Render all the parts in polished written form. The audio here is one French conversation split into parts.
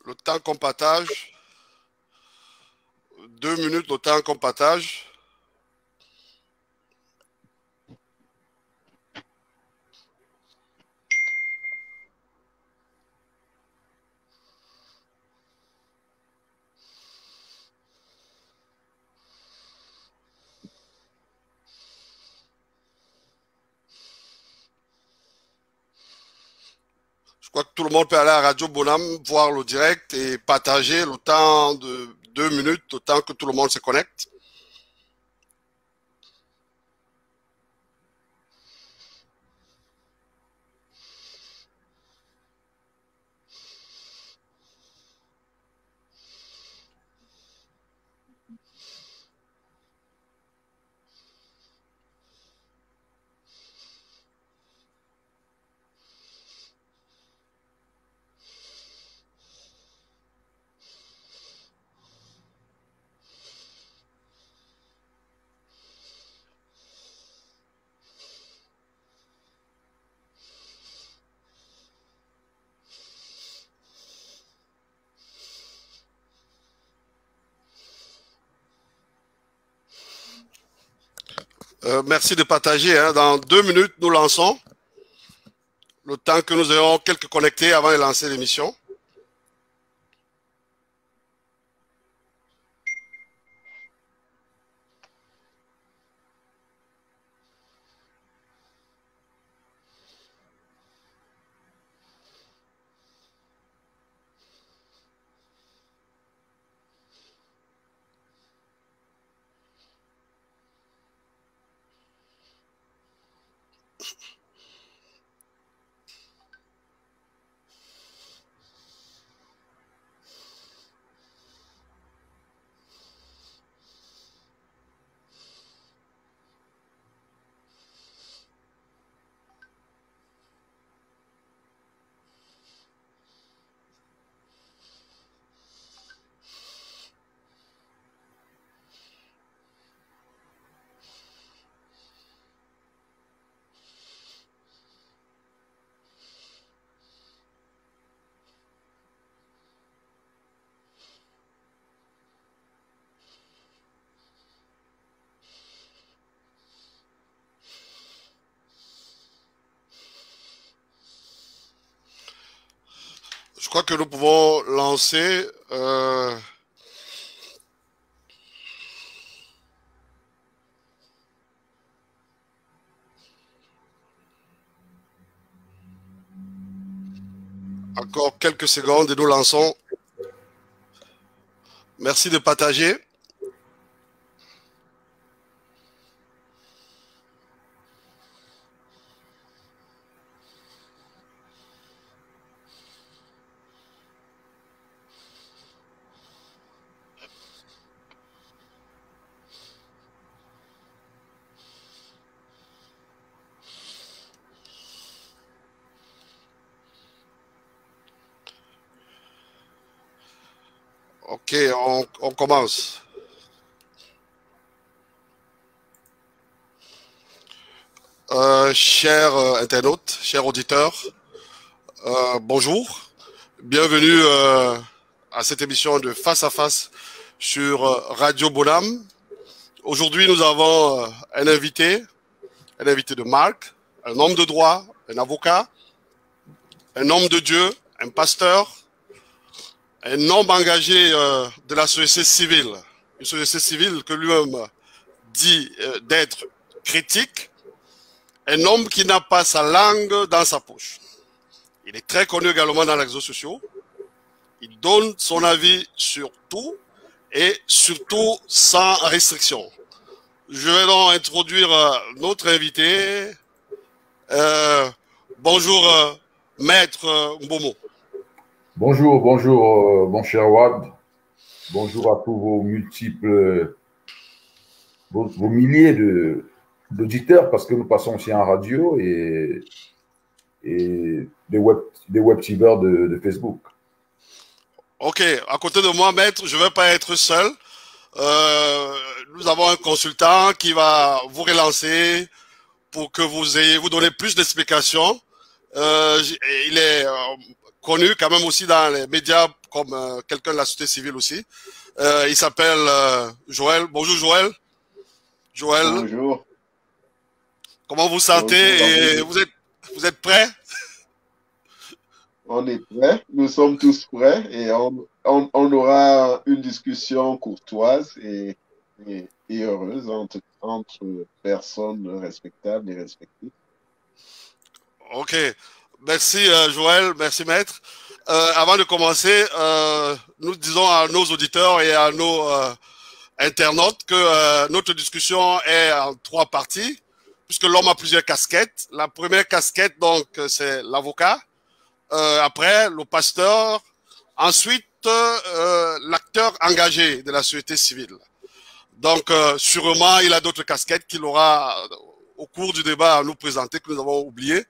Le temps qu'on partage. 2 minutes, le temps qu'on partage. Je crois que tout le monde peut aller à Radio Bonham, voir le direct et partager le temps de 2 minutes, le temps que tout le monde se connecte. Merci de partager. Hein. Dans 2 minutes, nous lançons. Le temps que nous ayons quelques connectés avant de lancer l'émission. Je crois que nous pouvons lancer. Encore quelques secondes et nous lançons. Merci de partager. Ok, on commence. Chers internautes, chers auditeurs, bonjour. Bienvenue à cette émission de Face à Face sur Radio Bonham. Aujourd'hui, nous avons un invité de marque, un homme de droit, un avocat, un homme de Dieu, un pasteur, un homme engagé de la société civile, une société civile que lui-même dit d'être critique, un homme qui n'a pas sa langue dans sa poche. Il est très connu également dans les réseaux sociaux. Il donne son avis sur tout et surtout sans restriction. Je vais donc introduire notre invité. Bonjour, Maître Mbomo. Bonjour, bonjour, mon cher Wad. Bonjour à tous vos milliers d'auditeurs, parce que nous passons aussi en radio et des web TVers de Facebook. Ok, à côté de moi, Maître, je ne vais pas être seul. Nous avons un consultant qui va vous relancer pour que vous donner plus d'explications. Il est connu quand même aussi dans les médias comme quelqu'un de la société civile aussi. Il s'appelle Joël. Bonjour Joël. Joël. Bonjour. Comment vous sentez? Et vous êtes prêts? On est prêts, nous sommes tous prêts et on aura une discussion courtoise et heureuse entre personnes respectables et respectées. Ok, merci Joël, merci Maître. Avant de commencer, nous disons à nos auditeurs et à nos internautes que notre discussion est en 3 parties, puisque l'homme a plusieurs casquettes. La première casquette, donc, c'est l'avocat. Après, le pasteur. Ensuite, l'acteur engagé de la société civile. Donc, sûrement, il a d'autres casquettes qu'il aura au cours du débat à nous présenter, que nous avons oublié.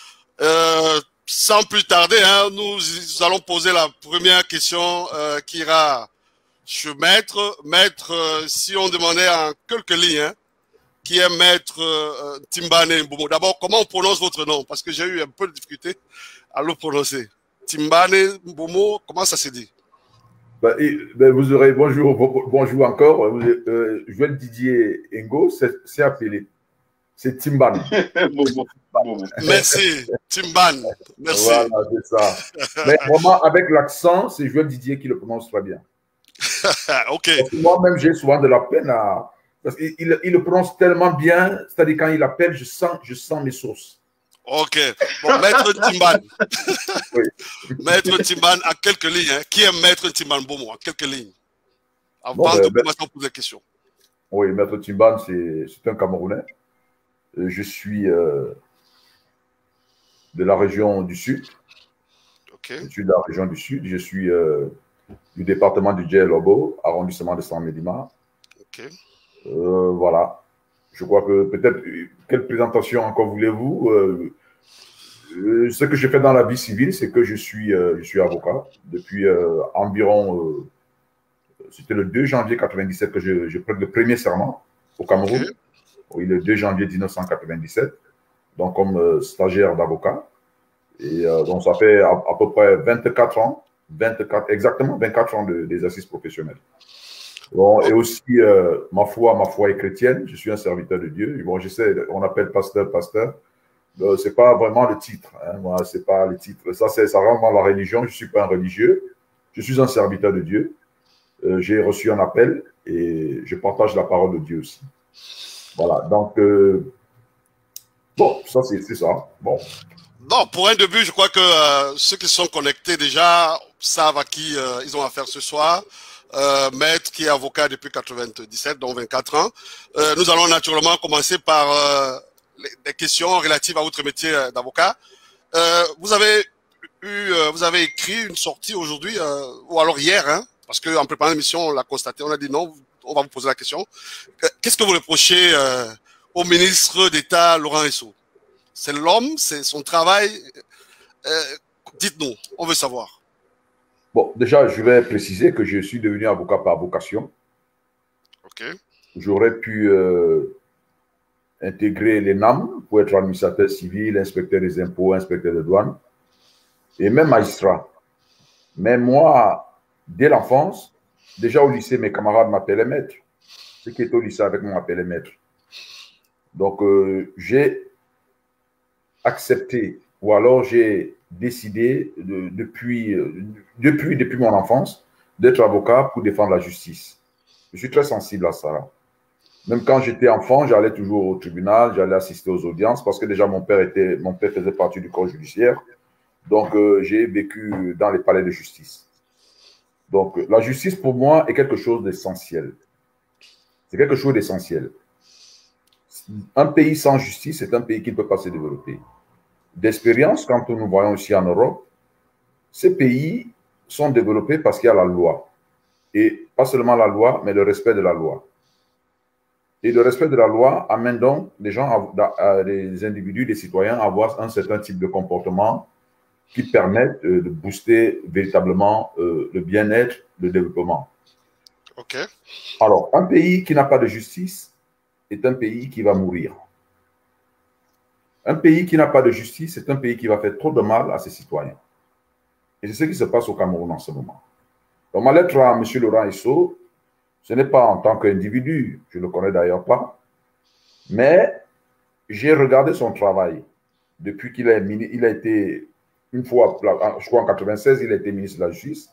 Sans plus tarder, hein, nous allons poser la première question qui ira chez Maître. Maître, si on demandait en quelques lignes, hein, qui est Maître Timbane Mbomo. D'abord, comment on prononce votre nom? Parce que j'ai eu un peu de difficulté à le prononcer. Timbane Mbomo, comment ça se dit? Vous aurez bonjour encore. Joël Didier Ngo, c'est appelé. C'est Timbane. Merci, Timbane. Merci. Voilà, c'est ça. Mais vraiment, avec l'accent, c'est Joël Didier qui le prononce très bien. Ok. Moi-même, j'ai souvent de la peine à. Parce qu'il le prononce tellement bien, c'est-à-dire quand il appelle, je sens mes sources. Ok. Bon, Maître Timbane. Oui. Maître Timbane, à quelques lignes. Hein. Qui est Maître Timbane Mbomo? À quelques lignes. Avant de commencer à poser des questions. Oui, Maître Timbane, c'est un Camerounais. Je suis de la région du Sud. Okay. Je suis de la région du Sud. Je suis du département du Djel-Lobo, arrondissement de Saint-Médima. Okay. Voilà. Je crois que peut-être, quelle présentation encore voulez-vous? Ce que je fais dans la vie civile, c'est que je suis avocat depuis environ, c'était le 2 janvier 1997 que je prête le premier serment au Cameroun. Okay. Oui, le 2 janvier 1997, donc comme stagiaire d'avocat. Et donc ça fait à peu près 24 ans, exactement 24 ans d'exercice professionnel. Bon, et aussi, ma foi est chrétienne, je suis un serviteur de Dieu. Bon, on appelle pasteur. C'est pas vraiment le titre. Hein. Moi, c'est pas le titre. Ça rentre dans la religion. Je suis pas un religieux. Je suis un serviteur de Dieu. J'ai reçu un appel et je partage la parole de Dieu aussi. Voilà. Donc, bon, ça, c'est ça. Bon. Non, pour un début, je crois que ceux qui sont connectés déjà savent à qui ils ont affaire ce soir. Maître qui est avocat depuis 97, donc 24 ans. Nous allons naturellement commencer par des questions relatives à votre métier d'avocat. Vous avez écrit une sortie aujourd'hui, ou alors hier, hein, parce qu'en préparant l'émission, on l'a constaté, on a dit non, on va vous poser la question. Qu'est-ce que vous reprochez au ministre d'État Laurent Esso? C'est l'homme, c'est son travail. Dites-nous, on veut savoir. Bon, déjà, je vais préciser que je suis devenu avocat par vocation. Ok. J'aurais pu intégrer l'ENAM pour être administrateur civil, inspecteur des impôts, inspecteur de douane et même magistrat. Mais moi, dès l'enfance, déjà au lycée, mes camarades m'appelaient maître. Ceux qui étaient au lycée avec moi m'appelaient maître. Donc, j'ai accepté, ou alors j'ai décidé depuis mon enfance d'être avocat pour défendre la justice. Je suis très sensible à ça. Même quand j'étais enfant, j'allais toujours au tribunal, j'allais assister aux audiences parce que déjà mon père faisait partie du corps judiciaire. Donc, j'ai vécu dans les palais de justice. Donc, la justice pour moi est quelque chose d'essentiel. C'est quelque chose d'essentiel. Un pays sans justice, c'est un pays qui ne peut pas se développer. D'expérience, quand nous voyons ici en Europe, ces pays sont développés parce qu'il y a la loi. Et pas seulement la loi, mais le respect de la loi. Et le respect de la loi amène donc les gens, les individus, les citoyens à avoir un certain type de comportement qui permettent de booster véritablement le bien-être, le développement. Ok. Alors, un pays qui n'a pas de justice est un pays qui va mourir. Un pays qui n'a pas de justice est un pays qui va faire trop de mal à ses citoyens. Et c'est ce qui se passe au Cameroun en ce moment. Donc, ma lettre à M. Laurent Esso, ce n'est pas en tant qu'individu, je ne le connais d'ailleurs pas, mais j'ai regardé son travail depuis qu'il a été, une fois, je crois en 96, il a été ministre de la Justice.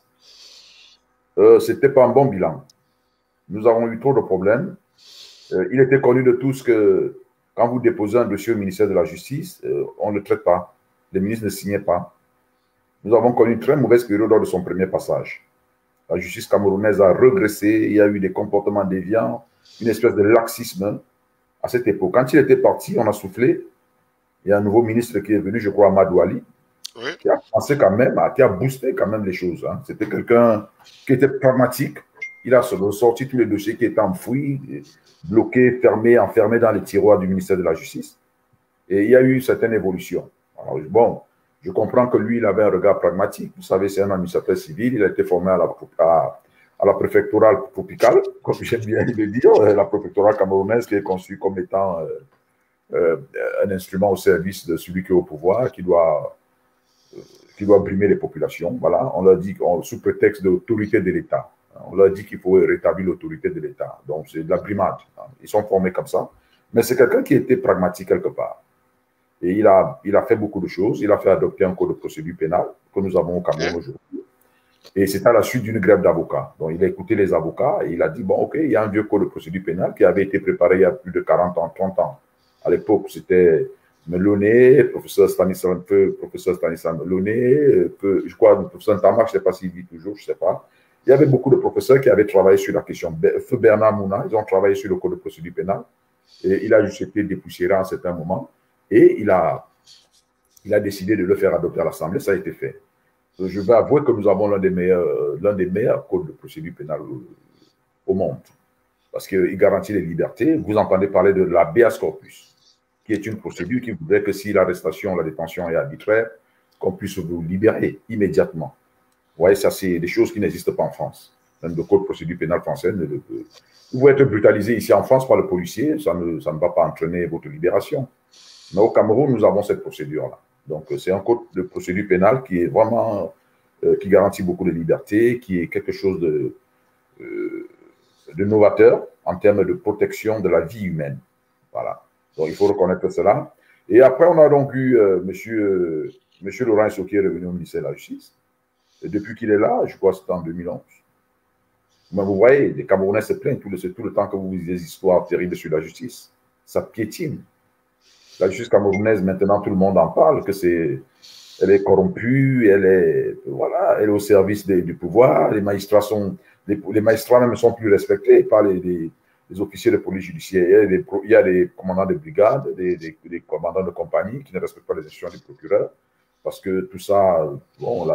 Ce n'était pas un bon bilan. Nous avons eu trop de problèmes. Il était connu de tous que quand vous déposez un dossier au ministère de la Justice, on ne le traite pas. Les ministres ne signaient pas. Nous avons connu une très mauvaise période lors de son premier passage. La justice camerounaise a régressé, il y a eu des comportements déviants, une espèce de laxisme à cette époque. Quand il était parti, on a soufflé. Il y a un nouveau ministre qui est venu, je crois, Amadou Ali, oui, qui a pensé quand même, qui a boosté quand même les choses. Hein. C'était quelqu'un qui était pragmatique. Il a sorti tous les dossiers qui étaient enfouis, bloqués, fermés, enfermés dans les tiroirs du ministère de la Justice. Et il y a eu une certaine évolution. Alors, bon, je comprends que lui, il avait un regard pragmatique. Vous savez, c'est un administrateur civil. Il a été formé à la préfectorale tropicale, comme j'aime bien le dire, la préfectorale camerounaise qui est conçue comme étant un instrument au service de celui qui est au pouvoir, qui doit brimer les populations. Voilà, on leur dit, sous prétexte d'autorité de l'État, on leur dit qu'il faut rétablir l'autorité de l'État. Donc, c'est de la brimade. Ils sont formés comme ça. Mais c'est quelqu'un qui était pragmatique quelque part. Et il a fait beaucoup de choses. Il a fait adopter un code de procédure pénale que nous avons au Cameroun aujourd'hui. Et c'est à la suite d'une grève d'avocats. Donc, il a écouté les avocats et il a dit, bon, OK, il y a un vieux code de procédure pénale qui avait été préparé il y a plus de 40 ans, 30 ans. À l'époque, c'était Melonné, professeur Stanislas Melonné, je crois, le professeur Ntamak, je ne sais pas s'il vit toujours, je ne sais pas. Il y avait beaucoup de professeurs qui avaient travaillé sur la question. Feu Bernard Mouna, ils ont travaillé sur le code de procédure pénale. Et il a juste été dépoussiéré à un certain moment. Et il a décidé de le faire adopter à l'Assemblée. Ça a été fait. Je vais avouer que nous avons l'un des meilleurs codes de procédure pénale au monde. Parce qu'il garantit les libertés. Vous entendez parler de l'habeas corpus, qui est une procédure qui voudrait que si l'arrestation, la détention est arbitraire, qu'on puisse vous libérer immédiatement. Vous voyez, ça, c'est des choses qui n'existent pas en France. Même le code de procédure pénale français vous pouvez être brutalisé ici en France par le policier, ça ne va pas entraîner votre libération. Mais au Cameroun, nous avons cette procédure-là. Donc, c'est un code de procédure pénale qui est vraiment, qui garantit beaucoup de libertés, qui est quelque chose de novateur en termes de protection de la vie humaine. Voilà. Donc, il faut reconnaître cela. Et après, on a donc eu monsieur Laurent Esso qui est revenu au ministère de la Justice. Et depuis qu'il est là, je crois que c'était en 2011. Mais vous voyez, les Camerounais se plaignent tout le temps que vous lisez des histoires terribles sur la justice. Ça piétine. La justice camerounaise, maintenant, tout le monde en parle, elle est corrompue, elle est au service du pouvoir. Les magistrats même ne sont plus respectés par les officiers de police judiciaire. Il y a des commandants de brigade, des commandants de compagnie qui ne respectent pas les instructions du procureur. Parce que tout ça, bon,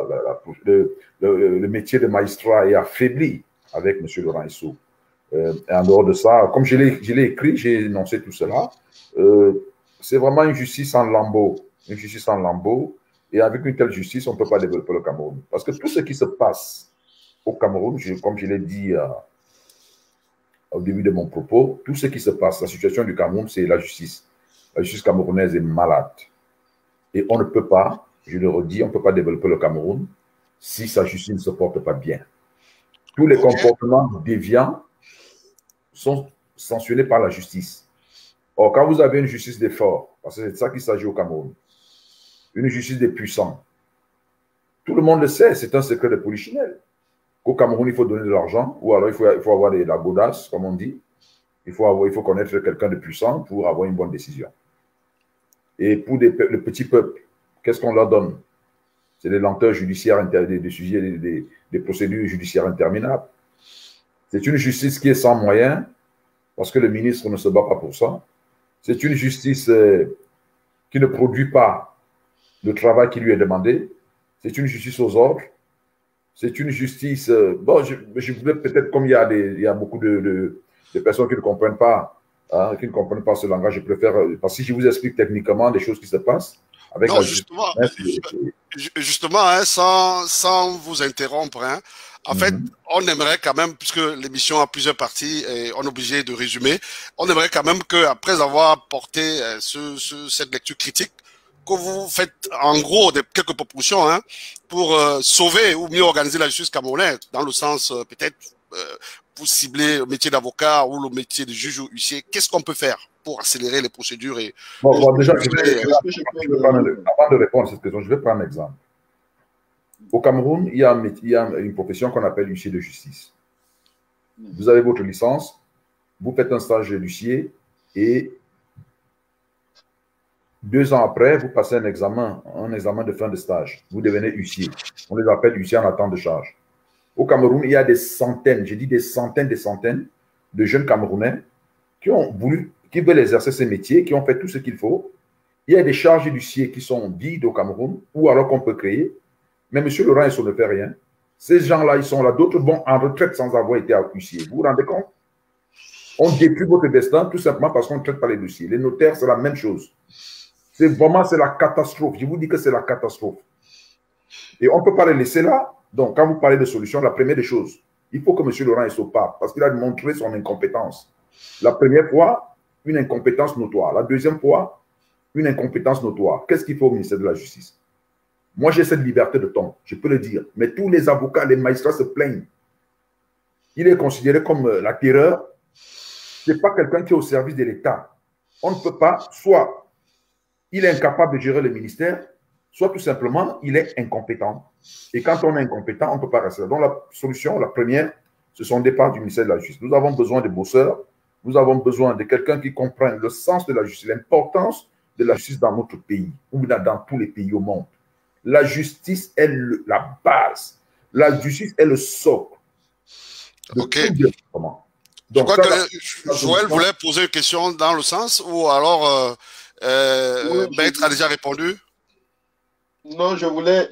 le métier de magistrat est affaibli avec M. Laurent Esso. Et en dehors de ça, comme je l'ai écrit, j'ai énoncé tout cela. C'est vraiment une justice en lambeaux. Une justice en lambeaux. Et avec une telle justice, on ne peut pas développer le Cameroun. Parce que tout ce qui se passe au Cameroun, comme je l'ai dit au début de mon propos, tout ce qui se passe, la situation du Cameroun, c'est la justice. La justice camerounaise est malade. Et on ne peut pas, je le redis, on ne peut pas développer le Cameroun si sa justice ne se porte pas bien. Tous les comportements déviants sont sanctionnés par la justice. Or, quand vous avez une justice des forts, parce que c'est de ça qu'il s'agit au Cameroun, une justice des puissants, tout le monde le sait, c'est un secret de polichinelle. Qu'au Cameroun, il faut donner de l'argent, ou alors il faut avoir de la godasse, comme on dit. Il faut connaître quelqu'un de puissant pour avoir une bonne décision. Et pour le petit peuple, qu'est-ce qu'on leur donne? C'est des lenteurs judiciaires, des procédures judiciaires interminables. C'est une justice qui est sans moyens, parce que le ministre ne se bat pas pour ça. C'est une justice qui ne produit pas le travail qui lui est demandé. C'est une justice aux ordres. C'est une justice... bon, je voulais peut-être, comme il y a beaucoup de personnes qui ne comprennent pas, ce langage, je préfère... Parce que si je vous explique techniquement des choses qui se passent, avec non, justement, hein, sans vous interrompre, hein, en fait, on aimerait quand même, puisque l'émission a plusieurs parties et on est obligé de résumer, on aimerait quand même qu'après avoir porté cette lecture critique que vous faites en gros quelques propositions hein, pour sauver ou mieux organiser la justice camerounaise, dans le sens peut-être pour cibler le métier d'avocat ou le métier de juge ou huissier. Qu'est-ce qu'on peut faire pour accélérer les procédures et bon, déjà, avant de répondre à cette question, je vais prendre un exemple. Au Cameroun, il y a une profession qu'on appelle huissier de justice. Vous avez votre licence, vous faites un stage d'huissier et 2 ans après, vous passez un examen de fin de stage. Vous devenez huissier. On les appelle huissiers en attente de charge. Au Cameroun, il y a des centaines, je dis des centaines de jeunes Camerounais qui veulent exercer ces métiers, qui ont fait tout ce qu'il faut. Il y a des charges d'huissier qui sont guides au Cameroun ou alors qu'on peut créer. Mais M. Laurent Esso ne fait rien. Ces gens-là, ils sont là. D'autres vont en retraite sans avoir été huissier. Vous vous rendez compte? On détruit votre destin tout simplement parce qu'on ne traite pas les dossiers. Les notaires, c'est la même chose. C'est la catastrophe. Je vous dis que c'est la catastrophe. Et on ne peut pas les laisser là. Donc, quand vous parlez de solution, la première des choses, il faut que M. Laurent Esso parte parce qu'il a montré son incompétence. La première fois, une incompétence notoire. La deuxième fois, une incompétence notoire. Qu'est-ce qu'il faut au ministère de la Justice? Moi, j'ai cette liberté de ton, je peux le dire. Mais tous les avocats, les magistrats se plaignent. Il est considéré comme la terreur. Ce n'est pas quelqu'un qui est au service de l'État. On ne peut pas, soit il est incapable de gérer le ministère, soit tout simplement, il est incompétent. Et quand on est incompétent, on ne peut pas rester là. Donc, la solution, la première, c'est son départ du ministère de la Justice. Nous avons besoin de bosseurs. Nous avons besoin de quelqu'un qui comprenne le sens de la justice, l'importance de la justice dans notre pays ou dans tous les pays au monde. La justice est la base. La justice est le socle. Ok. Donc, je crois que Joël voulait poser une question dans le sens où alors Maître a déjà répondu. Non, je voulais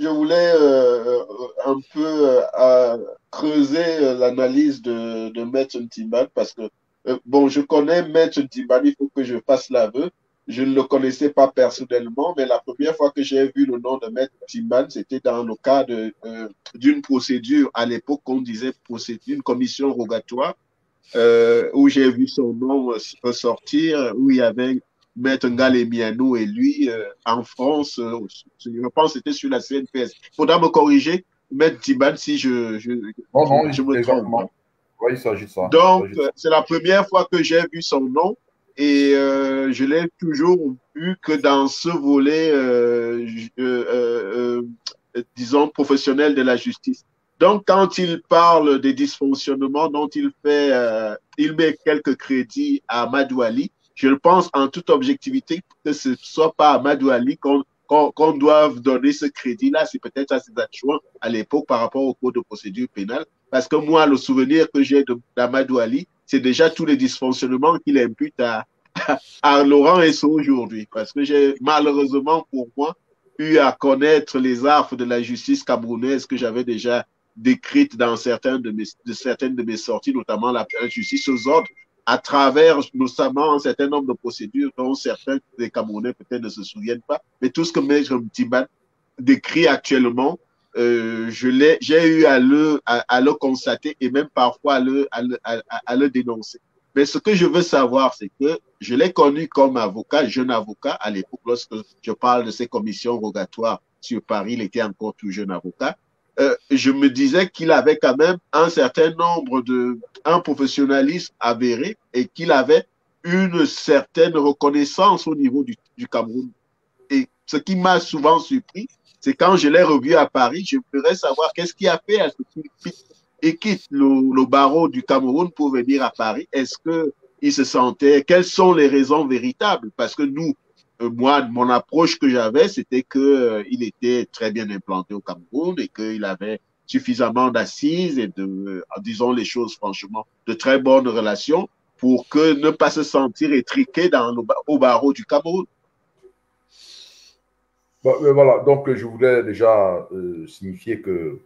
un peu creuser l'analyse de Maître Ntimban parce que, bon, je connais Maître Ntimban, il faut que je fasse l'aveu. Je ne le connaissais pas personnellement, mais la première fois que j'ai vu le nom de Maître Ntimban, c'était dans le cadre d'une procédure, à l'époque, on disait procédure, une commission rogatoire, où j'ai vu son nom ressortir, où il y avait Maître Ngalé Mianou et lui, en France, je pense que c'était sur la CNPS. Il faudra me corriger, Maître Ntimban, si je me trompe. Oui, il s'agit de ça. Donc, c'est la première fois que j'ai vu son nom et je l'ai toujours vu que dans ce volet, disons, professionnel de la justice. Donc, quand il parle des dysfonctionnements dont il met quelques crédits à Amadou Ali, je pense en toute objectivité que ce ne soit pas à Amadou Ali qu'on doive donner ce crédit-là, c'est peut-être à ses adjoints à l'époque par rapport au code de procédure pénale. Parce que moi, le souvenir que j'ai d'Amadou Ali, c'est déjà tous les dysfonctionnements qu'il impute à Laurent Esso aujourd'hui. Parce que j'ai malheureusement pour moi eu à connaître les affres de la justice camerounaise que j'avais déjà décrites dans certaines de mes sorties, notamment la justice aux ordres, à travers notamment un certain nombre de procédures dont certains des Camerounais peut-être ne se souviennent pas. Mais tout ce que Maître Ntimban décrit actuellement, j'ai eu à le constater et même parfois à le dénoncer. Mais ce que je veux savoir, c'est que je l'ai connu comme avocat, jeune avocat, à l'époque, lorsque je parle de ces commissions rogatoires sur Paris, il était encore tout jeune avocat. Je me disais qu'il avait quand même un certain nombre un professionnalisme avéré et qu'il avait une certaine reconnaissance au niveau du Cameroun. Et ce qui m'a souvent surpris, c'est quand je l'ai revu à Paris, je voudrais savoir qu'est-ce qui a fait à ce qu'il quitte le barreau du Cameroun pour venir à Paris. Est-ce qu'il se sentait, quelles sont les raisons véritables? Parce que nous, moi, mon approche que j'avais, c'était qu'il était très bien implanté au Cameroun et qu'il avait suffisamment d'assises et disons les choses franchement, de très bonnes relations pour ne pas se sentir étriqué au barreau du Cameroun. Bon, voilà, donc je voulais déjà signifier que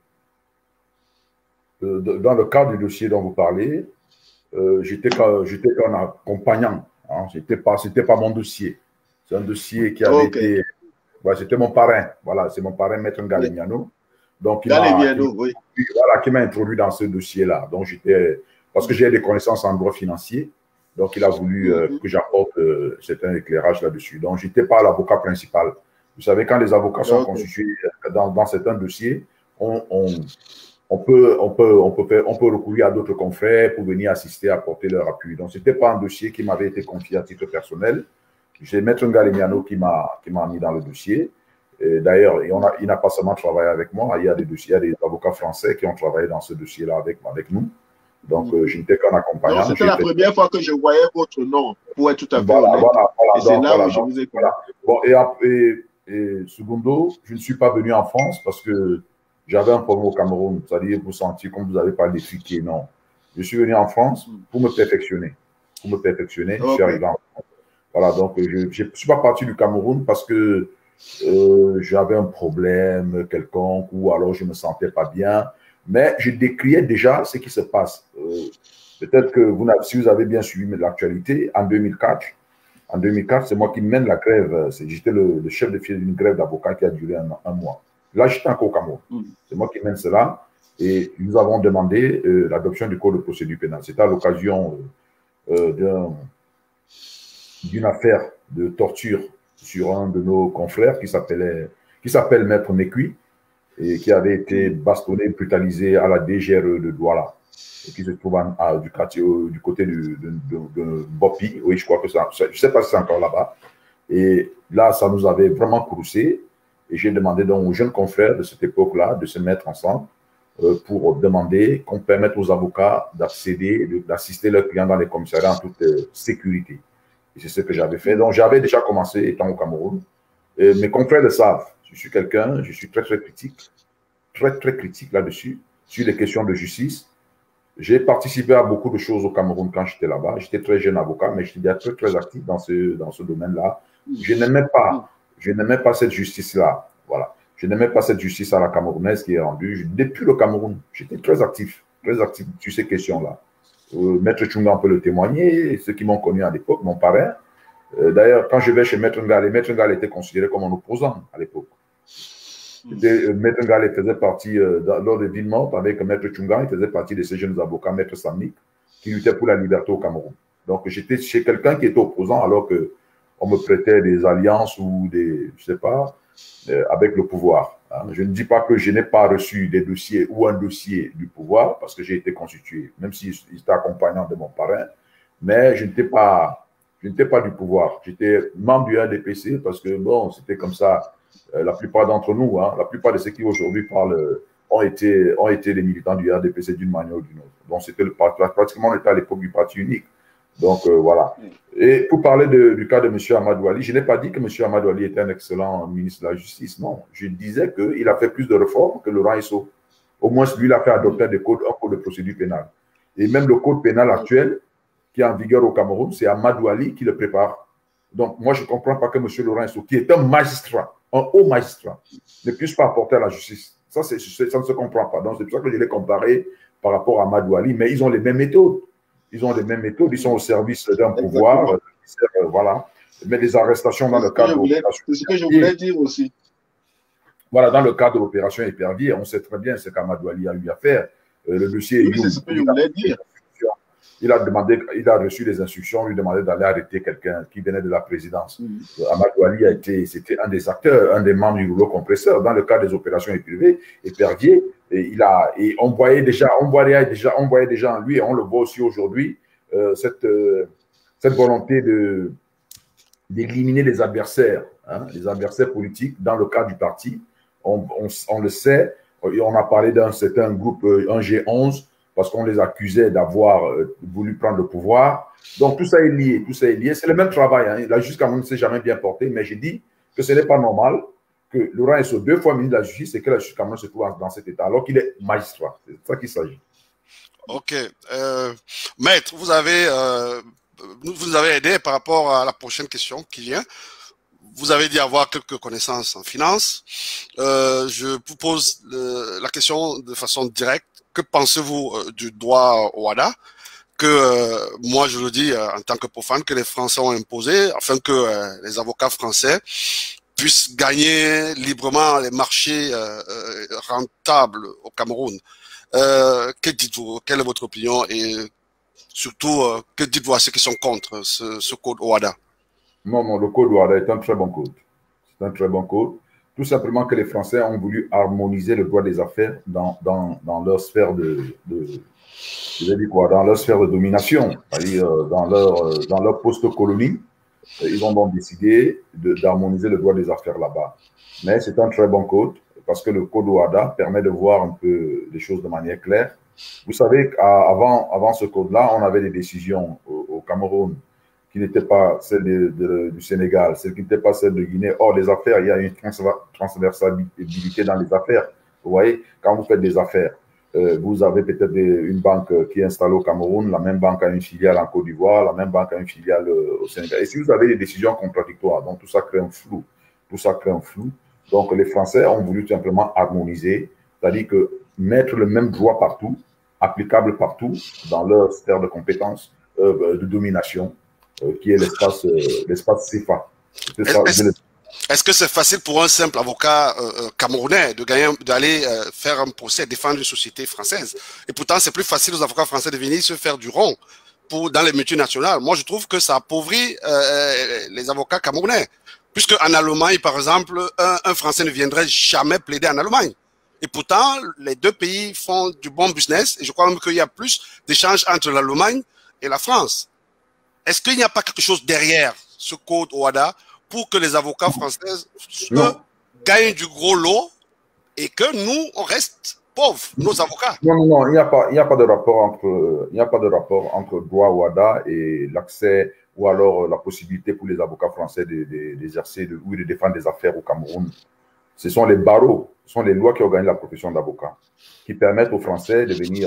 dans le cadre du dossier dont vous parlez, j'étais qu'un accompagnant. Hein, c'était pas mon dossier. C'est un dossier qui avait été... Ouais, c'était mon parrain. Voilà, c'est mon parrain, Maître Ngalé Mianou. Donc, qui m'a introduit dans ce dossier-là. Donc, parce que j'ai des connaissances en droit financier. Donc, il a voulu que j'apporte certains éclairages là-dessus. Donc, je n'étais pas l'avocat principal. Vous savez, quand les avocats sont constitués dans certains dossiers, on peut recourir à d'autres confrères pour venir assister, apporter leur appui. Donc, ce n'était pas un dossier qui m'avait été confié à titre personnel. J'ai Maître Ngalemiano qui m'a mis dans le dossier. D'ailleurs, il n'a pas seulement travaillé avec moi, il y a des avocats français qui ont travaillé dans ce dossier-là avec nous. Donc, je n'étais qu'un accompagnant. C'était la première fois que je voyais votre nom, pour être tout à fait honnête. Et c'est là où je vous ai connu. Bon, et secondo, je ne suis pas venu en France parce que j'avais un problème au Cameroun, c'est-à-dire vous sentir comme vous avez parlé d'étriquer, non. Je suis venu en France pour me perfectionner. Je suis arrivé en France. Voilà, donc je ne suis pas parti du Cameroun parce que j'avais un problème quelconque ou alors je ne me sentais pas bien. Mais je décriais déjà ce qui se passe. Peut-être que si vous avez bien suivi l'actualité, en 2004, c'est moi qui mène la grève. J'étais le chef de file d'une grève d'avocats qui a duré un mois. Là, j'étais encore au Cameroun. C'est moi qui mène cela. Et nous avons demandé l'adoption du code de procédure pénale. C'était à l'occasion d'une affaire de torture sur un de nos confrères qui s'appelle Maître Mekui et qui avait été bastonné, brutalisé à la DGRE de Douala, et qui se trouve du côté de Bopi. Oui, je crois que ça, je ne sais pas si c'est encore là-bas. Et là, ça nous avait vraiment courroucé. Et j'ai demandé donc aux jeunes confrères de cette époque-là de se mettre ensemble pour demander qu'on permette aux avocats d'assister leurs clients dans les commissariats en toute sécurité. Et c'est ce que j'avais fait. Donc, j'avais déjà commencé étant au Cameroun. Et mes confrères le savent. Je suis très, très critique là-dessus, sur les questions de justice. J'ai participé à beaucoup de choses au Cameroun quand j'étais là-bas. J'étais très jeune avocat, mais j'étais déjà très, très actif dans ce domaine-là. Je n'aimais pas cette justice-là. Voilà. Je n'aimais pas cette justice à la camerounaise qui est rendue. Depuis le Cameroun, j'étais très actif sur ces questions-là. Maître Tchunga peut le témoigner, ceux qui m'ont connu à l'époque, mon parrain. D'ailleurs, quand je vais chez Maître Ngale était considéré comme un opposant à l'époque. Maître Ngale faisait partie, lors des villes mortes, avec Maître Tchunga, il faisait partie de ces jeunes avocats, Maître Samnik, qui luttaient pour la liberté au Cameroun. Donc, j'étais chez quelqu'un qui était opposant alors qu'on me prêtait des alliances ou je sais pas, avec le pouvoir. Hein. Je ne dis pas que je n'ai pas reçu des dossiers ou un dossier du pouvoir parce que j'ai été constitué, même s'il était accompagnant de mon parrain, mais je n'étais pas du pouvoir. J'étais membre du RDPC parce que, bon, c'était comme ça. La plupart d'entre nous, hein, la plupart de ceux qui aujourd'hui parlent ont été des militants du RDPC d'une manière ou d'une autre. Donc, c'était pratiquement on était à l'époque du parti unique. Donc, voilà. Et pour parler du cas de M. Amadou Ali, je n'ai pas dit que M. Amadou Ali était un excellent ministre de la Justice. Non, je disais qu'il a fait plus de réformes que Laurent Esso. Au moins, lui, il a fait adopter un code de procédure pénale. Et même le code pénal actuel, qui est en vigueur au Cameroun, c'est Amadou Ali qui le prépare. Donc, moi, je ne comprends pas que M. Laurent Esso, qui est un magistrat, un haut magistrat, ne puisse pas apporter à la justice. Ça ne se comprend pas. Donc, c'est pour ça que je l'ai comparé par rapport à Amadou Ali. Mais ils ont les mêmes méthodes. Ils sont au service d'un pouvoir. Voilà. Mais des arrestations dans le cadre de l'opération. C'est ce que je voulais dire aussi. Voilà, dans le cadre de l'opération Épervier, on sait très bien ce qu'Amadou Ali a eu à faire. Le dossier. Oui, c'est ce que je voulais dire. Il a reçu des instructions, lui demander d'aller arrêter quelqu'un qui venait de la présidence. Amadou Ali c'était un des acteurs, un des membres du rouleau compresseur dans le cadre des opérations Épervier. Et on voyait déjà en lui, et on le voit aussi aujourd'hui, cette volonté d'éliminer les adversaires politiques dans le cadre du parti. On le sait, on a parlé d'un certain groupe, un G11, parce qu'on les accusait d'avoir voulu prendre le pouvoir. Donc, tout ça est lié, C'est le même travail. Hein. La justice Cameroun ne s'est jamais bien portée, mais j'ai dit que ce n'est pas normal que Laurent Esso, 2 fois ministre de la Justice, et que la justice Cameroun se trouve dans cet état, alors qu'il est magistrat. C'est de ça qu'il s'agit. Ok. Maître, vous nous avez aidé par rapport à la prochaine question qui vient. Vous avez dit avoir quelques connaissances en finance. Je vous pose la question de façon directe. Que pensez-vous du droit OHADA que moi je le dis en tant que profane que les Français ont imposé afin que les avocats français puissent gagner librement les marchés rentables au Cameroun. Que dites-vous? Quelle est votre opinion? Et surtout, que dites-vous à ceux qui sont contre ce code OHADA? Non, le code OHADA est un très bon code. C'est un très bon code. Tout simplement que les Français ont voulu harmoniser le droit des affaires dans leur sphère je vais dire quoi, dans leur sphère de domination, c'est-à-dire dans leur post-colonie. Ils ont donc décidé d'harmoniser le droit des affaires là-bas. Mais c'est un très bon code parce que le code OHADA permet de voir un peu les choses de manière claire. Vous savez qu'avant ce code-là, on avait des décisions au Cameroun qui n'étaient pas celles du Sénégal, celles qui n'étaient pas celles de Guinée. Or, les affaires, il y a une transversalité dans les affaires. Vous voyez, quand vous faites des affaires, vous avez peut-être une banque qui est installée au Cameroun, la même banque a une filiale en Côte d'Ivoire, la même banque a une filiale au Sénégal. Et si vous avez des décisions contradictoires, donc tout ça crée un flou. Tout ça crée un flou. Donc les Français ont voulu tout simplement harmoniser, c'est-à-dire que mettre le même droit partout, applicable partout, dans leur sphère de compétences, de domination, qui est l'espace CFA. Est-ce que c'est facile pour un simple avocat camerounais d'aller faire un procès, défendre une société française? Et pourtant, c'est plus facile aux avocats français de venir se faire du rond dans les multinationales. Moi, je trouve que ça appauvrit les avocats camerounais. Puisque en Allemagne, par exemple, un Français ne viendrait jamais plaider en Allemagne. Et pourtant, les deux pays font du bon business. Et je crois même qu'il y a plus d'échanges entre l'Allemagne et la France. Est-ce qu'il n'y a pas quelque chose derrière ce code OHADA pour que les avocats français gagnent du gros lot et que nous, on reste pauvres, nos avocats? Non, il n'y a pas de rapport entre droit OHADA et l'accès ou alors la possibilité pour les avocats français d'exercer ou de défendre des affaires au Cameroun. Ce sont les barreaux, ce sont les lois qui organisent la profession d'avocat, qui permettent aux Français de venir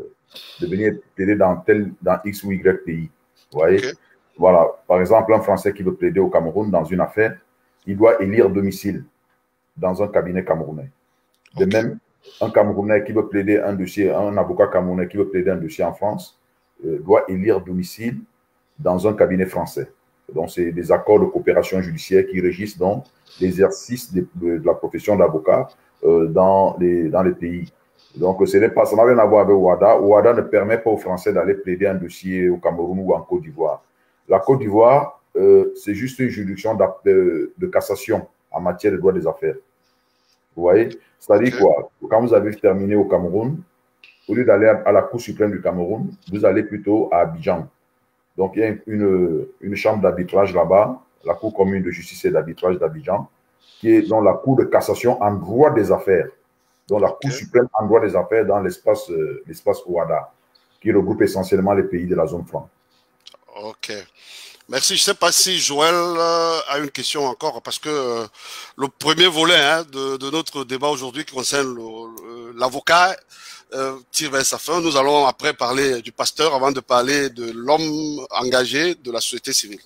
plaider dans X ou Y pays. Vous voyez? Okay. Voilà. Par exemple, un Français qui veut plaider au Cameroun dans une affaire, il doit élire domicile dans un cabinet camerounais. De même, un Camerounais qui veut plaider un dossier, un avocat camerounais qui veut plaider un dossier en France, doit élire domicile dans un cabinet français. Donc, c'est des accords de coopération judiciaire qui régissent donc l'exercice de la profession d'avocat dans les pays. Donc, ça n'a rien à voir avec OHADA. OHADA ne permet pas aux Français d'aller plaider un dossier au Cameroun ou en Côte d'Ivoire. La Côte d'Ivoire, c'est juste une juridiction de cassation en matière de droit des affaires. Vous voyez? C'est-à-dire quoi? Quand vous avez terminé au Cameroun, au lieu d'aller à la Cour suprême du Cameroun, vous allez plutôt à Abidjan. Donc, il y a une chambre d'arbitrage là-bas, la Cour commune de justice et d'arbitrage d'Abidjan, qui est dans la Cour de cassation en droit des affaires, dans la Cour suprême en droit des affaires dans l'espace OHADA, qui regroupe essentiellement les pays de la zone franc. Ok. Merci. Je ne sais pas si Joël a une question encore, parce que le premier volet de notre débat aujourd'hui qui concerne l'avocat tire vers sa fin. Nous allons après parler du pasteur avant de parler de l'homme engagé de la société civile.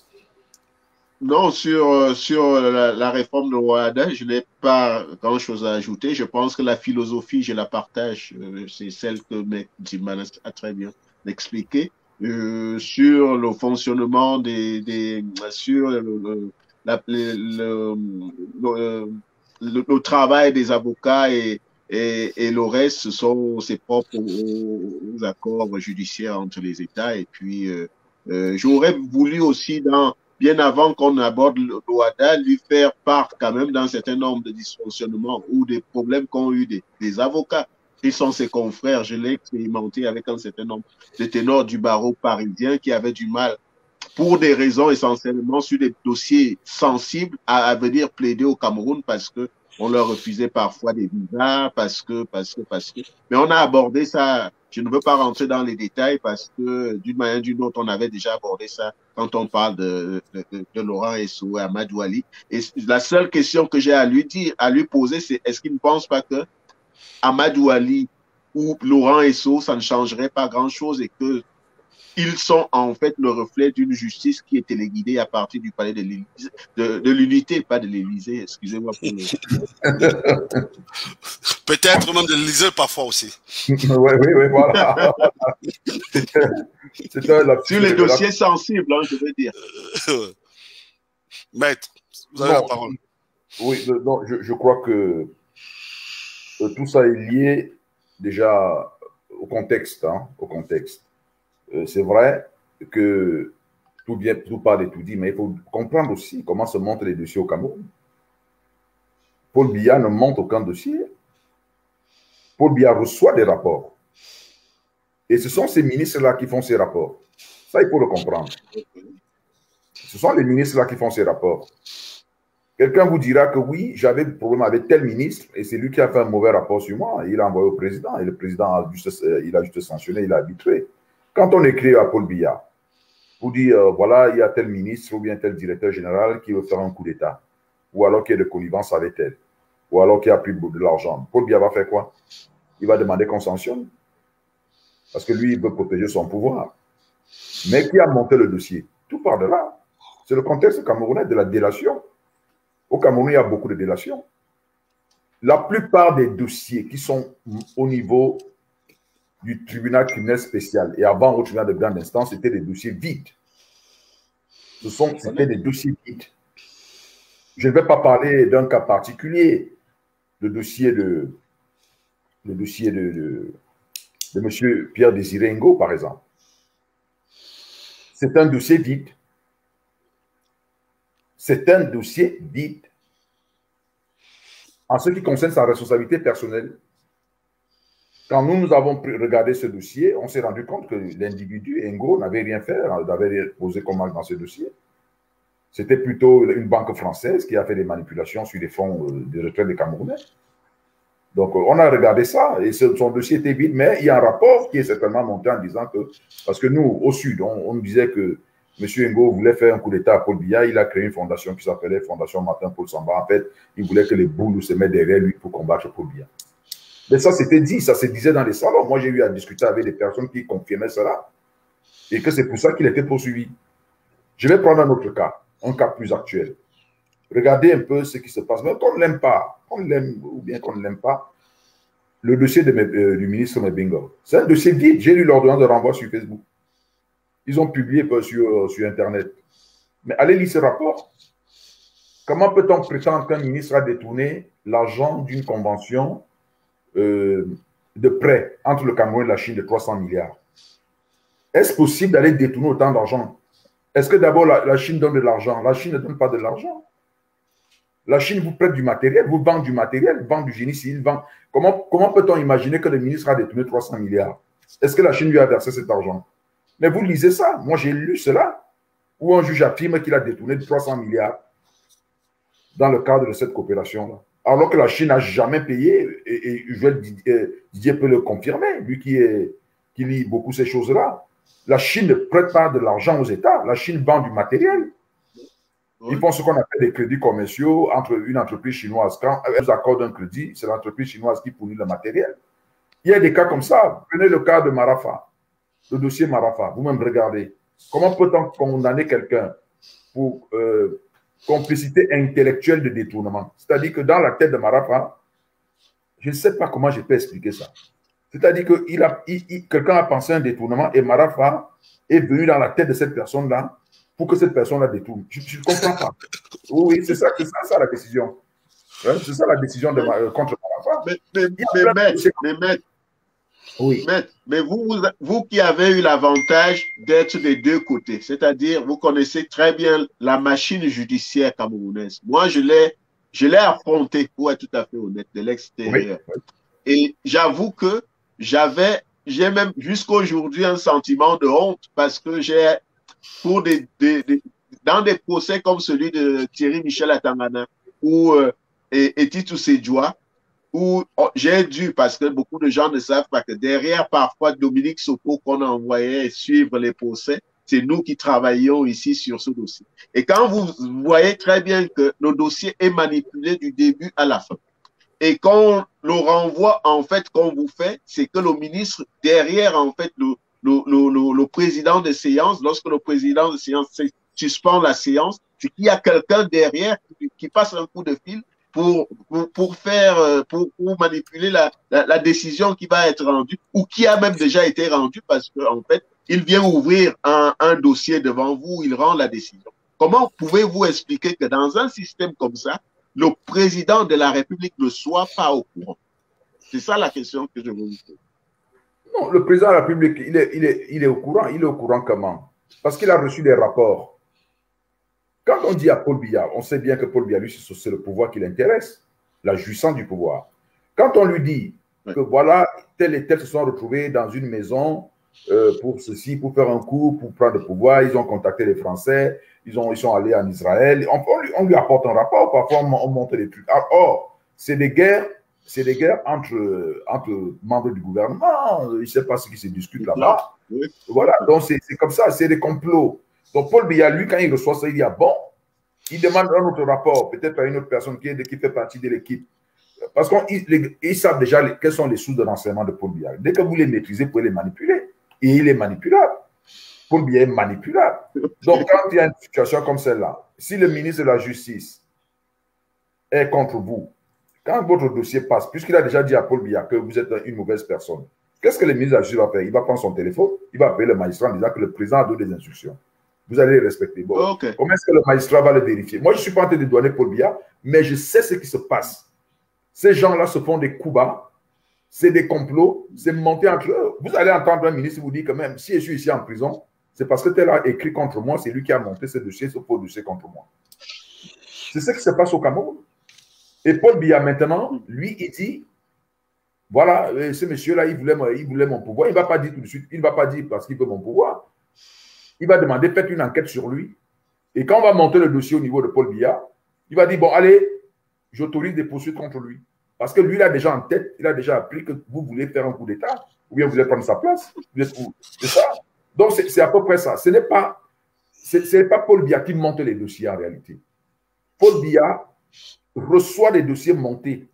Non, sur la réforme de OHADA, je n'ai pas grand-chose à ajouter. Je pense que la philosophie, je la partage. C'est celle que M. Timman a très bien expliqué. Sur le fonctionnement sur le travail des avocats et le reste, ce sont ses propres aux accords judiciaires entre les États. Et puis, j'aurais voulu aussi, bien avant qu'on aborde l'OHADA, lui faire part quand même d'un certain nombre de dysfonctionnements ou des problèmes qu'ont eu des avocats. Ils sont ses confrères. Je l'ai expérimenté avec un certain nombre de ténors du barreau parisien qui avaient du mal, pour des raisons essentiellement sur des dossiers sensibles, à venir plaider au Cameroun parce que on leur refusait parfois des visas, parce que. Mais on a abordé ça. Je ne veux pas rentrer dans les détails parce que d'une manière ou d'une autre, on avait déjà abordé ça quand on parle de Laurent Esso et Amadou Ali. Et la seule question que j'ai à lui poser, c'est est-ce qu'il ne pense pas que Amadou Ali ou Laurent Esso, ça ne changerait pas grand-chose et que ils sont en fait le reflet d'une justice qui est téléguidée à partir du palais de l'unité, pas de l'Élysée, excusez-moi pour le... Peut-être même de l'Élysée parfois aussi. Oui, voilà. Sur les dossiers sensibles, hein, je veux dire. Maître, vous avez la parole. Oui, non, je crois que tout ça est lié déjà au contexte. C'est vrai que tout part de tout dit, mais il faut comprendre aussi comment se montent les dossiers au Cameroun. Paul Biya ne monte aucun dossier. Paul Biya reçoit des rapports. Et ce sont ces ministres-là qui font ces rapports. Ça, il faut le comprendre. Ce sont les ministres-là qui font ces rapports. Quelqu'un vous dira que oui, j'avais des problèmes avec tel ministre et c'est lui qui a fait un mauvais rapport sur moi. Il a envoyé au président et le président a juste sanctionné, il a arbitré. Quand on écrit à Paul Biya pour dire, voilà, il y a tel ministre ou bien tel directeur général qui veut faire un coup d'État, ou alors qu'il y a de connivence avec elle, ou alors qu'il a pris de l'argent, Paul Biya va faire quoi? Il va demander qu'on sanctionne. Parce que lui, il veut protéger son pouvoir. Mais qui a monté le dossier? Tout part de là. C'est le contexte camerounais de la délation. Au Cameroun, il y a beaucoup de délations. La plupart des dossiers qui sont au niveau du tribunal criminel spécial et avant au tribunal de grande instance, c'était des dossiers vides. C'était des dossiers vides. Je ne vais pas parler d'un cas particulier, le dossier de M. Pierre-Désiré Ngo, par exemple. C'est un dossier vide. C'est un dossier vide. En ce qui concerne sa responsabilité personnelle, quand nous avons regardé ce dossier, on s'est rendu compte que l'individu, Ngo, n'avait rien fait, n'avait rien posé comme acte dans ce dossier. C'était plutôt une banque française qui a fait des manipulations sur les fonds de retraite des Camerounais. Donc, on a regardé ça et son dossier était vide, mais il y a un rapport qui est certainement monté en disant que, parce que nous, au Sud, on nous disait que M. Ngo voulait faire un coup d'État à Paul Biya, il a créé une fondation qui s'appelait Fondation Martin Paul Samba. En fait, il voulait que les boules se mettent derrière lui pour combattre Paul Biya. Mais ça c'était dit, ça se disait dans les salons. Moi, j'ai eu à discuter avec des personnes qui confirmaient cela et que c'est pour ça qu'il était poursuivi. Je vais prendre un autre cas, un cas plus actuel. Regardez un peu ce qui se passe, même qu'on ne l'aime pas, qu'on l'aime ou bien qu'on ne l'aime pas, le dossier du ministre Mebingo. C'est un dossier vide. J'ai lu l'ordonnance de renvoi sur Facebook. Ils ont publié sur Internet. Mais allez lire ce rapport. Comment peut-on prétendre qu'un ministre a détourné l'argent d'une convention de prêt entre le Cameroun et la Chine de 300 milliards? Est-ce possible d'aller détourner autant d'argent? Est-ce que d'abord la Chine donne de l'argent? La Chine ne donne pas de l'argent. La Chine vous prête du matériel, vous vend du matériel, vend du génie civil, vend. Comment peut-on imaginer que le ministre a détourné 300 milliards? Est-ce que la Chine lui a versé cet argent? Mais vous lisez ça. Moi, j'ai lu cela, où un juge affirme qu'il a détourné 300 milliards dans le cadre de cette coopération-là. Alors que la Chine n'a jamais payé, et Didier peut le confirmer, lui qui lit beaucoup ces choses-là. La Chine ne prête pas de l'argent aux États, la Chine vend du matériel. Ils font ce qu'on appelle des crédits commerciaux entre une entreprise chinoise. Quand elle vous accorde un crédit, c'est l'entreprise chinoise qui fournit le matériel. Il y a des cas comme ça. Prenez le cas de Marafa, le dossier Marafa. Vous-même regardez. Comment peut-on condamner quelqu'un pour complicité intellectuelle de détournement? C'est-à-dire que dans la tête de Marafa, je ne sais pas comment je peux expliquer ça. C'est-à-dire que quelqu'un a pensé à un détournement et Marafa est venu dans la tête de cette personne-là pour que cette personne la détourne. Je ne comprends pas. Oui, c'est ça la décision. Ouais, c'est ça la décision contre Marafa. Mais vous qui avez eu l'avantage d'être des deux côtés, c'est-à-dire vous connaissez très bien la machine judiciaire camerounaise. Moi, je l'ai affronté, pour être tout à fait honnête, de l'extérieur. Oui. Et j'avoue que j'ai même jusqu'à aujourd'hui un sentiment de honte parce que dans des procès comme celui de Thierry Michel Atangana ou Titou Sédjoua, où j'ai dû, parce que beaucoup de gens ne savent pas que derrière parfois Dominique Soko qu'on envoyait suivre les procès, c'est nous qui travaillons ici sur ce dossier. Et quand vous voyez très bien que le dossier est manipulé du début à la fin, et qu'on le renvoie, en fait, qu'on vous fait, c'est que le ministre, derrière, en fait, le président de séance, lorsque le président de séance suspend la séance, c'est qu'il y a quelqu'un derrière qui passe un coup de fil pour manipuler la décision qui va être rendue ou qui a même déjà été rendue parce qu'en fait, il vient ouvrir un dossier devant vous, il rend la décision. Comment pouvez-vous expliquer que dans un système comme ça, le président de la République ne soit pas au courant? C'est ça la question que je veux vous poser. Non, le président de la République, il est au courant. Il est au courant comment? Parce qu'il a reçu des rapports. Quand on dit à Paul Biya, on sait bien que Paul Biya, lui, c'est le pouvoir qui l'intéresse. la jouissance du pouvoir. Quand on lui dit que voilà, tel et tel se sont retrouvés dans une maison pour ceci, pour faire un coup, pour prendre le pouvoir, ils ont contacté les Français, ils sont allés en Israël, on lui apporte un rapport, parfois on montre des trucs. Or, c'est des guerres entre membres du gouvernement, je ne sais pas ce qui se discute là-bas. Voilà, donc c'est comme ça, c'est des complots. Donc Paul Biya, lui, quand il reçoit ça, il dit, ah bon, il demande un autre rapport, peut-être à une autre personne qui fait partie de l'équipe. Parce qu'ils savent déjà quels sont les sources de renseignement de Paul Biya. Dès que vous les maîtrisez, vous pouvez les manipuler. Et il est manipulable. Paul Biya est manipulable. Donc, quand il y a une situation comme celle-là, si le ministre de la Justice est contre vous, quand votre dossier passe, puisqu'il a déjà dit à Paul Biya que vous êtes une mauvaise personne, qu'est-ce que le ministre de la Justice va faire? Il va prendre son téléphone, il va appeler le magistrat en disant que le président a donné des instructions. Vous allez les respecter. Bon, comment est-ce que le magistrat va le vérifier? Moi, je ne suis pas en train de douaner Paul Biya, mais je sais ce qui se passe. Ces gens-là se font des coups bas, c'est des complots, c'est monter entre eux. Vous allez entendre un ministre vous dire que même si je suis ici en prison, c'est parce que tel a écrit contre moi, c'est lui qui a monté ce dossier, ce faux dossier contre moi. C'est ce qui se passe au Cameroun. Et Paul Biya, maintenant, lui, il dit, voilà, ce monsieur-là, il voulait mon pouvoir. Il ne va pas dire tout de suite, il ne va pas dire parce qu'il veut mon pouvoir. Il va demander, faites une enquête sur lui. Et quand on va monter le dossier au niveau de Paul Biya, il va dire, bon, allez, j'autorise des poursuites contre lui. Parce que lui, il a déjà en tête, il a déjà appris que vous voulez faire un coup d'État, ou bien vous voulez prendre sa place. C'est ça. Donc, c'est à peu près ça. Ce n'est pas Paul Biya qui monte les dossiers en réalité. Paul Biya reçoit des dossiers montés.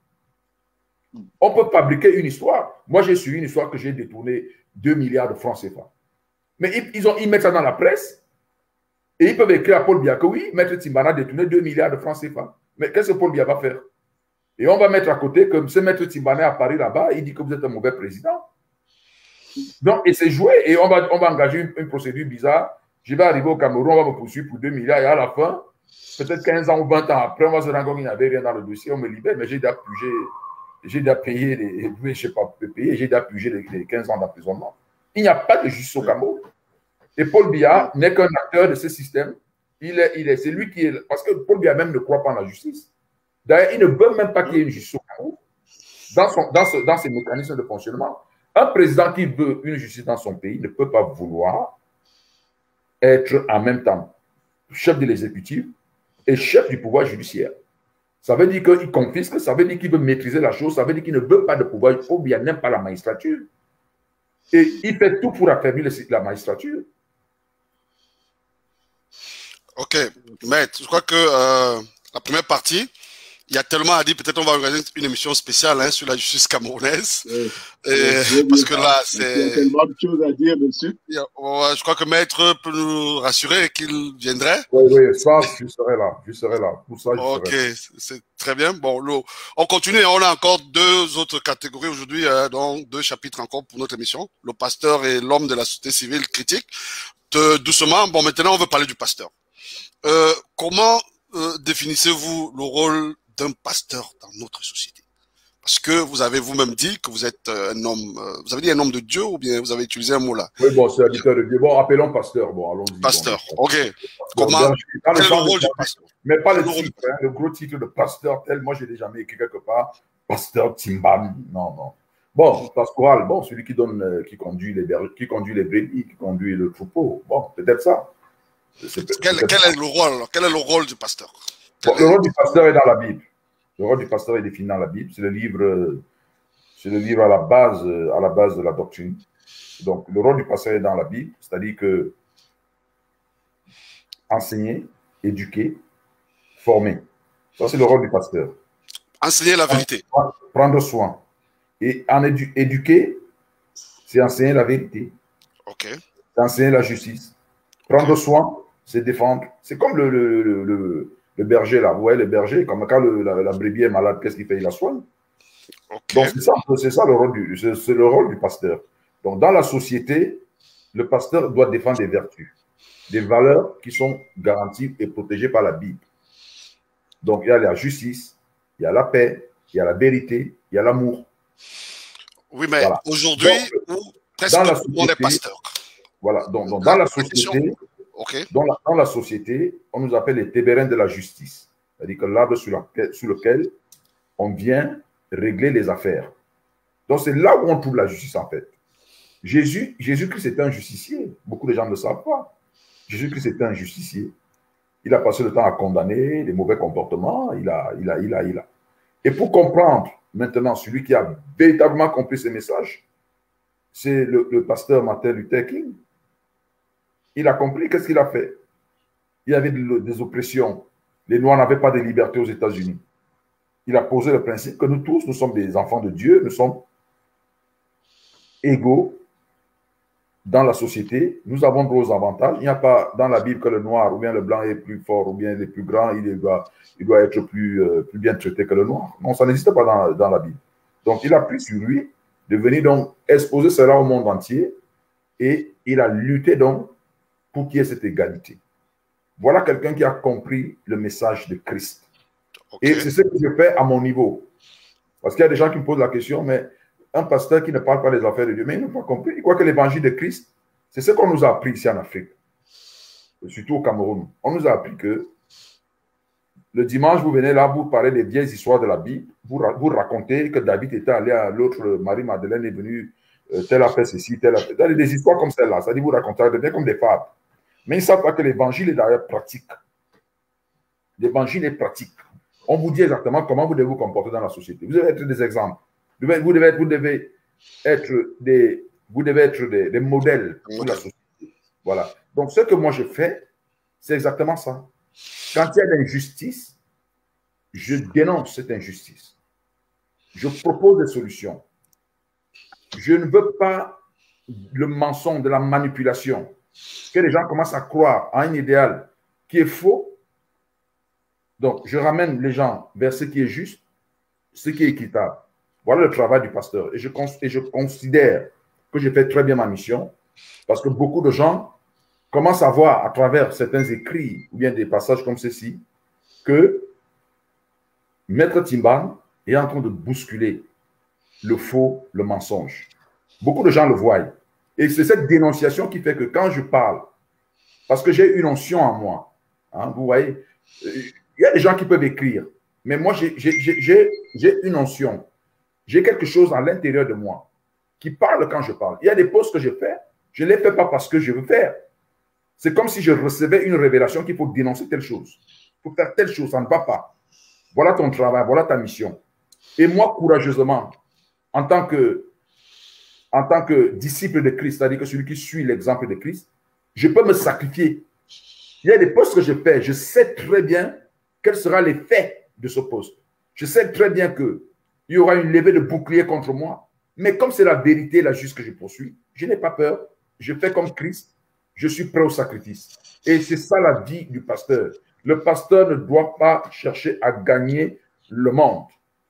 On peut fabriquer une histoire. Moi, j'ai suivi une histoire que j'ai détourné 2 milliards de francs CFA. Mais ils mettent ça dans la presse et ils peuvent écrire à Paul Biya que oui, Maître Timbane a détourné 2 milliards de francs CFA. Mais qu'est-ce que Paul Biya va faire? Et on va mettre à côté que ce Maître Timbane à Paris là-bas, il dit que vous êtes un mauvais président. Donc, et c'est joué et on va engager une procédure bizarre. Je vais arriver au Cameroun, on va me poursuivre pour 2 milliards et à la fin, peut-être 15 ans ou 20 ans après, on va se rendre compte qu'il n'y avait rien dans le dossier, on me libère, mais j'ai déjà payé les 15 ans d'emprisonnement. Il n'y a pas de justice au Cameroun. Et Paul Biya n'est qu'un acteur de ce système. C'est lui qui est. Parce que Paul Biya même ne croit pas en la justice. D'ailleurs, il ne veut même pas qu'il y ait une justice au Cameroun. Dans ses mécanismes de fonctionnement, un président qui veut une justice dans son pays ne peut pas vouloir être en même temps chef de l'exécutif et chef du pouvoir judiciaire. Ça veut dire qu'il confisque, ça veut dire qu'il veut maîtriser la chose, ça veut dire qu'il ne veut pas de pouvoir, Paul Biya n'aime pas la magistrature. Et il fait tout pour affaiblir la magistrature. Ok, maître, je crois que la première partie, il y a tellement à dire, peut-être on va organiser une émission spéciale sur la justice camerounaise. Parce que là, c'est... Il y a tellement de choses à dire dessus. Je crois que maître peut nous rassurer qu'il viendrait. Oui, ça, je serai là. Pour ça, ok, c'est très bien. Bon, on continue. On a encore 2 autres catégories aujourd'hui, donc 2 chapitres encore pour notre émission. Le pasteur et l'homme de la société civile critique. Doucement, bon, maintenant, on veut parler du pasteur. Comment définissez-vous le rôle d'un pasteur dans notre société? Parce que vous avez vous-même dit que vous êtes un homme, vous avez dit un homme de Dieu ou bien vous avez utilisé un mot là? Oui, bon, c'est habiteur de Dieu. Bon, appelons pasteur. Bon, allons-y. Pasteur, bon, ok. Comment, quel est le rôle du pasteur? Mais pas le titre, le gros titre de pasteur tel, moi je l'ai jamais écrit quelque part, pasteur Timbane, non. Bon, pastoral, bon, celui qui conduit les brebis, qui conduit le troupeau, bon, peut-être ça. Quel est le rôle du pasteur? Bon, le rôle du pasteur est dans la Bible. Le rôle du pasteur est défini dans la Bible. C'est le livre à la base de la doctrine. Donc, le rôle du pasteur est dans la Bible, c'est-à-dire que enseigner, éduquer, former. Ça, c'est le rôle du pasteur. Enseigner la vérité. Prendre soin. Et en éduquer, c'est enseigner la vérité. Ok. C'est enseigner la justice. Prendre soin, c'est défendre. C'est comme le berger là. Vous voyez le berger, comme quand la brebis est malade, qu'est-ce qu'il fait? Il la soigne. Okay. Donc c'est ça le rôle du pasteur. Donc dans la société, le pasteur doit défendre des vertus, des valeurs qui sont garanties et protégées par la Bible. Donc il y a la justice, il y a la paix, il y a la vérité, il y a l'amour. Oui, mais voilà. Aujourd'hui, presque tout le monde est pasteur. Voilà, donc dans la société, okay. Dans la société, on nous appelle les tébérins de la justice. C'est-à-dire que l'arbre sur lequel on vient régler les affaires. Donc, c'est là où on trouve la justice, en fait. Jésus-Christ était un justicier. Beaucoup de gens ne le savent pas. Jésus-Christ était un justicier. Il a passé le temps à condamner les mauvais comportements. Et pour comprendre maintenant celui qui a véritablement compris ces messages, c'est le pasteur Martin Luther King. Il a compris, qu'est-ce qu'il a fait? Il y avait des oppressions. Les Noirs n'avaient pas de liberté aux États-Unis. Il a posé le principe que nous tous, nous sommes des enfants de Dieu, nous sommes égaux dans la société, nous avons de gros avantages. Il n'y a pas dans la Bible que le noir ou bien le blanc est plus fort ou bien il est plus grand, il doit être plus bien traité que le noir. Non, ça n'existe pas dans la Bible. Donc, il a pris sur lui de venir donc exposer cela au monde entier et il a lutté donc pour qu'il y ait cette égalité. Voilà quelqu'un qui a compris le message de Christ. Okay. Et c'est ce que je fais à mon niveau. Parce qu'il y a des gens qui me posent la question, mais un pasteur qui ne parle pas des affaires de Dieu, mais il n'a pas compris. Il croit que l'évangile de Christ, c'est ce qu'on nous a appris ici en Afrique, surtout au Cameroun. On nous a appris que le dimanche, vous venez là, vous parlez des vieilles histoires de la Bible, vous racontez que David était allé à l'autre, Marie-Madeleine est venue, telle a fait ceci, telle a fait. Des histoires comme celle-là, ça dit vous racontez, ça devient comme des fables. Mais ils ne savent pas que l'évangile est d'ailleurs pratique. L'évangile est pratique. On vous dit exactement comment vous devez vous comporter dans la société. Vous devez être des exemples. Vous devez être des modèles pour la société. Voilà. Donc, ce que moi je fais, c'est exactement ça. Quand il y a de l'injustice, je dénonce cette injustice. Je propose des solutions. Je ne veux pas le mensonge, de la manipulation. Que les gens commencent à croire à un idéal qui est faux. Donc, je ramène les gens vers ce qui est juste, ce qui est équitable. Voilà le travail du pasteur. Et je considère que j'ai fait très bien ma mission parce que beaucoup de gens commencent à voir à travers certains écrits ou bien des passages comme ceci que Maître Timban est en train de bousculer le faux, le mensonge. Beaucoup de gens le voient. Et c'est cette dénonciation qui fait que quand je parle, parce que j'ai une onction en moi, hein, vous voyez, il y a des gens qui peuvent écrire, mais moi j'ai une onction. J'ai quelque chose à l'intérieur de moi qui parle quand je parle. Il y a des posts que je fais, je ne les fais pas parce que je veux faire. C'est comme si je recevais une révélation qu'il faut dénoncer telle chose. Il faut faire telle chose, ça ne va pas. Voilà ton travail, voilà ta mission. Et moi, courageusement, en tant que disciple de Christ, c'est-à-dire que celui qui suit l'exemple de Christ, je peux me sacrifier. Il y a des postes que je fais, je sais très bien quel sera l'effet de ce poste. Je sais très bien qu'il y aura une levée de bouclier contre moi, mais comme c'est la vérité, la juste que je poursuis, je n'ai pas peur, je fais comme Christ, je suis prêt au sacrifice. Et c'est ça la vie du pasteur. Le pasteur ne doit pas chercher à gagner le monde.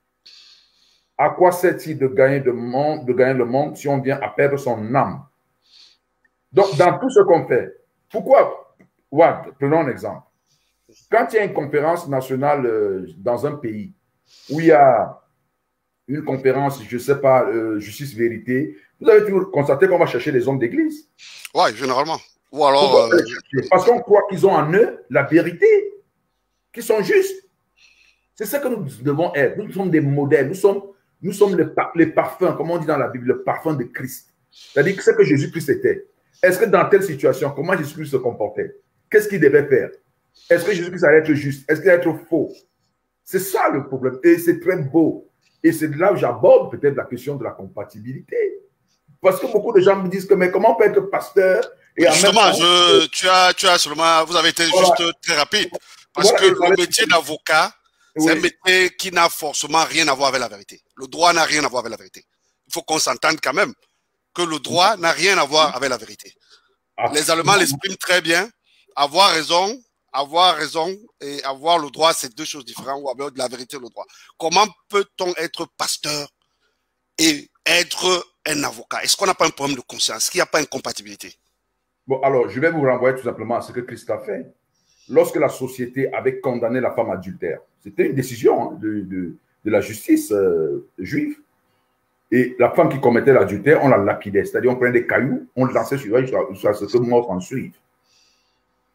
À quoi sert-il de gagner le monde si on vient à perdre son âme? Donc, dans tout ce qu'on fait, pourquoi, Wad, prenons un exemple. Quand il y a une conférence nationale dans un pays où il y a une conférence, je ne sais pas, justice, vérité, vous avez toujours constaté qu'on va chercher les hommes d'église. Oui, généralement. Ou alors. Parce qu'on croit qu'ils ont en eux la vérité, qu'ils sont justes. C'est ce que nous devons être. Nous sommes des modèles. Nous sommes les parfums, comme on dit dans la Bible, le parfum de Christ. C'est-à-dire que ce que Jésus-Christ était. Est-ce que dans telle situation, comment Jésus-Christ se comportait? Qu'est-ce qu'il devait faire? Est-ce que Jésus-Christ allait être juste? Est-ce qu'il allait être faux? C'est ça le problème. Et c'est très beau. Et c'est là où j'aborde peut-être la question de la compatibilité. Parce que beaucoup de gens me disent que, mais comment on peut être pasteur et justement, en même temps, tu as seulement, vous avez été juste très rapide. Parce que le métier d'avocat, c'est un métier qui n'a forcément rien à voir avec la vérité. Le droit n'a rien à voir avec la vérité. Il faut qu'on s'entende quand même que le droit n'a rien à voir avec la vérité. Les Allemands l'expriment très bien. Avoir raison et avoir le droit, c'est deux choses différentes, ou avoir de la vérité et le droit. Comment peut-on être pasteur et être un avocat? Est-ce qu'on n'a pas un problème de conscience? Est-ce qu'il n'y a pas une compatibilité? Bon, alors, je vais vous renvoyer tout simplement à ce que Christ a fait. Lorsque la société avait condamné la femme adultère, c'était une décision de la justice juive. Et la femme qui commettait l'adultère, on la lapidait. C'est-à-dire, on prenait des cailloux, on le lançait sur elle jusqu'à ce que mort en suive.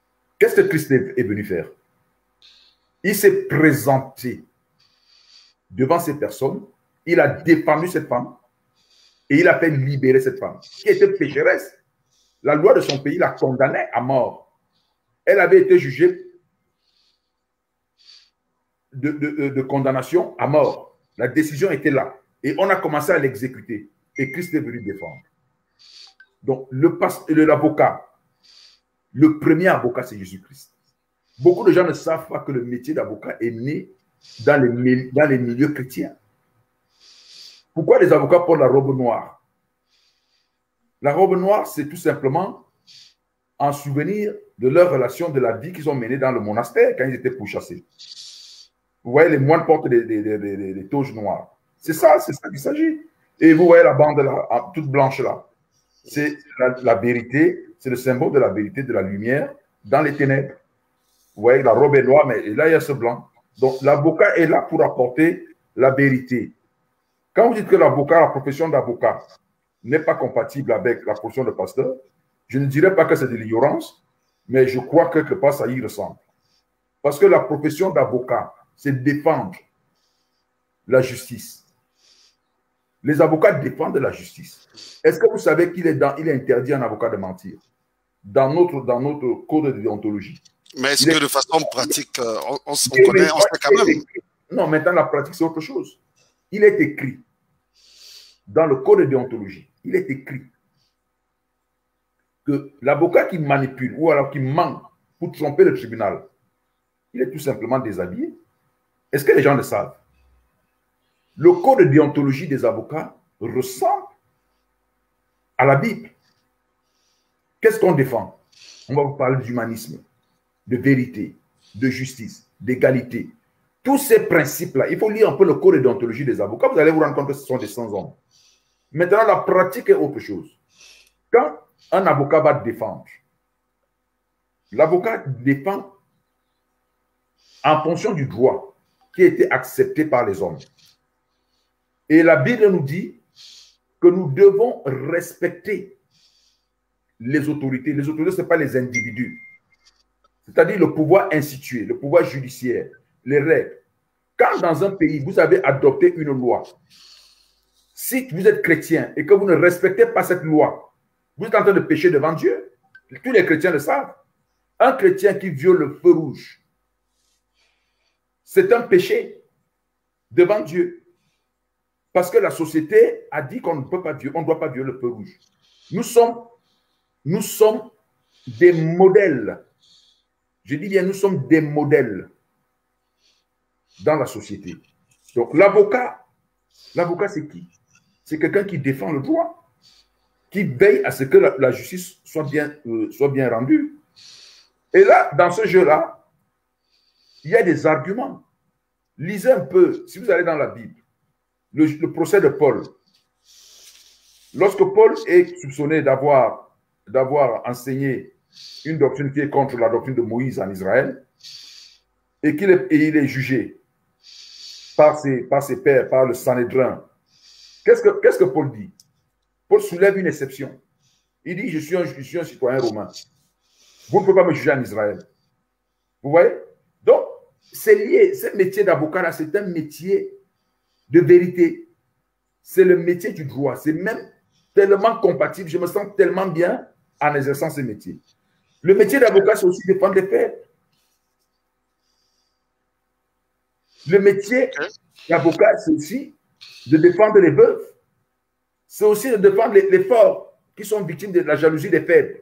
Qu'est-ce que Christ est venu faire? Il s'est présenté devant ces personnes, il a défendu cette femme et il a fait libérer cette femme qui était pécheresse. La loi de son pays la condamnait à mort. Elle avait été jugée de condamnation à mort. La décision était là. Et on a commencé à l'exécuter. Et Christ est venu défendre. Donc, l'avocat, le premier avocat, c'est Jésus-Christ. Beaucoup de gens ne savent pas que le métier d'avocat est né dans les milieux chrétiens. Pourquoi les avocats portent la robe noire? La robe noire, c'est tout simplement en souvenir de leur relation, de la vie qu'ils ont menée dans le monastère quand ils étaient pourchassés. Vous voyez, les moines portent des toges noires. C'est ça qu'il s'agit. Et vous voyez la bande là, toute blanche là. C'est la vérité, c'est le symbole de la vérité, de la lumière dans les ténèbres. Vous voyez, la robe est noire, mais là, il y a ce blanc. Donc, l'avocat est là pour apporter la vérité. Quand vous dites que l'avocat, la profession d'avocat, n'est pas compatible avec la profession de pasteur, je ne dirais pas que c'est de l'ignorance, mais je crois que quelque part, ça y ressemble. Parce que la profession d'avocat, c'est défendre la justice. Les avocats défendent la justice. Est-ce que vous savez qu'il est interdit à un avocat de mentir dans notre code de déontologie? Mais est-ce que de façon pratique, on connaît, on sait quand même? Non, maintenant la pratique, c'est autre chose. Il est écrit dans le code de déontologie, il est écrit que l'avocat qui manipule ou alors qui ment pour tromper le tribunal, il est tout simplement déshabillé. Est-ce que les gens le savent? Le code de déontologie des avocats ressemble à la Bible. Qu'est-ce qu'on défend? On va vous parler d'humanisme, de vérité, de justice, d'égalité. Tous ces principes-là, il faut lire un peu le code de déontologie des avocats, vous allez vous rendre compte que ce sont des sans-hommes. Maintenant, la pratique est autre chose. Quand un avocat va défendre, l'avocat défend en fonction du droit qui a été accepté par les hommes. Et la Bible nous dit que nous devons respecter les autorités. Les autorités, ce n'est pas les individus. C'est-à-dire le pouvoir institué, le pouvoir judiciaire, les règles. Quand dans un pays, vous avez adopté une loi, si vous êtes chrétien et que vous ne respectez pas cette loi, vous êtes en train de pécher devant Dieu. Tous les chrétiens le savent. Un chrétien qui viole le feu rouge, c'est un péché devant Dieu. Parce que la société a dit qu'on ne peut pas violer, on ne doit pas violer le feu rouge. Nous sommes des modèles. Je dis bien, nous sommes des modèles dans la société. Donc, l'avocat, c'est qui? C'est quelqu'un qui défend le droit, qui veille à ce que la justice soit bien rendue. Et là, dans ce jeu-là, il y a des arguments. Lisez un peu, si vous allez dans la Bible, le procès de Paul. Lorsque Paul est soupçonné d'avoir enseigné une doctrine qui est contre la doctrine de Moïse en Israël, et il est jugé par ses pairs, par le Sanhédrin, qu'est-ce que Paul dit? Paul soulève une exception. Il dit, je suis un citoyen romain. Vous ne pouvez pas me juger en Israël. Vous voyez? Donc, c'est lié. Ce métier d'avocat-là, c'est un métier de vérité. C'est le métier du droit. C'est même tellement compatible. Je me sens tellement bien en exerçant ce métier. Le métier d'avocat, c'est aussi défendre les faibles. Le métier d'avocat, c'est aussi de défendre les veuves. C'est aussi de défendre les forts qui sont victimes de la jalousie des faibles.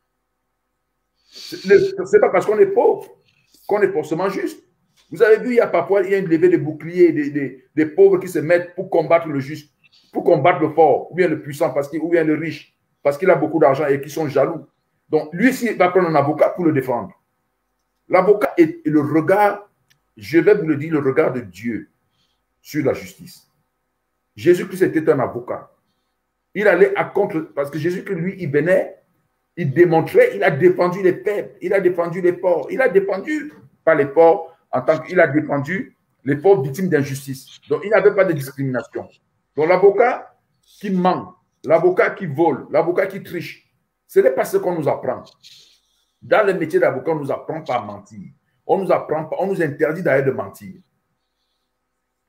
Ce n'est pas parce qu'on est pauvre qu'on est forcément juste. Vous avez vu, il y a une levée de boucliers des pauvres qui se mettent pour combattre le juste, pour combattre le fort, ou bien le puissant, ou bien le riche, parce qu'il a beaucoup d'argent et qui sont jaloux. Donc, lui aussi, il va prendre un avocat pour le défendre. L'avocat est le regard, je vais vous le dire, le regard de Dieu sur la justice. Jésus-Christ était un avocat. Il allait à contre, parce que Jésus-Christ, lui, il venait, il démontrait, il a défendu les faibles, il a défendu les pauvres, il a défendu, pas les pauvres, il a défendu les pauvres victimes d'injustice. Donc, il n'avait pas de discrimination. Donc, l'avocat qui ment, l'avocat qui vole, l'avocat qui triche, ce n'est pas ce qu'on nous apprend. Dans le métier d'avocat, on ne nous apprend pas à mentir. On nous interdit d'ailleurs de mentir.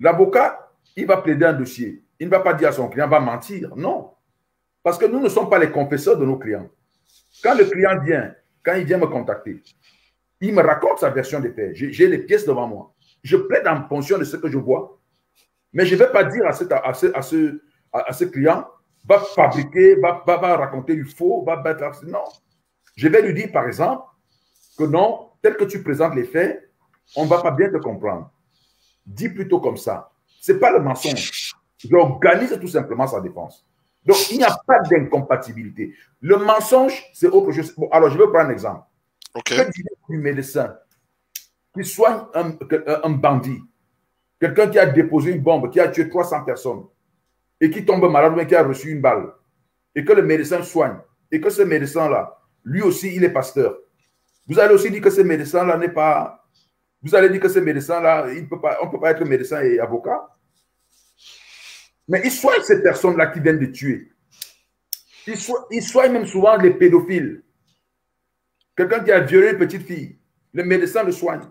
L'avocat, il va plaider un dossier. Il ne va pas dire à son client, va mentir. Non. Parce que nous ne sommes pas les confesseurs de nos clients. Quand le client vient, quand il vient me contacter, il me raconte sa version des faits. J'ai les pièces devant moi. Je plaide en fonction de ce que je vois. Mais je ne vais pas dire à ce client, va fabriquer, va raconter du faux, non. Je vais lui dire, par exemple, que non, tel que tu présentes les faits, on ne va pas bien te comprendre. Dis plutôt comme ça. Ce n'est pas le mensonge. J'organise tout simplement sa défense. Donc, il n'y a pas d'incompatibilité. Le mensonge, c'est autre chose. Bon, alors, je vais prendre un exemple. Okay. Que dire du médecin qui soigne un bandit, quelqu'un qui a déposé une bombe, qui a tué 300 personnes et qui tombe malade ou qui a reçu une balle et que le médecin soigne et que ce médecin-là, lui aussi, il est pasteur. Vous allez aussi dire que ce médecin-là n'est pas... Vous allez dire que ce médecin-là, on ne peut pas être médecin et avocat. Mais il soigne ces personnes-là qui viennent de tuer. Il soigne même souvent les pédophiles. Quelqu'un qui a violé une petite fille, le médecin le soigne.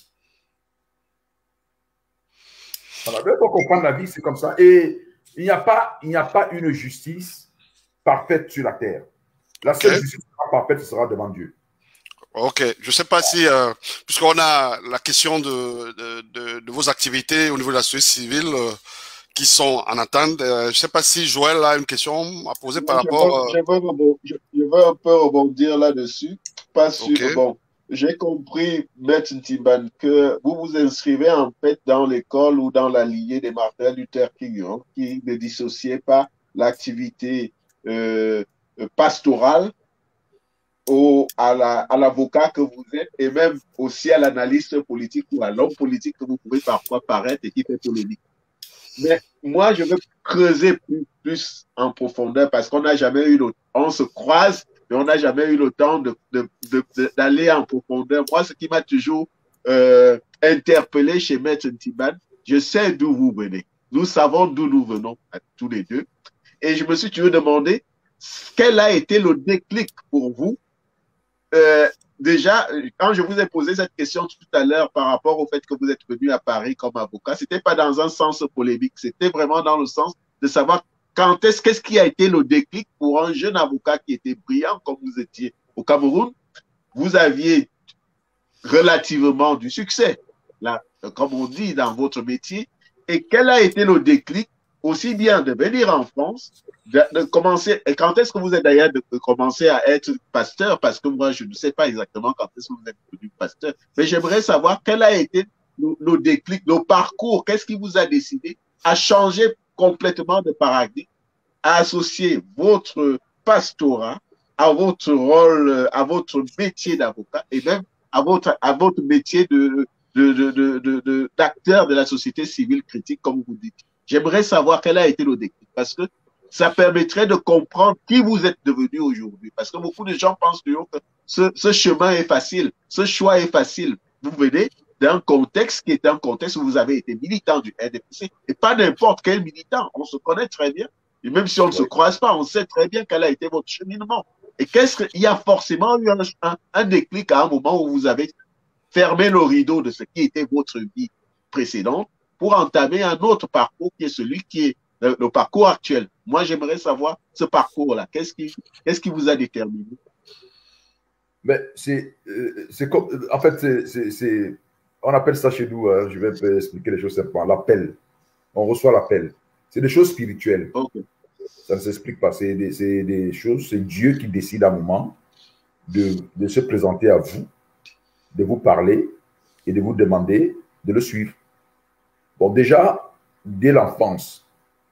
Voilà, il faut comprendre la vie, c'est comme ça. Et il n'y a pas une justice parfaite sur la terre. La seule justice qui sera parfaite, ce sera devant Dieu. Ok, je ne sais pas si, puisqu'on a la question de vos activités au niveau de la société civile qui sont en attente, je ne sais pas si Joël a une question à poser par rapport... Je veux un peu rebondir là-dessus. Pas sûr, bon, j'ai compris, Maître Ntimban, que vous vous inscrivez en fait dans l'école ou dans la lignée des Martin Luther King, hein, qui ne dissociait pas l'activité pastorale à l'avocat que vous êtes et même aussi à l'analyste politique ou à l'homme politique que vous pouvez parfois paraître et qui fait polémique. Mais moi, je veux creuser plus en profondeur parce qu'on n'a jamais eu le temps. On se croise, mais on n'a jamais eu le temps d'aller en profondeur. Moi, ce qui m'a toujours interpellé chez Maître Ntimban, je sais d'où vous venez. Nous savons d'où nous venons tous les deux. Et je me suis toujours demandé quel a été le déclic pour vous. Déjà, quand je vous ai posé cette question tout à l'heure par rapport au fait que vous êtes venu à Paris comme avocat, c'était pas dans un sens polémique, c'était vraiment dans le sens de savoir qu'est-ce qui a été le déclic pour un jeune avocat qui était brillant comme vous étiez au Cameroun. Vous aviez relativement du succès, là, comme on dit dans votre métier, et quel a été le déclic aussi bien de venir en France, de commencer, et quand est-ce que vous êtes d'ailleurs de commencer à être pasteur, parce que moi je ne sais pas exactement quand est-ce que vous êtes devenu pasteur, mais j'aimerais savoir quel a été le déclic, le parcours, qu'est-ce qui vous a décidé à changer complètement de paradigme, à associer votre pastorat à votre rôle, à votre métier d'avocat et même à votre métier d'acteur de la société civile critique, comme vous dites. J'aimerais savoir quel a été le déclic parce que ça permettrait de comprendre qui vous êtes devenu aujourd'hui. Parce que beaucoup de gens pensent que ce chemin est facile, ce choix est facile. Vous venez d'un contexte qui est un contexte où vous avez été militant du NDPC et pas n'importe quel militant. On se connaît très bien. Et même si on ne se croise pas, on sait très bien quel a été votre cheminement. Et il y a forcément eu un déclic à un moment où vous avez fermé le rideau de ce qui était votre vie précédente pour entamer un autre parcours qui est celui qui est le parcours actuel. Moi, j'aimerais savoir ce parcours-là. Qu'est-ce qui vous a déterminé? Mais en fait, on appelle ça chez nous, je vais expliquer les choses simplement, l'appel. On reçoit l'appel. C'est des choses spirituelles. Okay. Ça ne s'explique pas. C'est des choses, c'est Dieu qui décide à un moment de se présenter à vous, de vous parler et de vous demander de le suivre. Bon, déjà, dès l'enfance,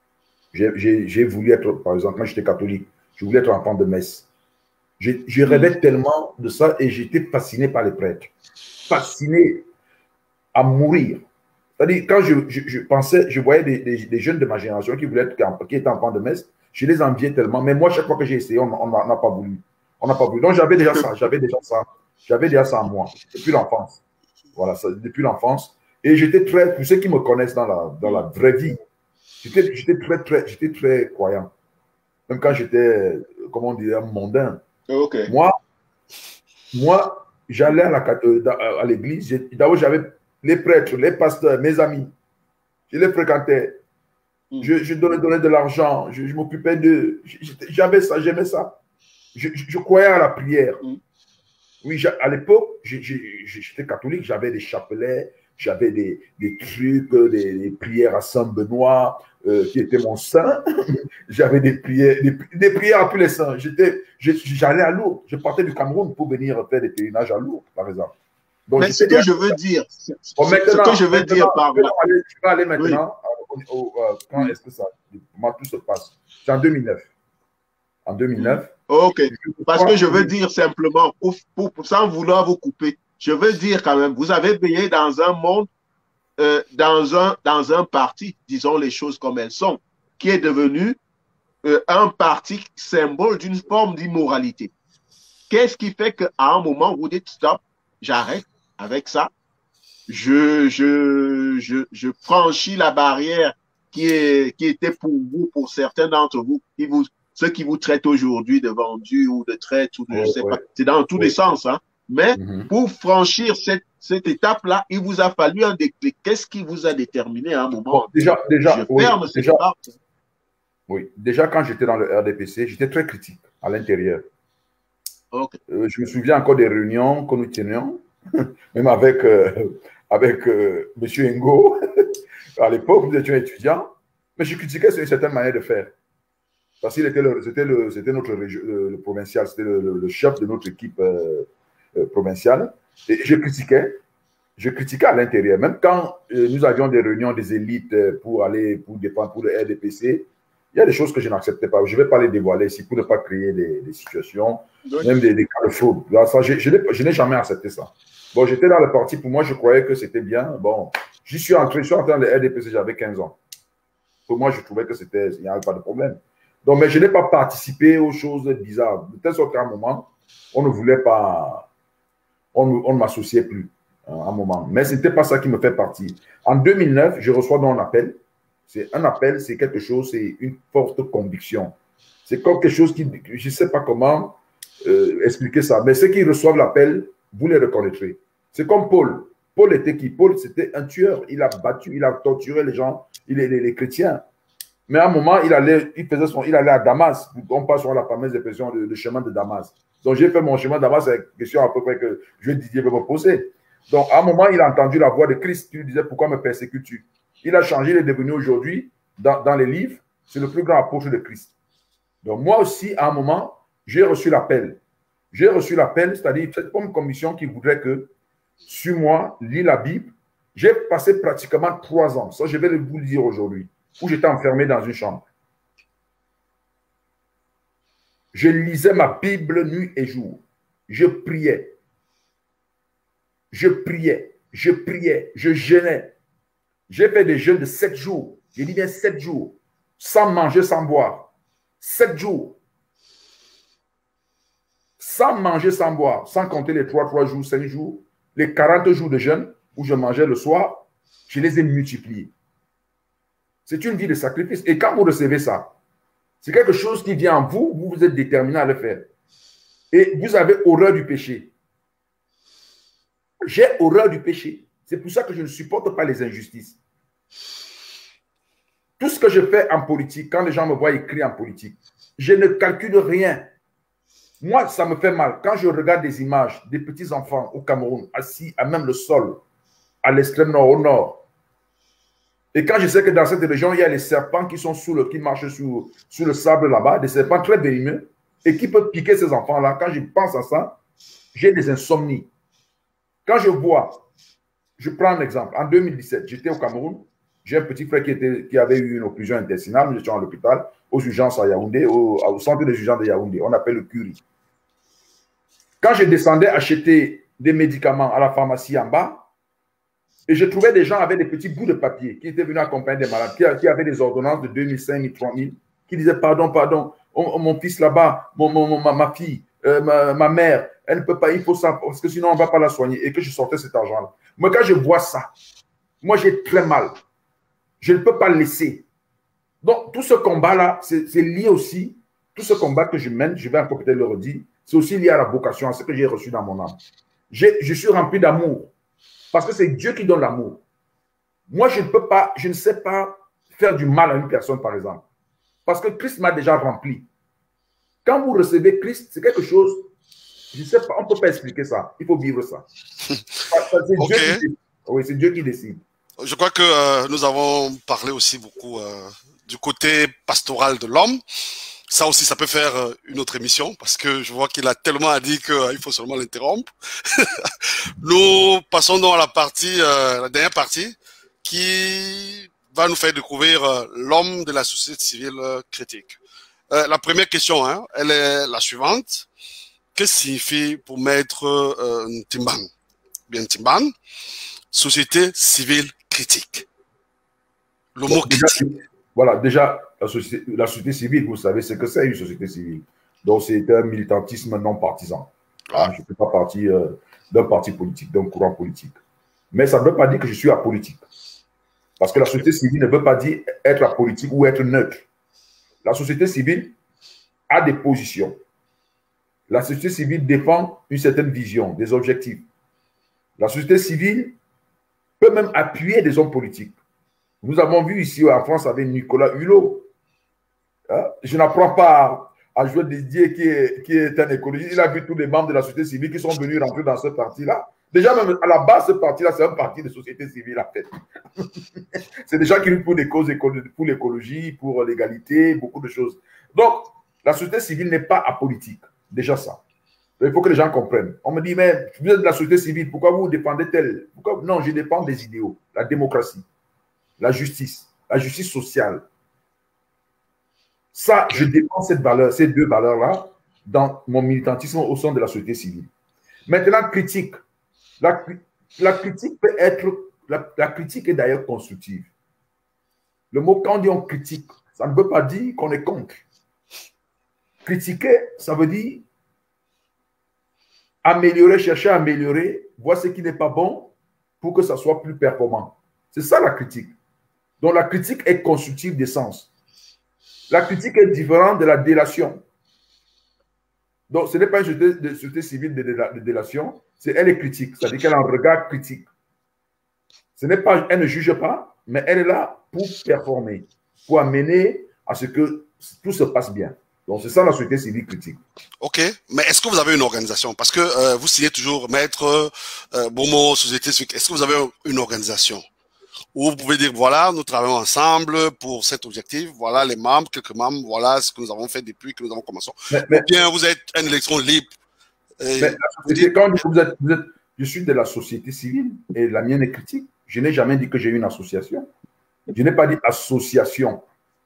j'ai voulu être, par exemple, quand j'étais catholique, je voulais être enfant de messe. Je rêvais tellement de ça et j'étais fasciné par les prêtres. Fasciné à mourir. C'est-à-dire, quand je pensais, je voyais des jeunes de ma génération qui étaient enfants de messe, je les enviais tellement. Mais moi, chaque fois que j'ai essayé, on n'a pas voulu. On n'a pas voulu. Donc, j'avais déjà ça en moi, depuis l'enfance. Voilà, depuis l'enfance. Et j'étais très, pour ceux qui me connaissent dans la vraie vie, j'étais très croyant. Même quand j'étais, comment on dirait, mondain. Okay. Moi, j'allais à l'église. D'abord, j'avais les prêtres, les pasteurs, mes amis. Je les fréquentais. Je donnais de l'argent. Je m'occupais d'eux. J'avais ça, j'aimais ça. Je croyais à la prière. Oui, à l'époque, j'étais catholique. J'avais des chapelets. J'avais des trucs, des prières à Saint-Benoît, qui était mon saint. J'avais des prières à tous les saints. J'allais à Lourdes. Je partais du Cameroun pour venir faire des pèlerinages à Lourdes, par exemple. Donc, mais ce que je veux dire, bon, ce que je veux dire par là. Je vais aller maintenant. Quand est-ce que ça, comment tout se passe? C'est en 2009. En 2009. Ok. Parce que je veux dire simplement, sans vouloir vous couper, je veux dire quand même, vous avez baigné dans un monde, dans un parti, disons les choses comme elles sont, qui est devenu un parti symbole d'une forme d'immoralité. Qu'est-ce qui fait qu'à un moment, vous dites stop, j'arrête avec ça, je franchis la barrière qui était pour vous, pour certains d'entre vous, ceux qui vous traitent aujourd'hui de vendus ou de traite, ou de, je sais pas, c'est dans tous les sens, hein. Mais pour franchir cette étape-là, il vous a fallu un déclic. Qu'est-ce qui vous a déterminé à un moment? Déjà, je ferme cette porte. Oui, déjà quand j'étais dans le RDPC, j'étais très critique à l'intérieur. Okay. Je me souviens encore des réunions que nous tenions, même avec M. Ngo. À l'époque, nous étions étudiants, mais je critiquais une certaine manière de faire. Parce qu'il était c'était notre le provincial, c'était le chef de notre équipe provinciale. Et je critiquais à l'intérieur. Même quand nous avions des réunions des élites pour défendre pour le RDPC, il y a des choses que je n'acceptais pas. Je ne vais pas les dévoiler ici pour ne pas créer des situations, même des cas de fraude. Ça, je n'ai jamais accepté ça. Bon, j'étais dans le parti, pour moi, je croyais que c'était bien. Bon, je suis entré dans le RDPC, j'avais 15 ans. Pour moi, je trouvais que il n'y avait pas de problème. Donc, mais je n'ai pas participé aux choses bizarres. De telle sorte qu'à un moment, on ne voulait pas, on ne m'associait plus à un moment. Mais ce n'était pas ça qui me fait partie. En 2009, je reçois donc un appel. C'est un appel, c'est quelque chose, c'est une forte conviction. C'est comme quelque chose qui, je ne sais pas comment expliquer ça, mais ceux qui reçoivent l'appel, vous les reconnaîtrez. C'est comme Paul. Paul était qui? Paul, c'était un tueur. Il a battu, il a torturé les gens, les chrétiens. Mais à un moment, il allait à Damas. On passe sur la fameuse expression de chemin de Damas. Donc, j'ai fait mon chemin de Damas avec une question à peu près que Didier veut me poser. Donc, à un moment, il a entendu la voix de Christ qui lui disait, pourquoi me persécutes-tu? Il a changé, il est devenu aujourd'hui, dans les livres, c'est le plus grand apôtre de Christ. Donc, moi aussi, à un moment, j'ai reçu l'appel. J'ai reçu l'appel, c'est-à-dire cette commission qui voudrait que, sur moi, lis la Bible. J'ai passé pratiquement 3 ans, ça je vais vous le dire aujourd'hui, où j'étais enfermé dans une chambre. Je lisais ma Bible nuit et jour. Je priais. Je priais. Je priais. Je jeûnais. J'ai fait des jeûnes de 7 jours. Je dis bien 7 jours. Sans manger, sans boire. 7 jours. Sans manger, sans boire. Sans compter les 3 jours, 5 jours. Les 40 jours de jeûne où je mangeais le soir, je les ai multipliés. C'est une vie de sacrifice. Et quand vous recevez ça, c'est quelque chose qui vient en vous, vous êtes déterminé à le faire. Et vous avez horreur du péché. J'ai horreur du péché. C'est pour ça que je ne supporte pas les injustices. Tout ce que je fais en politique, quand les gens me voient écrire en politique, je ne calcule rien. Moi, ça me fait mal. Quand je regarde des images des petits-enfants au Cameroun, assis à même le sol, à l'extrême nord, au nord, et quand je sais que dans cette région, il y a les serpents qui sont qui marchent sous le sable là-bas, des serpents très venimeux, et qui peuvent piquer ces enfants-là, quand je pense à ça, j'ai des insomnies. Quand je vois, je prends un exemple, en 2017, j'étais au Cameroun, j'ai un petit frère qui avait eu une occlusion intestinale, nous étions à l'hôpital, aux urgences à Yaoundé, au centre des urgences de Yaoundé, on appelle le Curie. Quand je descendais acheter des médicaments à la pharmacie en bas, et je trouvais des gens avec des petits bouts de papier qui étaient venus accompagner des malades, qui avaient des ordonnances de 2000, 5000, 3000, qui disaient pardon, mon fils là-bas, ma fille, ma mère, elle ne peut pas, il faut ça, parce que sinon on ne va pas la soigner, et que je sortais cet argent-là. Moi, quand je vois ça, moi j'ai très mal. Je ne peux pas le laisser. Donc, tout ce combat-là, c'est lié aussi, tout ce combat que je mène, je vais encore peut-être le redire, c'est aussi lié à la vocation, à ce que j'ai reçu dans mon âme. Je suis rempli d'amour. Parce que c'est Dieu qui donne l'amour. Moi, je ne sais pas faire du mal à une personne, par exemple. Parce que Christ m'a déjà rempli. Quand vous recevez Christ, c'est quelque chose, je ne sais pas, on ne peut pas expliquer ça. Il faut vivre ça. C'est Ok. Dieu qui décide. Oui, c'est Dieu qui décide. Je crois que nous avons parlé aussi beaucoup du côté pastoral de l'homme. Ça aussi, ça peut faire une autre émission parce que je vois qu'il a tellement dit qu'il faut seulement l'interrompre. Nous passons donc à la dernière partie qui va nous faire découvrir l'homme de la société civile critique. La première question, hein, elle est la suivante. Qu'est-ce que signifie pour maître Timban? Bien Timban, société civile critique. Le mot critique. Voilà, déjà, la société civile, vous savez ce que c'est une société civile. Donc, c'est un militantisme non partisan. Hein, je ne fais pas partie d'un parti politique, d'un courant politique. Mais ça ne veut pas dire que je suis apolitique. Parce que la société civile ne veut pas dire être apolitique ou être neutre. La société civile a des positions. La société civile défend une certaine vision, des objectifs. La société civile peut même appuyer des hommes politiques. Nous avons vu ici en France avec Nicolas Hulot. Hein? Je n'apprends pas à jouer Didier qui est un écologiste. Il a vu tous les membres de la société civile qui sont venus rentrer dans ce parti-là. Déjà, même à la base, ce parti-là, c'est un parti de société civile, en fait. C'est des gens qui luttent pour des causes, pour l'écologie, pour l'égalité, beaucoup de choses. Donc, la société civile n'est pas apolitique. Déjà ça. Il faut que les gens comprennent. On me dit, mais vous êtes de la société civile, pourquoi vous défendez tel? Non, je défends des idéaux. La démocratie, la justice sociale. Ça, je défends cette valeur, ces deux valeurs-là dans mon militantisme au sein de la société civile. Maintenant, critique. La critique peut être, la critique est d'ailleurs constructive. Le mot, quand on dit on critique, ça ne veut pas dire qu'on est contre. Critiquer, ça veut dire améliorer, chercher à améliorer, voir ce qui n'est pas bon pour que ça soit plus performant. C'est ça la critique. Donc la critique est constructive d'essence. La critique est différente de la délation. Donc ce n'est pas une société civile de délation, elle est critique, c'est-à-dire qu'elle a un regard critique. Ce n'est pas, elle ne juge pas, mais elle est là pour performer, pour amener à ce que tout se passe bien. Donc, c'est ça la société civile critique. Ok, mais est-ce que vous avez une organisation? Parce que vous signez toujours Maître Bomo, société civile. Est-ce que vous avez une organisation où vous pouvez dire, voilà, nous travaillons ensemble pour cet objectif, voilà les membres, quelques membres, voilà ce que nous avons fait depuis que nous avons commencé. Ou bien vous êtes une élection libre. Je suis de la société civile et la mienne est critique. Je n'ai jamais dit que j'ai une association. Je n'ai pas dit association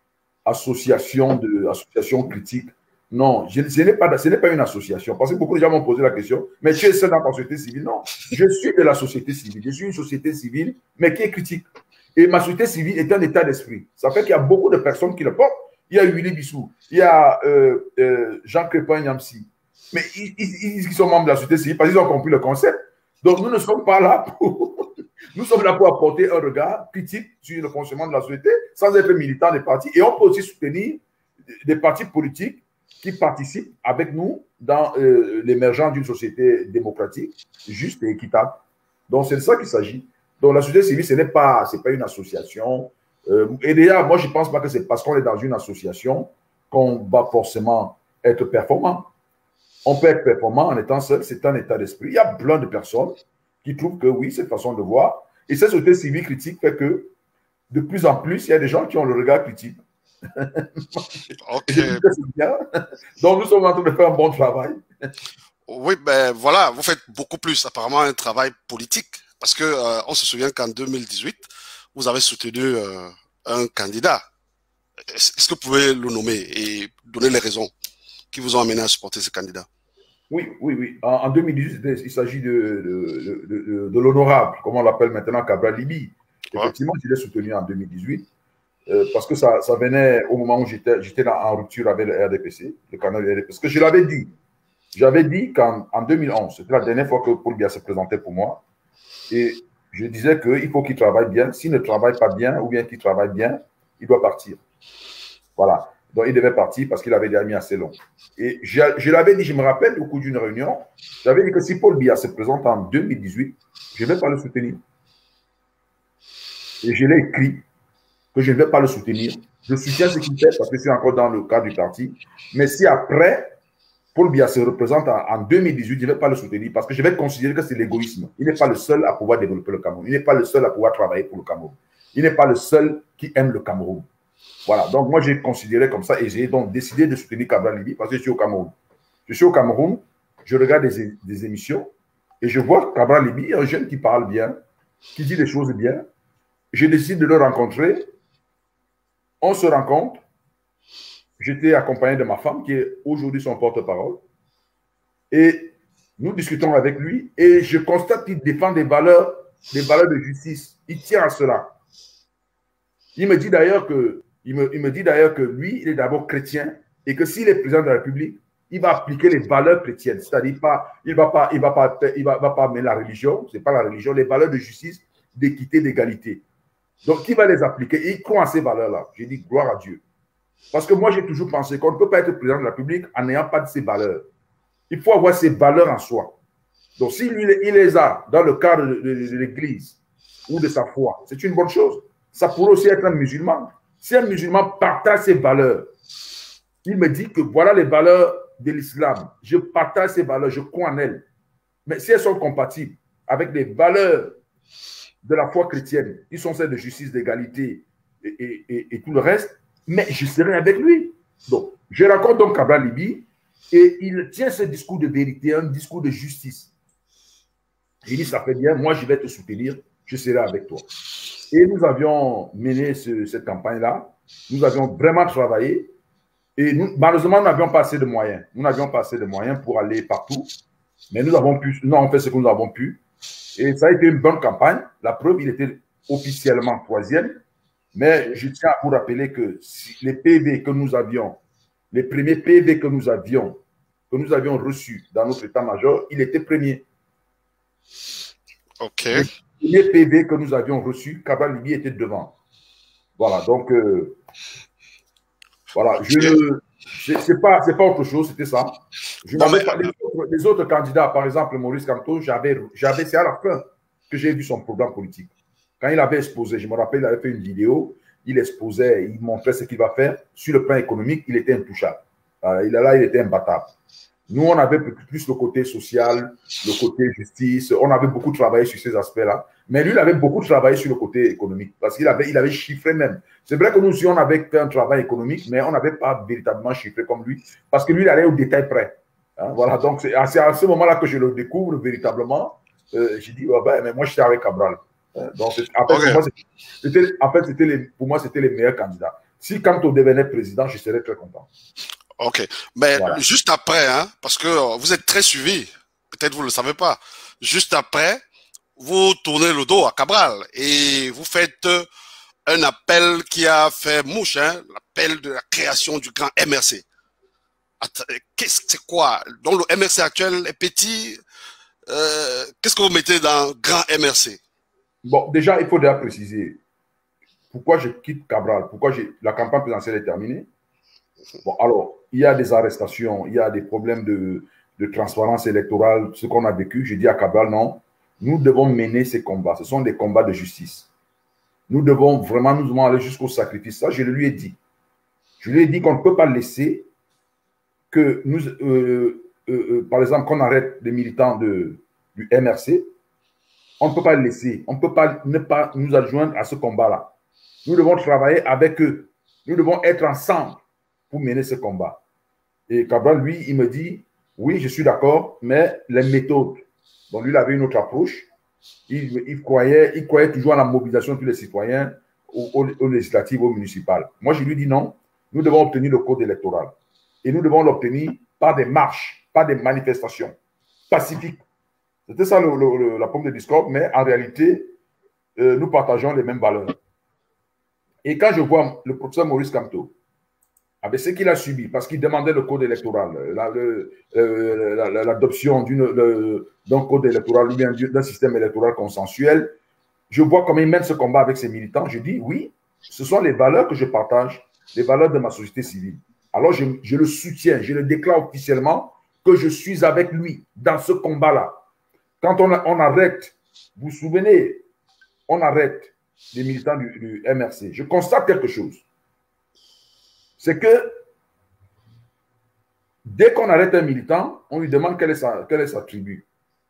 critique. Non, ce n'est pas une association. Parce que beaucoup de gens m'ont posé la question, mais tu es seul dans ta société civile? Non, je suis de la société civile. Je suis une société civile, mais qui est critique. Et ma société civile est un état d'esprit. Ça fait qu'il y a beaucoup de personnes qui le portent. Il y a Willy Bissou, il y a Jean Crépin Nyamsi. Mais ils sont membres de la société civile parce qu'ils ont compris le concept. Donc, nous ne sommes pas là pour... Nous sommes là pour apporter un regard critique sur le fonctionnement de la société sans être militant des partis. Et on peut aussi soutenir des partis politiques qui participent avec nous dans l'émergence d'une société démocratique, juste et équitable. Donc, c'est de ça qu'il s'agit. Donc, la société civile, ce n'est pas une association. Et déjà, moi, je ne pense pas que c'est parce qu'on est dans une association qu'on va forcément être performant. On peut être performant en étant seul, c'est un état d'esprit. Il y a plein de personnes qui trouvent que oui, cette façon de voir. Et cette société civile critique fait que de plus en plus, il y a des gens qui ont le regard critique. Ok. Donc, nous sommes en train de faire un bon travail. Oui, ben voilà, vous faites beaucoup plus, apparemment, un travail politique. Parce que on se souvient qu'en 2018, vous avez soutenu un candidat. Est-ce que vous pouvez le nommer et donner les raisons qui vous ont amené à supporter ce candidat? Oui. En 2018, il s'agit de l'honorable, comme on l'appelle maintenant, Cabral Libi. Effectivement, je l'ai soutenu en 2018 parce que ça venait au moment où j'étais en rupture avec le RDPC, le canal du RDPC. Parce que je l'avais dit. J'avais dit qu'en 2011, c'était la dernière fois que Paul Biya se présentait pour moi. Et je disais qu'il faut qu'il travaille bien. S'il ne travaille pas bien ou bien qu'il travaille bien, il doit partir. Voilà. Donc, il devait partir parce qu'il avait déjà mis assez long. Et je l'avais dit, je me rappelle, au cours d'une réunion, j'avais dit que si Paul Biya se présente en 2018, je ne vais pas le soutenir. et je l'ai écrit que je ne vais pas le soutenir. Je soutiens ce qu'il fait parce que c'est encore dans le cadre du parti. Mais si après, Paul Biya se représente en 2018, je ne vais pas le soutenir parce que je vais considérer que c'est l'égoïsme. Il n'est pas le seul à pouvoir développer le Cameroun. Il n'est pas le seul à pouvoir travailler pour le Cameroun. Il n'est pas le seul qui aime le Cameroun. Voilà, donc moi j'ai considéré comme ça et j'ai donc décidé de soutenir Cabral Libye parce que je suis au Cameroun. Je suis au Cameroun, je regarde des émissions et je vois Cabral Libye, un jeune qui parle bien, qui dit des choses bien. Je décide de le rencontrer. On se rencontre. J'étais accompagné de ma femme qui est aujourd'hui son porte-parole. Et nous discutons avec lui et je constate qu'il défend des valeurs de justice. Il tient à cela. Il me dit d'ailleurs que lui, il est d'abord chrétien et que s'il est président de la République, il va appliquer les valeurs chrétiennes. C'est-à-dire, il va pas mettre la religion, ce n'est pas la religion, les valeurs de justice, d'équité, d'égalité. Donc, il va les appliquer et il croit en ces valeurs-là. J'ai dit gloire à Dieu. Parce que moi, j'ai toujours pensé qu'on ne peut pas être président de la République en n'ayant pas de ces valeurs. Il faut avoir ces valeurs en soi. Donc, s'il les a dans le cadre de l'Église ou de sa foi, c'est une bonne chose. Ça pourrait aussi être un musulman. Si un musulman partage ses valeurs, il me dit que voilà les valeurs de l'islam. Je partage ces valeurs, je crois en elles. Mais si elles sont compatibles avec les valeurs de la foi chrétienne, qui sont celles de justice, d'égalité et tout le reste, mais je serai avec lui. Donc, je rencontre donc Cabral Libye et il tient ce discours de vérité, un discours de justice. Il dit, ça fait bien, moi je vais te soutenir, je serai avec toi. Et nous avions mené cette campagne-là, nous avions vraiment travaillé et malheureusement, nous n'avions pas assez de moyens. Nous n'avions pas assez de moyens pour aller partout, mais nous avons fait ce que nous avons pu. Et ça a été une bonne campagne. La preuve, il était officiellement 3e. Mais je tiens à vous rappeler que les PV que nous avions, les premiers PV que nous avions reçus dans notre état-major, il était premier. OK. Les premiers PV que nous avions reçus, Cabral Libye était devant. Voilà, donc, voilà, c'est pas autre chose, c'était ça. Les autres candidats, par exemple, Maurice Kamto, c'est à la fin que j'ai vu son programme politique. Quand il avait exposé, je me rappelle, il avait fait une vidéo, il exposait, il montrait ce qu'il va faire. Sur le plan économique, il était intouchable. Il était imbattable. Nous, on avait plus le côté social, le côté justice. On avait beaucoup travaillé sur ces aspects-là. Mais lui, il avait beaucoup travaillé sur le côté économique parce qu'il avait chiffré même. C'est vrai que nous aussi, on avait fait un travail économique, mais on n'avait pas véritablement chiffré comme lui parce que lui, il allait au détail près. Hein, voilà, donc c'est à ce moment-là que je le découvre véritablement. J'ai dit, oh ben, mais moi, je suis avec Cabral. Donc, pour moi, c'était les meilleurs candidats. Si Kamto devenait président, je serais très content. OK. Mais voilà. Juste après, hein, parce que vous êtes très suivi, peut-être vous ne le savez pas, juste après, vous tournez le dos à Cabral et vous faites un appel qui a fait mouche, hein, l'appel de la création du grand MRC. C'est quoi? Donc le MRC actuel est petit. Qu'est-ce que vous mettez dans grand MRC? Bon, déjà, il faut déjà préciser pourquoi je quitte Cabral, pourquoi la campagne présidentielle est terminée. Bon, alors, il y a des arrestations, il y a des problèmes de transparence électorale, ce qu'on a vécu. J'ai dit à Cabral, non, nous devons mener ces combats. Ce sont des combats de justice. Nous devons aller jusqu'au sacrifice. Ça, je lui ai dit. Je lui ai dit qu'on ne peut pas laisser que nous, par exemple, qu'on arrête les militants du MRC. On ne peut pas le laisser. On ne peut pas ne pas nous adjoindre à ce combat-là. Nous devons travailler avec eux. Nous devons être ensemble pour mener ce combat. Et Cabral, lui, il me dit, oui, je suis d'accord, mais les méthodes. Donc, lui, il avait une autre approche. Il croyait toujours à la mobilisation de tous les citoyens aux législatives, aux municipales. Moi, je lui dis non, nous devons obtenir le code électoral. Et nous devons l'obtenir par des marches, par des manifestations pacifiques. C'était ça la pomme de discorde, mais en réalité, nous partageons les mêmes valeurs. Et quand je vois le professeur Maurice Kamto, avec ce qu'il a subi, parce qu'il demandait le code électoral, l'adoption d'un code électoral ou bien d'un système électoral consensuel, je vois comment il mène ce combat avec ses militants. Je dis, oui, ce sont les valeurs que je partage, les valeurs de ma société civile. Alors, je le soutiens, je le déclare officiellement que je suis avec lui dans ce combat-là. Quand on arrête, vous vous souvenez, on arrête des militants du MRC, je constate quelque chose. C'est que dès qu'on arrête un militant, on lui demande quelle est sa tribu.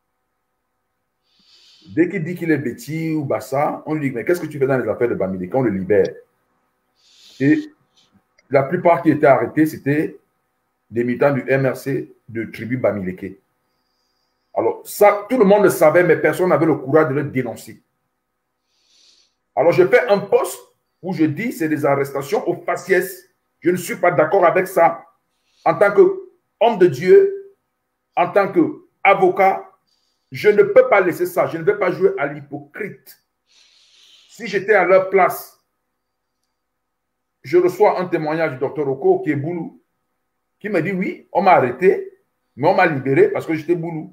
Dès qu'il dit qu'il est Béti ou Bassa, on lui dit, mais qu'est-ce que tu fais dans les affaires de Bamileke? On le libère. Et la plupart qui étaient arrêtés, c'était des militants du MRC de tribu Bamileke. Alors, ça, tout le monde le savait, mais personne n'avait le courage de le dénoncer. Alors, je fais un post où je dis c'est des arrestations au faciès. Je ne suis pas d'accord avec ça. En tant qu'homme de Dieu, en tant qu'avocat, je ne peux pas laisser ça. Je ne vais pas jouer à l'hypocrite. Si j'étais à leur place, je reçois un témoignage du docteur Oko, qui est Boulou, qui me dit oui, on m'a arrêté, mais on m'a libéré parce que j'étais Boulou.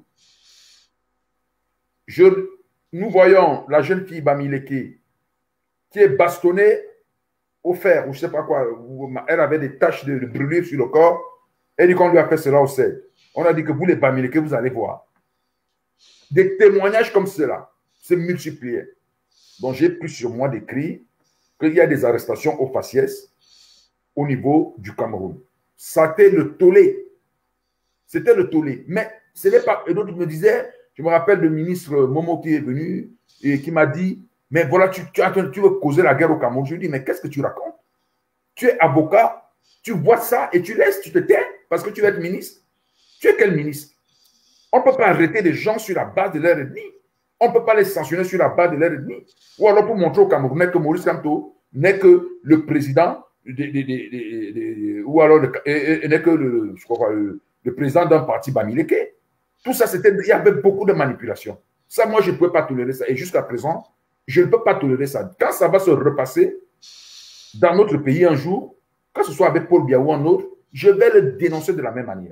Nous voyons la jeune fille Bamileke qui est bastonnée au fer, ou je ne sais pas quoi. Elle avait des taches de brûlure sur le corps. Elle dit qu'on lui a fait cela au sel. On a dit que vous, les Bamileke, vous allez voir. Des témoignages comme cela se multipliaient. Donc, j'ai pris sur moi d'écrire qu'il y a des arrestations au faciès au niveau du Cameroun. C'était le tollé. C'était le tollé. Mais ce n'est pas... Et d'autres me disaient, je me rappelle le ministre Momo qui est venu et qui m'a dit, mais voilà, tu veux causer la guerre au Cameroun. Je lui dis, mais qu'est-ce que tu racontes? Tu es avocat, tu vois ça et tu laisses, tu te tais parce que tu veux être ministre. Tu es quel ministre? On ne peut pas arrêter des gens sur la base de leur ethnie. On ne peut pas les sanctionner sur la base de leur ethnie. Ou alors pour montrer au Camerounais que Maurice Kamto n'est que le président ou alors n'est que le président d'un parti Bamileke. Tout ça, il y avait beaucoup de manipulation. Ça, moi, je ne pouvais pas tolérer ça. Et jusqu'à présent, je ne peux pas tolérer ça. Quand ça va se repasser dans notre pays un jour, que ce soit avec Paul Biya ou un autre, je vais le dénoncer de la même manière.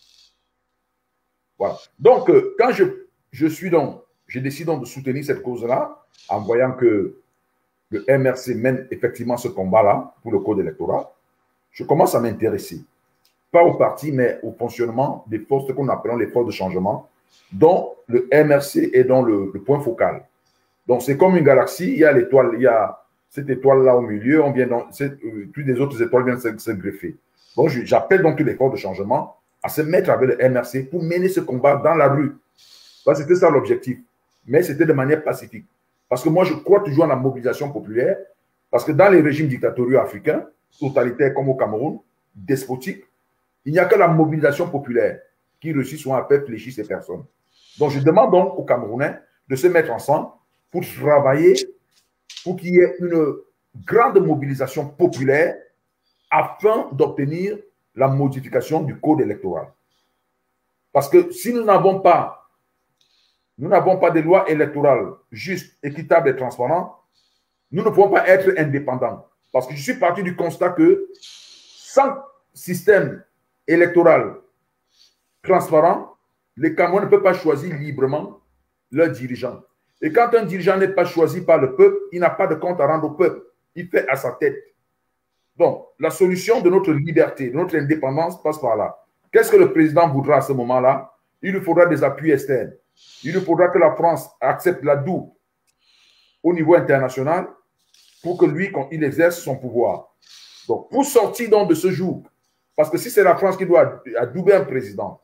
Voilà. Donc, quand je décide donc de soutenir cette cause-là, en voyant que le MRC mène effectivement ce combat-là pour le code électoral, je commence à m'intéresser, pas au parti, mais au fonctionnement des forces qu'on appelle les forces de changement, dont le MRC est dans le point focal. Donc, c'est comme une galaxie, il y a l'étoile, il y a cette étoile-là au milieu, puis des autres étoiles viennent se greffer. Donc, j'appelle donc tous les forces de changement à se mettre avec le MRC pour mener ce combat dans la rue. C'était ça l'objectif. Mais c'était de manière pacifique. Parce que moi, je crois toujours en la mobilisation populaire, parce que dans les régimes dictatoriaux africains, totalitaires comme au Cameroun, despotiques, il n'y a que la mobilisation populaire qui réussit souvent à faire fléchir ces personnes. Donc, je demande donc aux Camerounais de se mettre ensemble pour travailler pour qu'il y ait une grande mobilisation populaire afin d'obtenir la modification du code électoral. Parce que si nous n'avons pas des lois électorales justes, équitables et transparentes, nous ne pouvons pas être indépendants. Parce que je suis parti du constat que sans système électoral transparent, les Camerounais ne peuvent pas choisir librement leurs dirigeants. Et quand un dirigeant n'est pas choisi par le peuple, il n'a pas de compte à rendre au peuple. Il fait à sa tête. Donc, la solution de notre liberté, de notre indépendance passe par là. Qu'est-ce que le président voudra à ce moment-là? Il lui faudra des appuis externes. Il lui faudra que la France accepte la double au niveau international pour que lui, il exerce son pouvoir. Donc, pour sortir donc de ce joug, parce que si c'est la France qui doit adouber un président,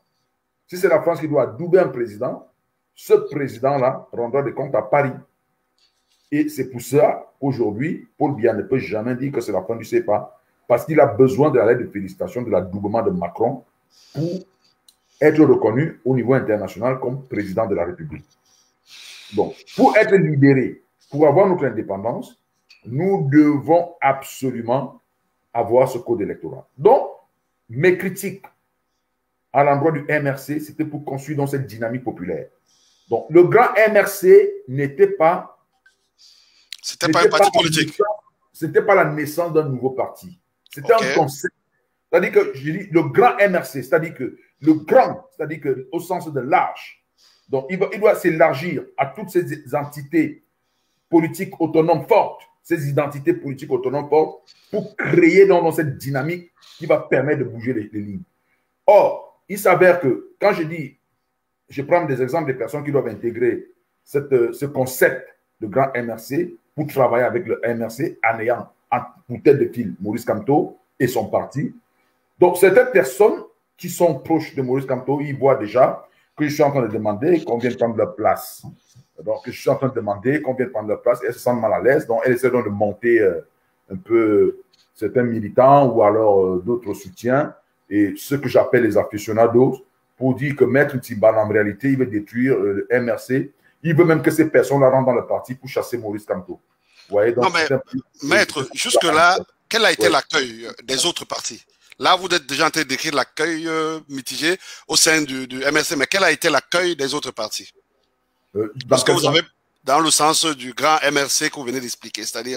ce président-là rendra des comptes à Paris. Et c'est pour ça qu'aujourd'hui, Paul Biya ne peut jamais dire que c'est la fin du CEPA, parce qu'il a besoin de la lettre de félicitation de l'adoubement de Macron pour être reconnu au niveau international comme président de la République. Donc, pour être libéré, pour avoir notre indépendance, nous devons absolument avoir ce code électoral. Donc, mes critiques à l'endroit du MRC, c'était pour construire dans cette dynamique populaire. Donc, le grand MRC n'était pas... C'était pas un parti politique. C'était pas la naissance d'un nouveau parti. C'était un concept. C'est-à-dire que, je dis, le grand MRC, c'est-à-dire que le grand, c'est-à-dire que au sens de large. Donc, il doit s'élargir à toutes ces entités politiques autonomes fortes, ces identités politiques autonomes fortes, pour créer dans cette dynamique qui va permettre de bouger les lignes. Or, il s'avère que, quand je dis, je prends des exemples des personnes qui doivent intégrer ce concept de grand MRC, pour travailler avec le MRC en ayant pour tête de file Maurice Kamto et son parti. Donc, certaines personnes qui sont proches de Maurice Kamto, ils voient déjà que je suis en train de demander qu'on vienne prendre leur place. Donc, je suis en train de demander qu'on vienne prendre leur place. Elles se sentent mal à l'aise. Donc, elles essaient donc de monter un peu certains militants ou alors d'autres soutiens et ce que j'appelle les aficionados pour dire que Maître Ntimban, en réalité, il veut détruire le MRC. Il veut même que ces personnes-là rentrent dans le parti pour chasser Maurice Kamto. Vous voyez, donc, non, mais, Maître, jusque-là, quel a été l'accueil des autres partis? Là, vous êtes déjà en train d'écrire l'accueil mitigé au sein du MRC, mais quel a été l'accueil des autres partis? Parce que vous avez, dans le sens du grand MRC que vous venez d'expliquer, c'est-à-dire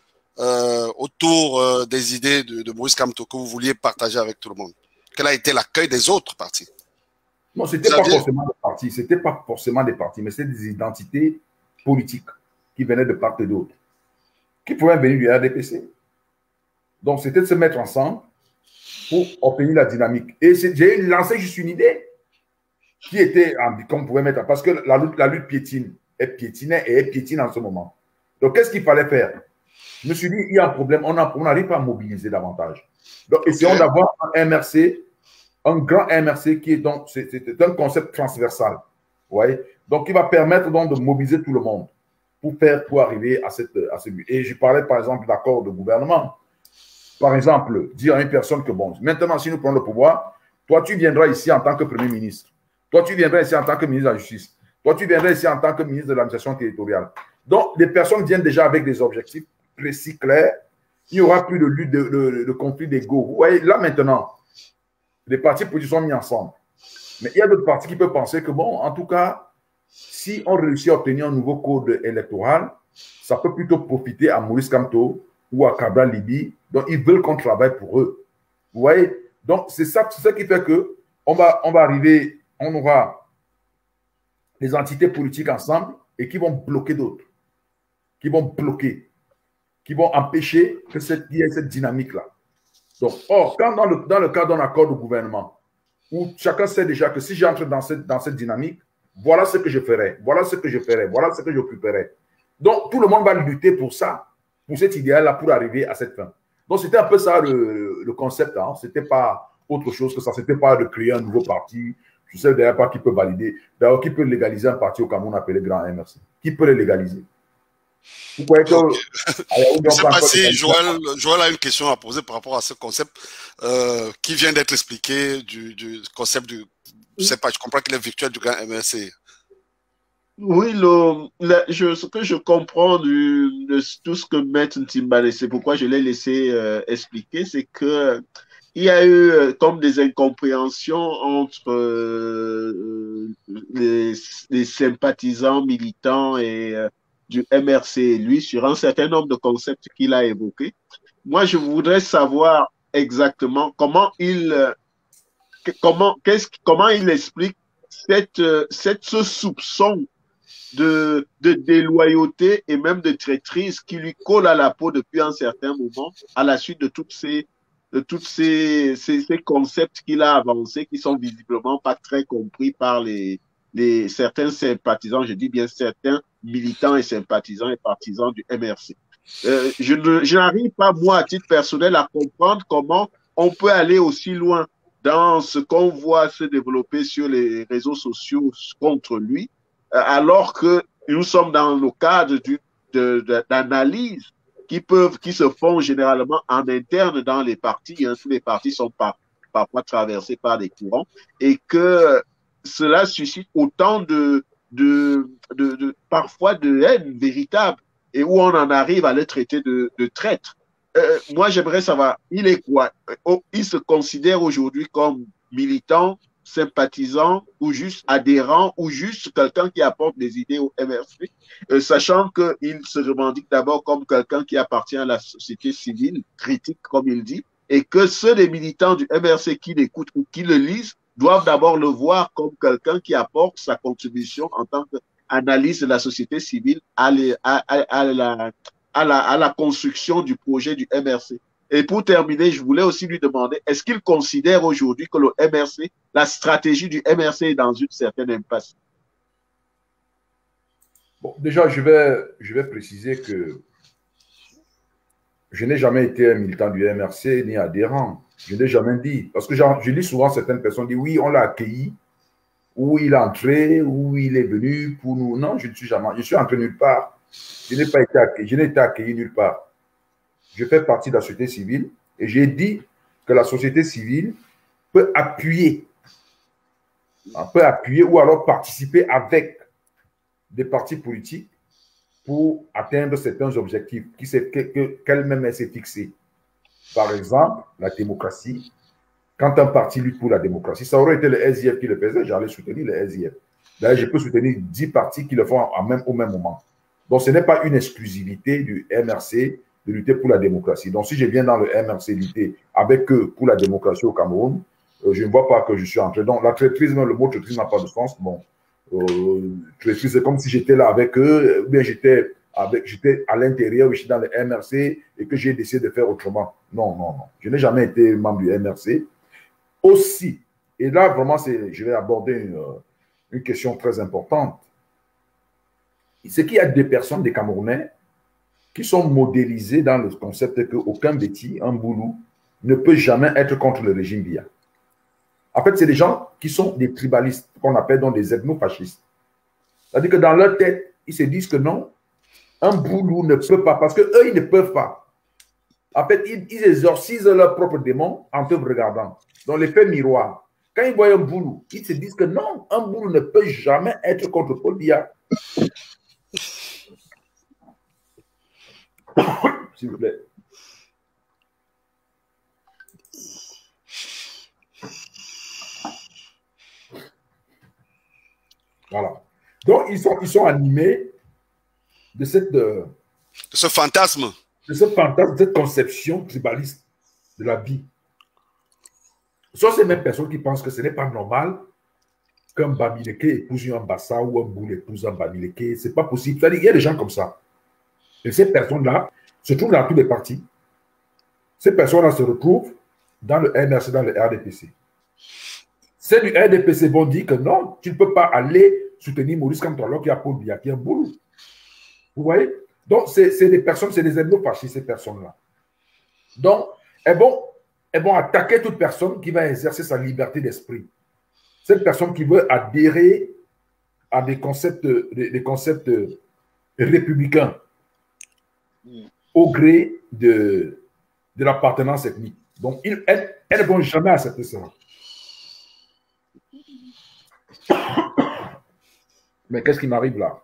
autour des idées de Maurice Kamto que vous vouliez partager avec tout le monde. Quel a été l'accueil des autres partis? Non, ce n'était pas forcément des partis, c'était pas forcément des partis, mais c'était des identités politiques qui venaient de part et d'autre, qui pouvaient venir du RDPC. Donc, c'était de se mettre ensemble pour obtenir la dynamique. Et j'ai lancé juste une idée qui était, qu'on pouvait mettre, parce que la lutte piétine, elle piétinait et elle piétine en ce moment. Donc, qu'est-ce qu'il fallait faire? Je me suis dit, il y a un problème, on n'arrive pas à mobiliser davantage. Donc, essayons d'avoir un MRC, un grand MRC qui est donc, c'est un concept transversal. Vous voyez? Donc, il va permettre donc de mobiliser tout le monde pour arriver à ce but. Et je parlais, par exemple, d'accord de gouvernement. Par exemple, dire à une personne que, bon, maintenant, si nous prenons le pouvoir, toi, tu viendras ici en tant que Premier ministre. Toi, tu viendras ici en tant que ministre de la Justice. Toi, tu viendras ici en tant que ministre de l'administration territoriale. Donc, les personnes viennent déjà avec des objectifs précis, clairs. Il n'y aura plus de lutte, de conflit d'ego. Vous voyez, là, maintenant, les partis politiques sont mis ensemble. Mais il y a d'autres partis qui peuvent penser que, bon, en tout cas, si on réussit à obtenir un nouveau code électoral, ça peut plutôt profiter à Maurice Kamto ou à Cabral Libye. Donc, ils veulent qu'on travaille pour eux. Vous voyez? Donc, c'est ça qui fait qu'on va arriver, on aura les entités politiques ensemble et qui vont bloquer d'autres. Qui vont bloquer. Qui vont empêcher qu'il y ait cette dynamique-là. Donc, or, quand dans le cadre d'un accord de gouvernement, où chacun sait déjà que si j'entre dans cette dynamique, voilà ce que je ferai, voilà ce que je ferai, voilà ce que j'occuperai. Donc, tout le monde va lutter pour ça, pour cet idéal-là, pour arriver à cette fin. Donc, c'était un peu ça le concept. Hein. Ce n'était pas autre chose que ça. Ce n'était pas de créer un nouveau parti. Je ne sais d'ailleurs pas qui peut valider. D'ailleurs, qui peut légaliser un parti au Cameroun appelé Grand MRC? Qui peut le légaliser? Vous croyez que... Je ne sais pas si Joël a une question à poser par rapport à ce concept qui vient d'être expliqué du concept du... Je ne sais pas, je comprends qu'il est virtuel du Grand MRC. Oui, ce que je comprends de tout ce que Maître Ntimban, et c'est pourquoi je l'ai laissé expliquer, c'est que il y a eu comme des incompréhensions entre les sympathisants militants et du MRC et lui sur un certain nombre de concepts qu'il a évoqués. Moi, je voudrais savoir exactement comment il explique ce soupçon de déloyauté et même de traîtrise qui lui colle à la peau depuis un certain moment à la suite de tous ces concepts qu'il a avancés qui sont visiblement pas très compris par certains sympathisants, je dis bien certains militants et sympathisants et partisans du MRC. Je n'arrive pas, moi, à titre personnel, à comprendre comment on peut aller aussi loin dans ce qu'on voit se développer sur les réseaux sociaux contre lui, alors que nous sommes dans le cadre d'analyses qui se font généralement en interne dans les partis. Hein. Tous les partis sont parfois traversés par des courants et que cela suscite autant parfois de haine véritable et où on en arrive à le traiter de traître. Moi, j'aimerais savoir, il est quoi? Il se considère aujourd'hui comme militant, sympathisant ou juste adhérent ou juste quelqu'un qui apporte des idées au MRC, sachant qu'il se revendique d'abord comme quelqu'un qui appartient à la société civile, critique comme il dit, et que ceux des militants du MRC qui l'écoutent ou qui le lisent doivent d'abord le voir comme quelqu'un qui apporte sa contribution en tant qu'analyse de la société civile à la construction du projet du MRC. Et pour terminer, je voulais aussi lui demander, est-ce qu'il considère aujourd'hui que le MRC, la stratégie du MRC est dans une certaine impasse? Bon, déjà, je vais préciser que je n'ai jamais été un militant du MRC ni adhérent. Je n'ai jamais dit. Parce que je lis souvent certaines personnes dire oui, on l'a accueilli, ou il est entré, ou il est venu pour nous. Non, je ne suis jamais. Je suis entré nulle part. Je n'ai pas été accueilli. Je n'ai été accueilli nulle part. Je fais partie de la société civile et j'ai dit que la société civile peut appuyer ou alors participer avec des partis politiques pour atteindre certains objectifs qu'elle-même s'est fixés. Par exemple, la démocratie. Quand un parti lutte pour la démocratie, ça aurait été le SIF qui le faisait, j'allais soutenir le SIF. D'ailleurs, je peux soutenir 10 partis qui le font au même moment. Donc, ce n'est pas une exclusivité du MRC de lutter pour la démocratie. Donc, si je viens dans le MRC lutter avec eux pour la démocratie au Cameroun, je ne vois pas que je suis entré. Donc, la traîtrise, le mot traîtrise n'a pas de sens. Bon, traîtrise, c'est comme si j'étais là avec eux, ou bien j'étais à l'intérieur, je suis dans le MRC et que j'ai décidé de faire autrement. Non, non, non. Je n'ai jamais été membre du MRC. Aussi, et là, vraiment, je vais aborder une question très importante. C'est qu'il y a des personnes, des Camerounais, qui sont modélisés dans le concept qu'aucun Béti, un Boulou, ne peut jamais être contre le régime Biya. En fait, c'est des gens qui sont des tribalistes, qu'on appelle donc des ethnofascistes. C'est-à-dire que dans leur tête, ils se disent que non, un Boulou ne peut pas, parce qu'eux, ils ne peuvent pas. En fait, ils exorcisent leur propre démon en te regardant. Donc, l'effet miroir. Quand ils voient un Boulou, ils se disent que non, un Boulou ne peut jamais être contre Paul Biya. S'il vous plaît. Voilà. Donc, ils sont animés de ce fantasme. De ce fantasme, de cette conception tribaliste de la vie. Ce sont ces mêmes personnes qui pensent que ce n'est pas normal qu'un Bamileke épouse un Bassa ou un Boule épouse un Bamileke. Ce n'est pas possible. Il y a des gens comme ça. Et ces personnes-là se trouvent dans tous les partis. Ces personnes-là se retrouvent dans le MRC, dans le RDPC. Ceux du RDPC vont dire que non, tu ne peux pas aller soutenir Maurice Kamto alors qu'il y a Paul Biya, qui est un boulot. Vous voyez? Donc, c'est des personnes, c'est des ethnofascistes, ces personnes-là. Donc, elles vont attaquer toute personne qui va exercer sa liberté d'esprit. Cette personne qui veut adhérer à des concepts républicains au gré de l'appartenance ethnique. Donc, elles ne vont jamais accepter ça. Mais qu'est-ce qui m'arrive là?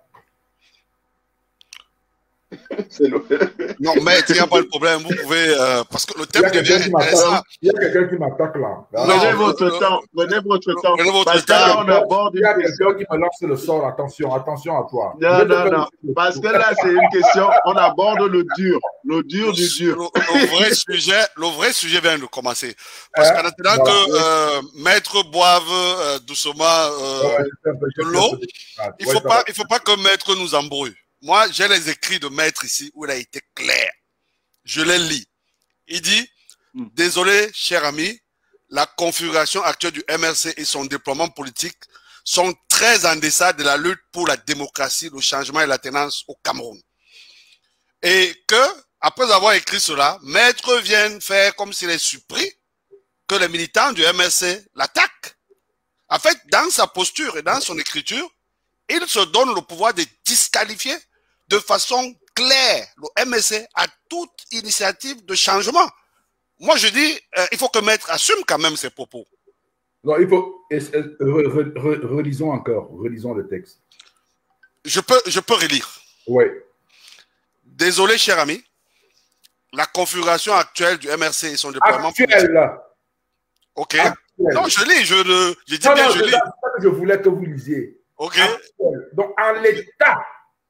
Non, mais il n'y a pas de problème. Vous pouvez. Parce que le thème devient intéressant. Il y a quelqu'un qui m'attaque là. Prenez votre temps. Prenez votre temps. Parce que là, on aborde une question. Il y a quelqu'un qui me lance le sort. Attention, attention à toi. Non, non, non. Parce que là, c'est une question. On aborde le dur. Le dur du dur. Le vrai sujet vient de commencer. Parce qu'en attendant que Maître boive doucement de l'eau, il ne faut pas que Maître nous embrouille. Moi, j'ai les écrits de Maître ici où il a été clair. Je les lis. Il dit, désolé, cher ami, la configuration actuelle du MRC et son déploiement politique sont très en deçà de la lutte pour la démocratie, le changement et l'alternance au Cameroun. Et que, après avoir écrit cela, Maître vient faire comme s'il est surpris que les militants du MRC l'attaquent. En fait, dans sa posture et dans son écriture, il se donne le pouvoir de disqualifier de façon claire le MSC à toute initiative de changement. Moi, je dis, il faut que Maître assume quand même ses propos. Non, il faut... Relisons encore, relisons le texte. Je peux relire. Oui. Désolé, cher ami, la configuration actuelle du MRC et son déploiement... Actuelle. Ok. Actuelle. Non, je lis, je dis bien, je lis. C'est ça que je voulais que vous lisiez. Ok. Actuelle. Donc, en l'état...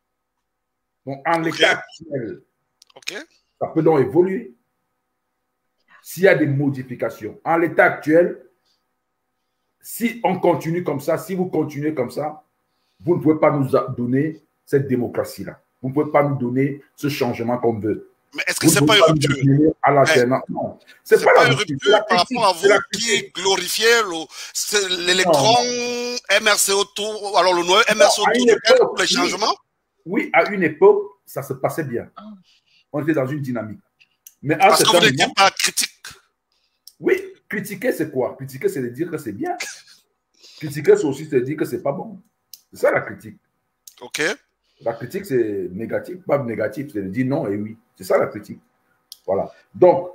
actuel, ça peut donc évoluer. S'il y a des modifications, en l'état actuel, si on continue comme ça, si vous continuez comme ça, vous ne pouvez pas nous donner cette démocratie-là. Vous ne pouvez pas nous donner ce changement qu'on veut. Mais est-ce que ce n'est pas une rupture? Non, c'est pas une rupture par rapport à vous qui glorifiez l'électron MRC autour, alors le noyau MRC autour pour les changements? oui, à une époque, ça se passait bien. On était dans une dynamique. Mais parce que vous n'étiez pas critique. Oui, critiquer, c'est quoi? Critiquer, c'est de dire que c'est bien. Critiquer, c'est aussi de dire que c'est pas bon. C'est ça la critique. OK. La critique, c'est négatif, pas négatif, c'est de dire non et oui. C'est ça la critique. Voilà. Donc,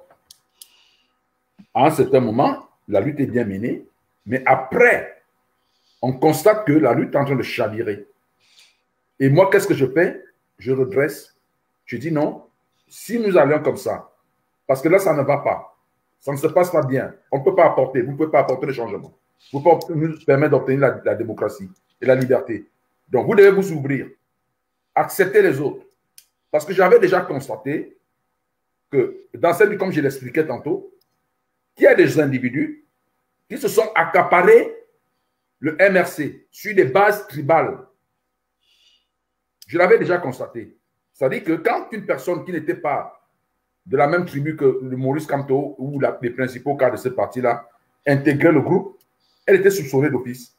à un certain moment, la lutte est bien menée, mais après, on constate que la lutte est en train de chavirer. Et moi, qu'est-ce que je fais? Je redresse. Je dis non, si nous allions comme ça, parce que là, ça ne va pas. Ça ne se passe pas bien. On ne peut pas apporter, vous ne pouvez pas apporter le changement. Vous ne pouvez pas nous permettre d'obtenir la démocratie et la liberté. Donc, vous devez vous ouvrir. Accepter les autres. Parce que j'avais déjà constaté que dans celle, comme je l'expliquais tantôt, qu'il y a des individus qui se sont accaparés le MRC sur des bases tribales. Je l'avais déjà constaté. C'est-à-dire que quand une personne qui n'était pas de la même tribu que le Maurice Kamto ou les principaux cas de ce parti-là intégrait le groupe, elle était soupçonnée d'office.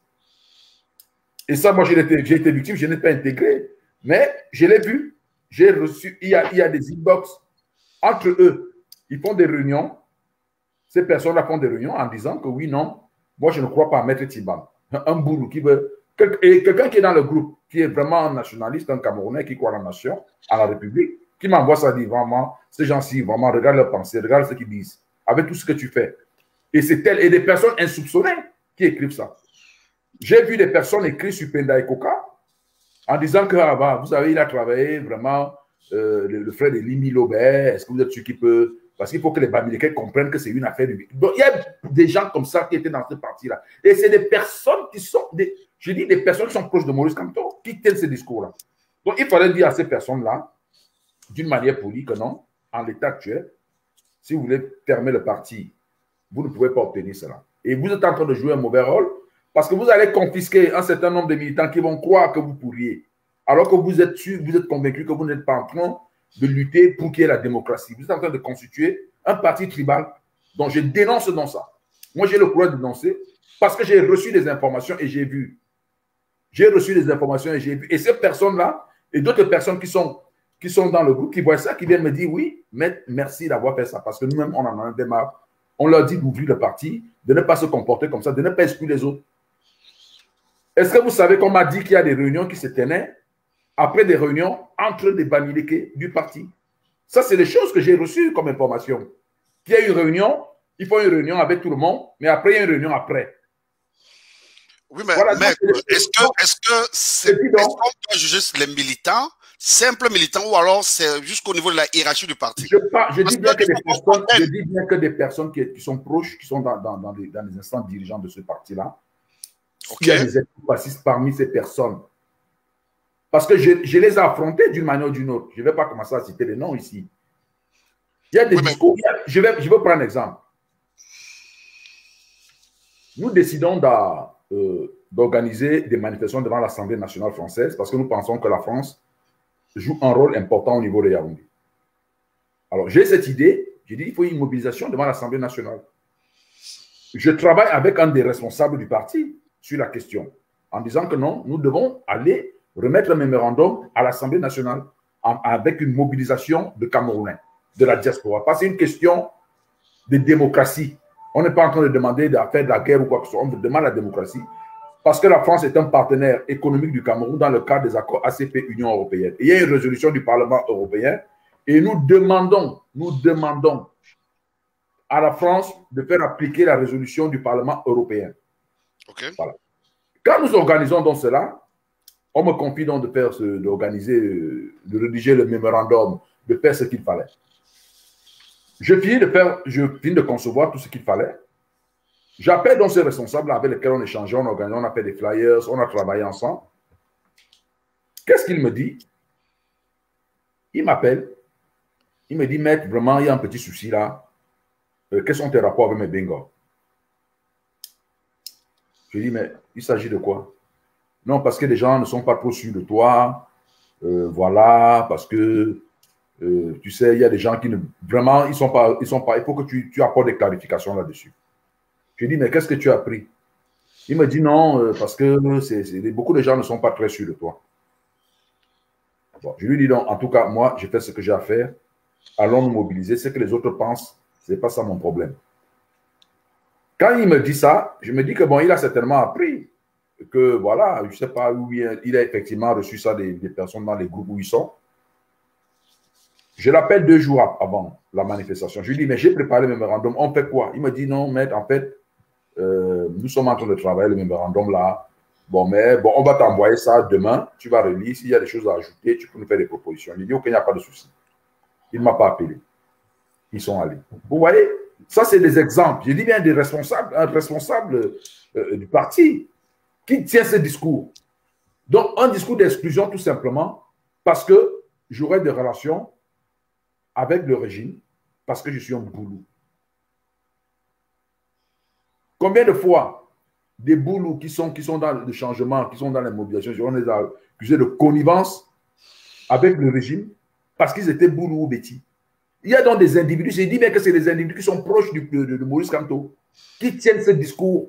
Et ça, moi, j'ai été victime, je n'ai pas intégré. Mais je l'ai vu, j'ai reçu, il y a des inbox entre eux. Ils font des réunions. Ces personnes-là font des réunions en disant que oui, non, moi, je ne crois pas à Maître Tiban. Un bourreau qui veut. Et quelqu'un qui est dans le groupe, qui est vraiment un nationaliste, un Camerounais qui croit à la nation, à la République, qui m'envoie ça, dit vraiment, ces gens-ci, vraiment, regarde leurs pensées, regarde ce qu'ils disent, avec tout ce que tu fais. Et c'est tel, et des personnes insoupçonnées qui écrivent ça. J'ai vu des personnes écrire sur Penda et Coca en disant que, ah bah, vous savez, il a travaillé vraiment, le frère de Limi Lobert, est-ce que vous êtes sûr qu'il peut. Parce qu'il faut que les Bamileke comprennent que c'est une affaire de vie. Donc, il y a des gens comme ça qui étaient dans ce parti-là. Et c'est des personnes qui sont, je dis des personnes qui sont proches de Maurice Kamto, qui tiennent ce discours-là. Donc, il fallait dire à ces personnes-là, d'une manière polie, que non, en l'état actuel, si vous voulez fermer le parti, vous ne pouvez pas obtenir cela. Et vous êtes en train de jouer un mauvais rôle parce que vous allez confisquer un certain nombre de militants qui vont croire que vous pourriez, alors que vous êtes sûr, vous êtes convaincu que vous n'êtes pas en train de lutter pour qu'il y ait la démocratie. Vous êtes en train de constituer un parti tribal dont je dénonce dans ça. Moi, j'ai le courage de dénoncer parce que j'ai reçu des informations et j'ai vu. J'ai reçu des informations et j'ai vu. Et ces personnes-là et d'autres personnes qui sont dans le groupe, qui voient ça, qui viennent me dire oui, mais merci d'avoir fait ça parce que nous-mêmes, on en a un marre. On leur dit d'ouvrir le parti, de ne pas se comporter comme ça, de ne pas exclure les autres. Est-ce que vous savez qu'on m'a dit qu'il y a des réunions qui se tenaient après des réunions entre des Bamileke du parti? Ça, c'est les choses que j'ai reçues comme information. Qu'il y a une réunion, il faut une réunion avec tout le monde, mais après, il y a une réunion après. Oui, mais, voilà, est-ce qu'on doit juger les militants, simples militants, ou alors c'est jusqu'au niveau de la hiérarchie du parti? Je dis bien que des personnes qui sont proches, qui sont dans les instances dirigeantes de ce parti-là, il y a des ethnopassistes parmi ces personnes. Parce que je les ai affrontés d'une manière ou d'une autre. Je ne vais pas commencer à citer les noms ici. Il y a des discours. Je vais prendre un exemple. Nous décidons d'organiser des manifestations devant l'Assemblée nationale française parce que nous pensons que la France joue un rôle important au niveau de Yaoundé. Alors, j'ai cette idée. J'ai dit qu'il faut une mobilisation devant l'Assemblée nationale. Je travaille avec un des responsables du parti sur la question en disant que non, nous devons aller remettre un mémorandum à l'Assemblée nationale avec une mobilisation de Camerounais, de la diaspora. Parce que c'est une question de démocratie. On n'est pas en train de demander de faire de la guerre ou quoi que ce soit. On demande la démocratie parce que la France est un partenaire économique du Cameroun dans le cadre des accords ACP-Union européenne. Et il y a une résolution du Parlement européen et nous demandons à la France de faire appliquer la résolution du Parlement européen. Okay. Voilà. Quand nous organisons donc cela, on me confie donc d'organiser, de rédiger le mémorandum, de faire ce qu'il fallait. Je finis de concevoir tout ce qu'il fallait. J'appelle donc ces responsables avec lesquels on échangeait, on organisait, on a fait des flyers, on a travaillé ensemble. Qu'est-ce qu'il me dit? Il m'appelle. Il me dit, maître, vraiment, il y a un petit souci là. Quels sont tes rapports avec mes bingos? Je lui dis, mais il s'agit de quoi? Non, parce que les gens ne sont pas trop sûrs de toi. Voilà, parce que, tu sais, il y a des gens qui ne... Vraiment, ils sont pas... Il faut que tu apportes des clarifications là-dessus. Je lui dis, mais qu'est-ce que tu as appris? Il me dit, non, parce que beaucoup de gens ne sont pas très sûrs de toi. Bon, je lui dis donc, en tout cas, moi, j'ai fait ce que j'ai à faire. Allons nous mobiliser. Ce que les autres pensent, ce n'est pas ça mon problème. Quand il me dit ça, je me dis que bon, il a certainement appris que voilà, je ne sais pas où il a effectivement reçu ça des personnes dans les groupes où ils sont. Je l'appelle 2 jours avant la manifestation. Je lui dis, mais j'ai préparé le mémorandum. On fait quoi? Il me dit, non, maître, en fait, nous sommes en train de travailler le mémorandum là. Bon, mais bon, on va t'envoyer ça demain. Tu vas relire. S'il y a des choses à ajouter, tu peux nous faire des propositions. Je lui dis, OK, il n'y a pas de souci. Il ne m'a pas appelé. Ils sont allés. Vous voyez, ça, c'est des exemples. Je dis bien des responsables, un responsable du parti qui tient ce discours. Donc, un discours d'exclusion, tout simplement, parce que j'aurai des relations avec le régime, parce que je suis un boulot. Combien de fois des boulots qui sont dans le changement, qui sont dans la mobilisation, on les a accusés de connivence avec le régime parce qu'ils étaient boulot ou bêtis. Il y a donc des individus, j'ai dit bien que c'est des individus qui sont proches de Maurice Kamto, qui tiennent ce discours.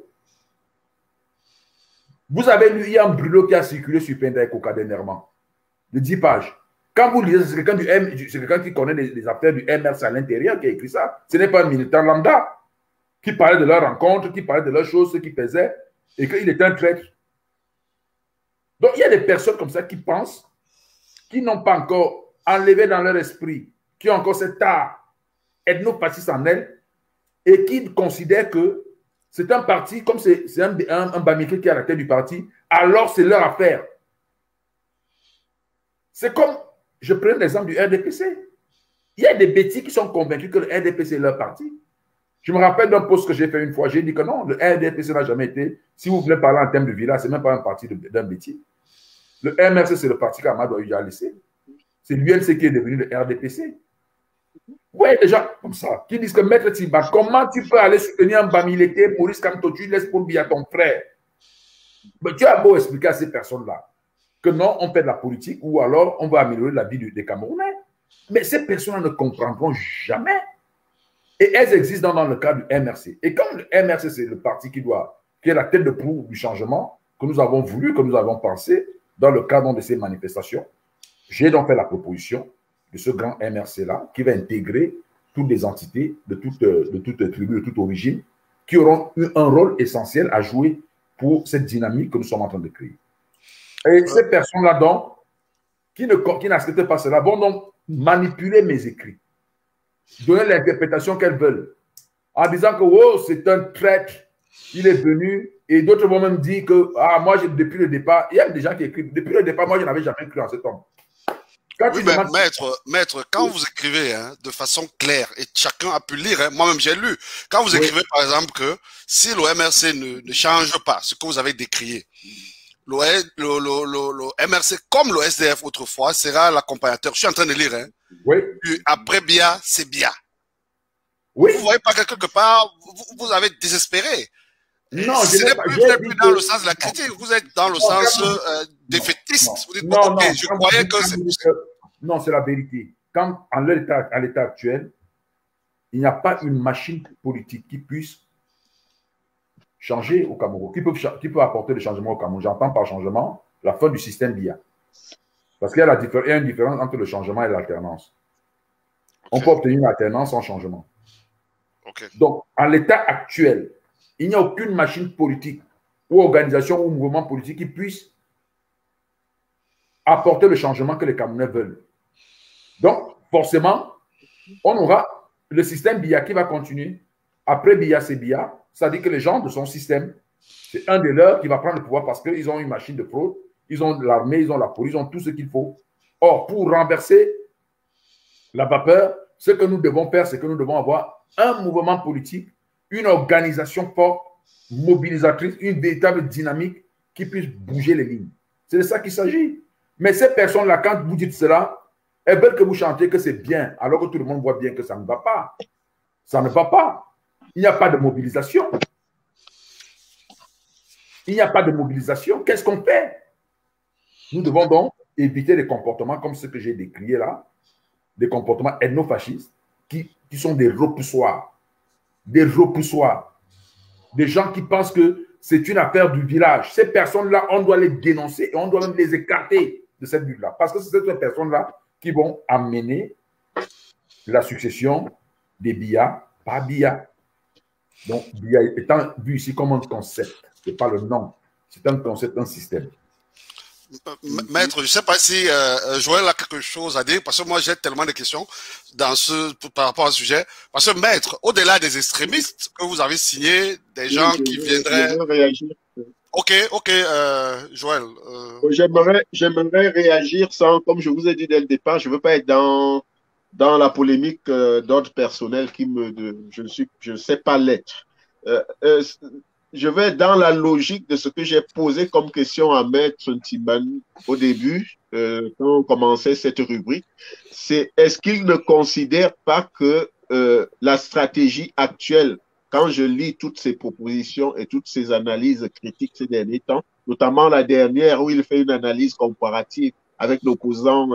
Vous avez lu, il y a un brûlot qui a circulé sur Penda et Coca dernièrement, de 10 pages. Quand vous lisez, c'est quelqu'un qui connaît les affaires du MRC à l'intérieur qui a écrit ça. Ce n'est pas un militant lambda qui parlait de leur rencontre, qui parlait de leurs choses, ce qu'ils faisaient, et qu'il était un traître. Donc, il y a des personnes comme ça qui pensent, qui n'ont pas encore enlevé dans leur esprit, qui ont encore cet art ethnopatiste en elles, et qui considèrent que c'est un parti, comme c'est un Bamileke qui est à la tête du parti, alors c'est leur affaire. C'est comme, je prends l'exemple du RDPC. Il y a des bêtis qui sont convaincus que le RDPC est leur parti. Je me rappelle d'un post que j'ai fait une fois, j'ai dit que non, le RDPC n'a jamais été, si vous voulez parler en termes de village, ce n'est même pas un parti d'un bêtis. Le MRC, c'est le parti qu'Amadou a laissé. C'est l'UNC qui est devenu le RDPC. Vous voyez des gens comme ça, qui disent que Maître Timba, comment tu peux aller soutenir un Bamileke, Maurice Kamto, tu laisses pour bien ton frère. Mais tu as beau expliquer à ces personnes-là que non, on fait de la politique ou alors on va améliorer la vie des Camerounais. Mais ces personnes ne comprendront jamais. Et elles existent dans le cadre du MRC. Et comme le MRC, c'est le parti qui est la tête de proue du changement que nous avons voulu, que nous avons pensé dans le cadre de ces manifestations, j'ai donc fait la proposition de ce grand MRC-là qui va intégrer toutes les entités de toute tribu, de toute origine, qui auront eu un rôle essentiel à jouer pour cette dynamique que nous sommes en train de créer. Et ces personnes-là, donc, qui n'acceptent pas cela, vont donc manipuler mes écrits, donner l'interprétation qu'elles veulent, en disant que oh, c'est un traître, il est venu, et d'autres vont même dire que ah, moi, depuis le départ, il y a des gens qui écrivent, depuis le départ, moi, je n'avais jamais cru en cet homme. Oui, mais maître, quand vous écrivez de façon claire, et chacun a pu lire, moi-même j'ai lu, quand vous écrivez par exemple que si l'OMRC ne change pas ce que vous avez décrié, le MRC, comme le SDF autrefois, sera l'accompagnateur. Je suis en train de lire. Oui. Après Bia, c'est Bia. Oui. Vous ne voyez pas que quelque part, vous avez désespéré. Non, vous n'êtes plus dans le sens de la critique, vous êtes dans le sens défaitiste. Vous dites, non, ok, je croyais que c'est... Non, c'est la vérité. Quand, à l'état actuel, il n'y a pas une machine politique qui puisse changer au Cameroun, qui peut apporter le changement au Cameroun. J'entends par changement la fin du système BIA. Parce qu'il y a une différence entre le changement et l'alternance. On peut obtenir une alternance sans changement. Donc, à l'état actuel, il n'y a aucune machine politique ou organisation ou mouvement politique qui puisse apporter le changement que les Camerounais veulent. Donc, forcément, on aura le système BIA qui va continuer. Après BIA, c'est BIA. C'est-à-dire que les gens de son système, c'est un des leurs qui va prendre le pouvoir parce qu'ils ont une machine de fraude, ils ont l'armée, ils ont la police, ils ont tout ce qu'il faut. Or, pour renverser la vapeur, ce que nous devons faire, c'est que nous devons avoir un mouvement politique, une organisation forte, mobilisatrice, une véritable dynamique qui puisse bouger les lignes. C'est de ça qu'il s'agit. Mais ces personnes-là, quand vous dites cela, elles veulent que vous chantiez que c'est bien, alors que tout le monde voit bien que ça ne va pas. Ça ne va pas. Il n'y a pas de mobilisation. Il n'y a pas de mobilisation. Qu'est-ce qu'on fait? Nous devons donc éviter des comportements comme ceux que j'ai décriés là, des comportements ethnofascistes qui sont des repoussoirs. Des repoussoirs. Des gens qui pensent que c'est une affaire du village. Ces personnes-là, on doit les dénoncer et on doit même les écarter de cette lutte-là. Parce que c'est ces personnes-là qui vont amener la succession des Biya par Biya. Donc, Biya étant vu ici comme un concept, ce n'est pas le nom, c'est un concept, un système. Maître, je ne sais pas si Joël a quelque chose à dire, parce que moi j'ai tellement de questions par rapport à ce sujet. Parce que Maître, au-delà des extrémistes que vous avez signés, des gens qui viendraient... Je veux réagir. Ok, Joël. J'aimerais réagir sans, comme je vous ai dit dès le départ, je ne veux pas être dans la polémique d'ordre personnel je ne sais pas l'être. Je vais dans la logique de ce que j'ai posé comme question à Maître Ntibani au début, quand on commençait cette rubrique. C'est est-ce qu'il ne considère pas que la stratégie actuelle, quand je lis toutes ces propositions et toutes ces analyses critiques ces derniers temps, notamment la dernière où il fait une analyse comparative avec l'opposant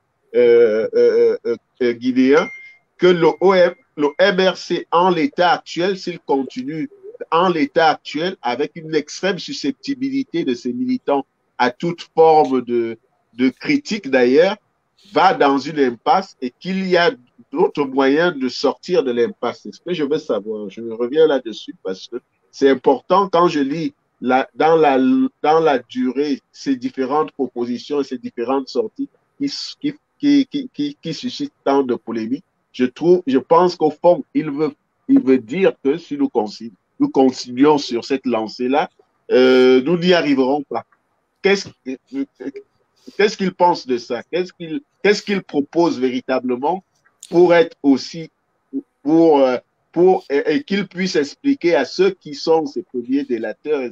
guinéen, que le MRC en l'état actuel, s'il continue en l'état actuel, avec une extrême susceptibilité de ses militants à toute forme de critique d'ailleurs, va dans une impasse et qu'il y a d'autres moyens de sortir de l'impasse. C'est ce que je veux savoir. Je reviens là-dessus parce que c'est important quand je lis dans la durée ces différentes propositions et ces différentes sorties qui suscitent tant de polémiques. Je pense qu'au fond, il veut dire que si nous continuons sur cette lancée-là, nous n'y arriverons pas. Qu'est-ce qu'il pense de ça? Qu'est-ce qu'il propose véritablement pour être aussi, et qu'il puisse expliquer à ceux qui sont ses premiers délateurs,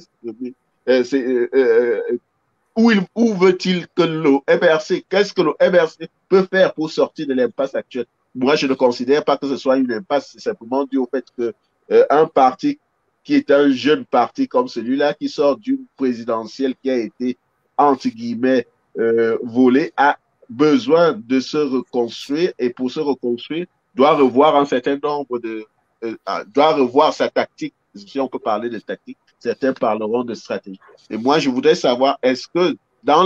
où veut-il que le MRC, qu'est-ce que le MRC peut faire pour sortir de l'impasse actuelle? Moi, je ne considère pas que ce soit une impasse, c'est simplement dû au fait que un parti qui est un jeune parti comme celui-là, qui sort d'une présidentielle qui a été, entre guillemets, volée, a besoin de se reconstruire et pour se reconstruire, doit revoir un certain nombre doit revoir sa tactique, si on peut parler de tactique, certains parleront de stratégie. Et moi, je voudrais savoir, est-ce que dans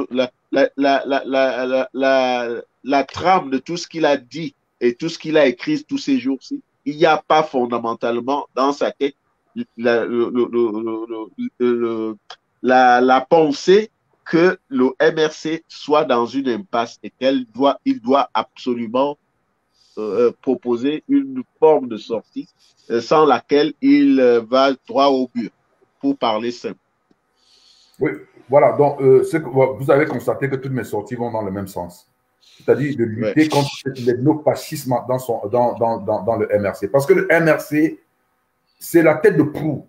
la trame de tout ce qu'il a dit et tout ce qu'il a écrit tous ces jours-ci, il n'y a pas fondamentalement dans sa tête la pensée que le MRC soit dans une impasse et il doit absolument proposer une forme de sortie sans laquelle il va droit au but, pour parler simple. Oui, voilà. Donc, vous avez constaté que toutes mes sorties vont dans le même sens. C'est-à-dire de lutter contre l'ethnofascisme dans le MRC. Parce que le MRC, c'est la tête de proue.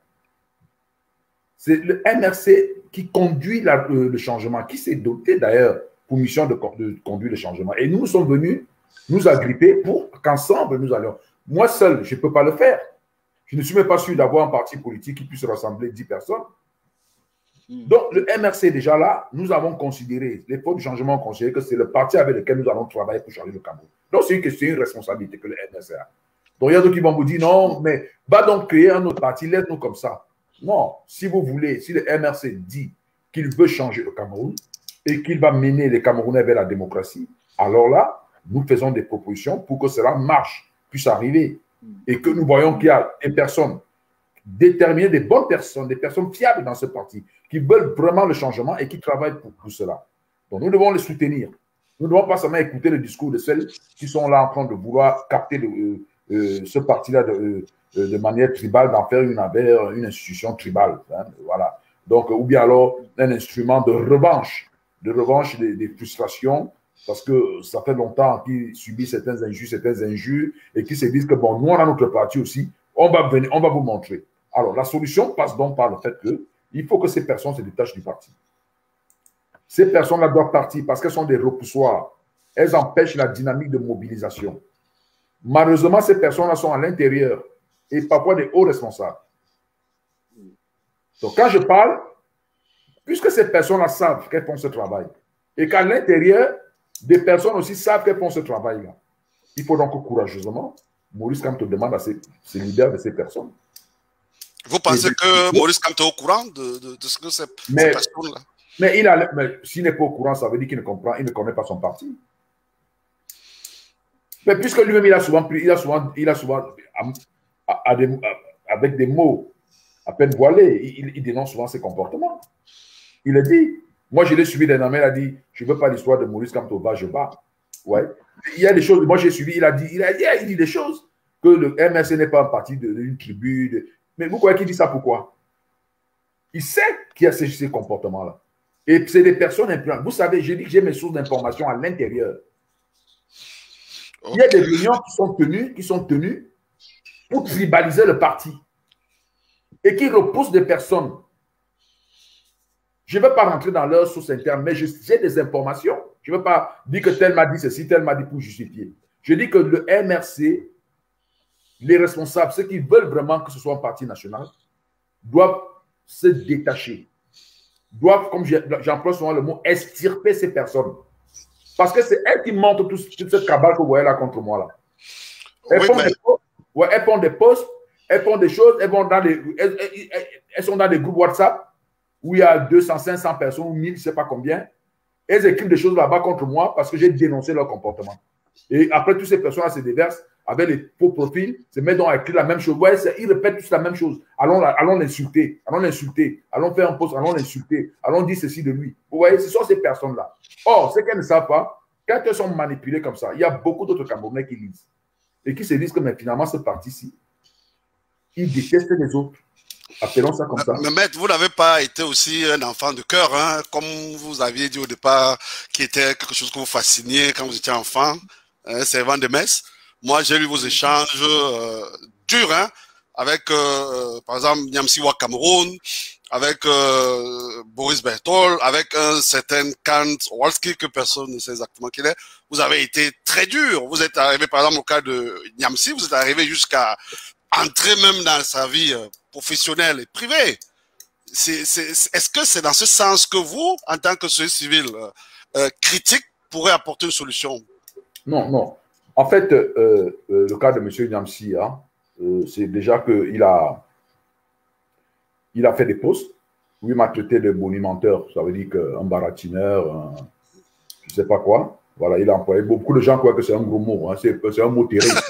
C'est le MRC qui conduit le changement, qui s'est doté d'ailleurs pour mission de conduire le changement. Et nous sommes venus nous agripper pour qu'ensemble nous allions. Moi seul, je ne peux pas le faire. Je ne suis même pas sûr d'avoir un parti politique qui puisse rassembler 10 personnes. Donc, le MRC, déjà là, nous avons considéré, les forces du changement ont considéré que c'est le parti avec lequel nous allons travailler pour changer le Cameroun. Donc, c'est une responsabilité que le MRC a. Donc, il y a d'autres qui vont vous dire, non, mais va donc créer un autre parti, laisse-nous comme ça. Non, si vous voulez, si le MRC dit qu'il veut changer le Cameroun et qu'il va mener les Camerounais vers la démocratie, alors là, nous faisons des propositions pour que cela marche, puisse arriver. Et que nous voyons qu'il y a des personnes déterminées, des bonnes personnes, des personnes fiables dans ce parti, qui veulent vraiment le changement et qui travaillent pour cela. Donc, nous devons les soutenir. Nous ne devons pas seulement écouter le discours de celles qui sont là en train de vouloir capter ce parti-là de manière tribale, d'en faire une institution tribale. Hein, voilà. Donc, ou bien alors un instrument de revanche des frustrations, parce que ça fait longtemps qu'ils subissent certains injures, et qui se disent que, bon, nous, on a notre parti aussi, on va vous montrer. Alors, la solution passe donc par le fait qu'il faut que ces personnes se détachent du parti. Ces personnes-là doivent partir parce qu'elles sont des repoussoirs. Elles empêchent la dynamique de mobilisation. Malheureusement, ces personnes-là sont à l'intérieur et parfois des hauts responsables. Donc, quand je parle, puisque ces personnes-là savent qu'elles font ce travail et qu'à l'intérieur, des personnes aussi savent qu'elles font ce travail-là, il faut donc courageusement, Maurice Kamto demande à ses leaders de ces personnes. Vous pensez que Maurice Kamto est au courant de ce que ces personnes-là? Mais, mais s'il n'est pas au courant, ça veut dire qu'il ne comprend, il ne connaît pas son parti. Mais puisque lui-même, il a souvent, avec des mots à peine voilés, il dénonce souvent ses comportements. Il a dit, moi je l'ai suivi dernièrement, il a dit, je ne veux pas l'histoire de Maurice Kamto, je bats. Ouais. Il y a des choses, moi j'ai suivi, il dit des choses, que le MRC n'est pas un parti d'une tribu. Mais vous croyez qu'il dit ça pourquoi? Il sait qu'il y a ces comportements-là. Et c'est des personnes influentes. Vous savez, j'ai dit que j'ai mes sources d'information à l'intérieur. Okay. Il y a des réunions qui sont tenues pour tribaliser le parti et qui repoussent des personnes. Je ne veux pas rentrer dans leurs sources internes, mais j'ai des informations. Je ne veux pas dire que tel m'a dit ceci, tel m'a dit pour justifier. Je dis que le MRC, les responsables, ceux qui veulent vraiment que ce soit un parti national, doivent se détacher. Doivent, comme j'emploie souvent le mot, extirper ces personnes. Parce que c'est elles qui montrent toute cette cabale que vous voyez là contre moi. Là. Elles, elles font des posts, elles font des choses, elles sont dans des groupes WhatsApp où il y a 200, 500 personnes ou 1000, je ne sais pas combien. Elles écrivent des choses là-bas contre moi parce que j'ai dénoncé leur comportement. Et après, toutes ces personnes-là se déversent avec les faux profils, se mettent donc à écrire la même chose. Ouais, ils répètent tous la même chose. Allons l'insulter, allons faire un post, allons l'insulter, allons dire ceci de lui. Vous voyez, ce sont ces personnes-là. Or, ce qu'elles ne savent pas, quand elles sont manipulées comme ça, il y a beaucoup d'autres Camerounais qui lisent et qui se disent que mais finalement, ce parti-ci, il déteste les autres. Appelons ça comme ça. Mais maître, vous n'avez pas été aussi un enfant de cœur, hein, comme vous aviez dit au départ, qui était quelque chose que vous fasciniez quand vous étiez enfant, servant de messe. Moi, j'ai lu vos échanges durs, hein, avec, par exemple, Nyamsiwa Cameroun, avec Boris Berthold, avec un certain Kant Walski, que personne ne sait exactement qui il est. Vous avez été très dur. Vous êtes arrivé, par exemple, au cas de Nyamsi, vous êtes arrivé jusqu'à entrer même dans sa vie professionnelle et privée. Est-ce que c'est dans ce sens que vous, en tant que civil critique, pourrez apporter une solution? Non, non. En fait, le cas de M. Nyamsi, hein, c'est déjà qu'il a fait des posts où il m'a traité de bonimenteur. Ça veut dire qu'un baratineur, je ne sais pas quoi. Voilà, il a employé. Beaucoup de gens croient que c'est un gros mot. Hein, c'est un mot terrible.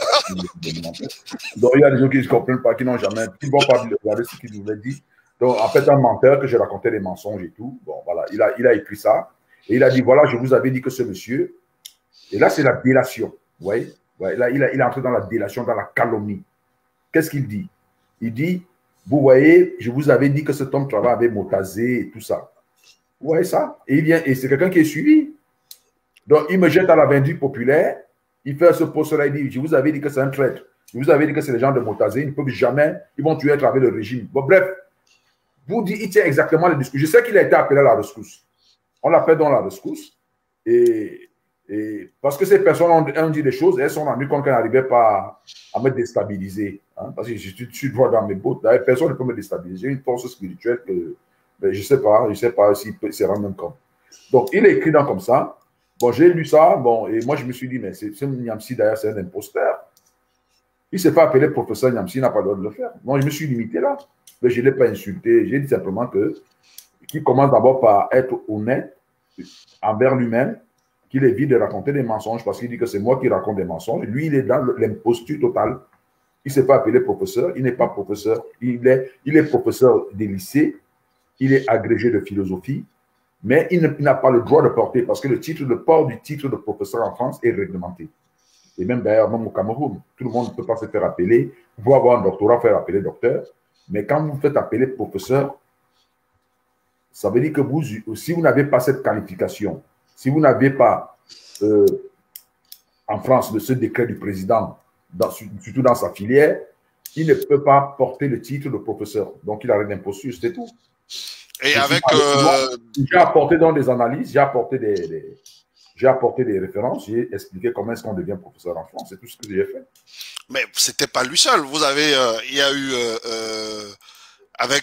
Donc, il y a des gens qui ne comprennent pas, qui n'ont jamais, qui ne vont pas regarder ce qu'il nous a dit. Donc, en fait, un menteur que j'ai raconté des mensonges et tout. Bon, voilà, il a écrit ça. Et il a dit, voilà, je vous avais dit que ce monsieur. Et là, c'est la délation. Vous voyez? Ouais, là, il est entré dans la délation, dans la calomnie. Qu'est-ce qu'il dit? Il dit, vous voyez, je vous avais dit que cet homme travaille avec Motazé et tout ça. Vous voyez ça? Et il vient, et c'est quelqu'un qui est suivi. Donc, il me jette à la vindue populaire. Il fait ce poste-là, il dit, je vous avais dit que c'est un traître. Je vous avais dit que c'est les gens de Motazé. Ils ne peuvent jamais, ils vont tuer à travers le régime. Bon, bref, vous dites, il tient exactement le discours. Je sais qu'il a été appelé à la rescousse. On l'appelle dans la rescousse. Et parce que ces personnes ont dit des choses, elles sont rendues compte qu'elles n'arrivaient pas à me déstabiliser. Hein, parce que je suis droit dans mes bottes. Personne ne peut me déstabiliser. J'ai une force spirituelle que je ne sais pas s'il se rend même compte. Donc, il est écrit dans comme ça. Bon, j'ai lu ça, bon, et moi je me suis dit, mais c'est Nyamsi d'ailleurs, c'est un imposteur. Il ne s'est pas appelé professeur Nyamsi, il n'a pas le droit de le faire. Moi, je me suis limité là. Mais je ne l'ai pas insulté. J'ai dit simplement qu'il commence d'abord par être honnête envers lui-même, qu'il évite de raconter des mensonges parce qu'il dit que c'est moi qui raconte des mensonges. Lui, il est dans l'imposture totale. Il ne s'est pas appelé professeur, il n'est pas professeur. Il est professeur des lycées, il est agrégé de philosophie, mais il n'a pas le droit de porter parce que le port du titre de professeur en France est réglementé. Et même d'ailleurs, même au Cameroun, tout le monde ne peut pas se faire appeler. Vous pouvez avoir un doctorat, faire appeler docteur, mais quand vous faites appeler professeur, ça veut dire que si vous n'avez pas cette qualification, si vous n'avez pas en France ce décret du président, surtout dans sa filière, il ne peut pas porter le titre de professeur. Donc, il a rien imposture, c'est tout. Et avec... J'ai apporté dans des analyses, j'ai apporté des références, j'ai expliqué comment est-ce qu'on devient professeur en France, c'est tout ce que j'ai fait. Mais ce n'était pas lui seul. Vous avez... il y a eu... avec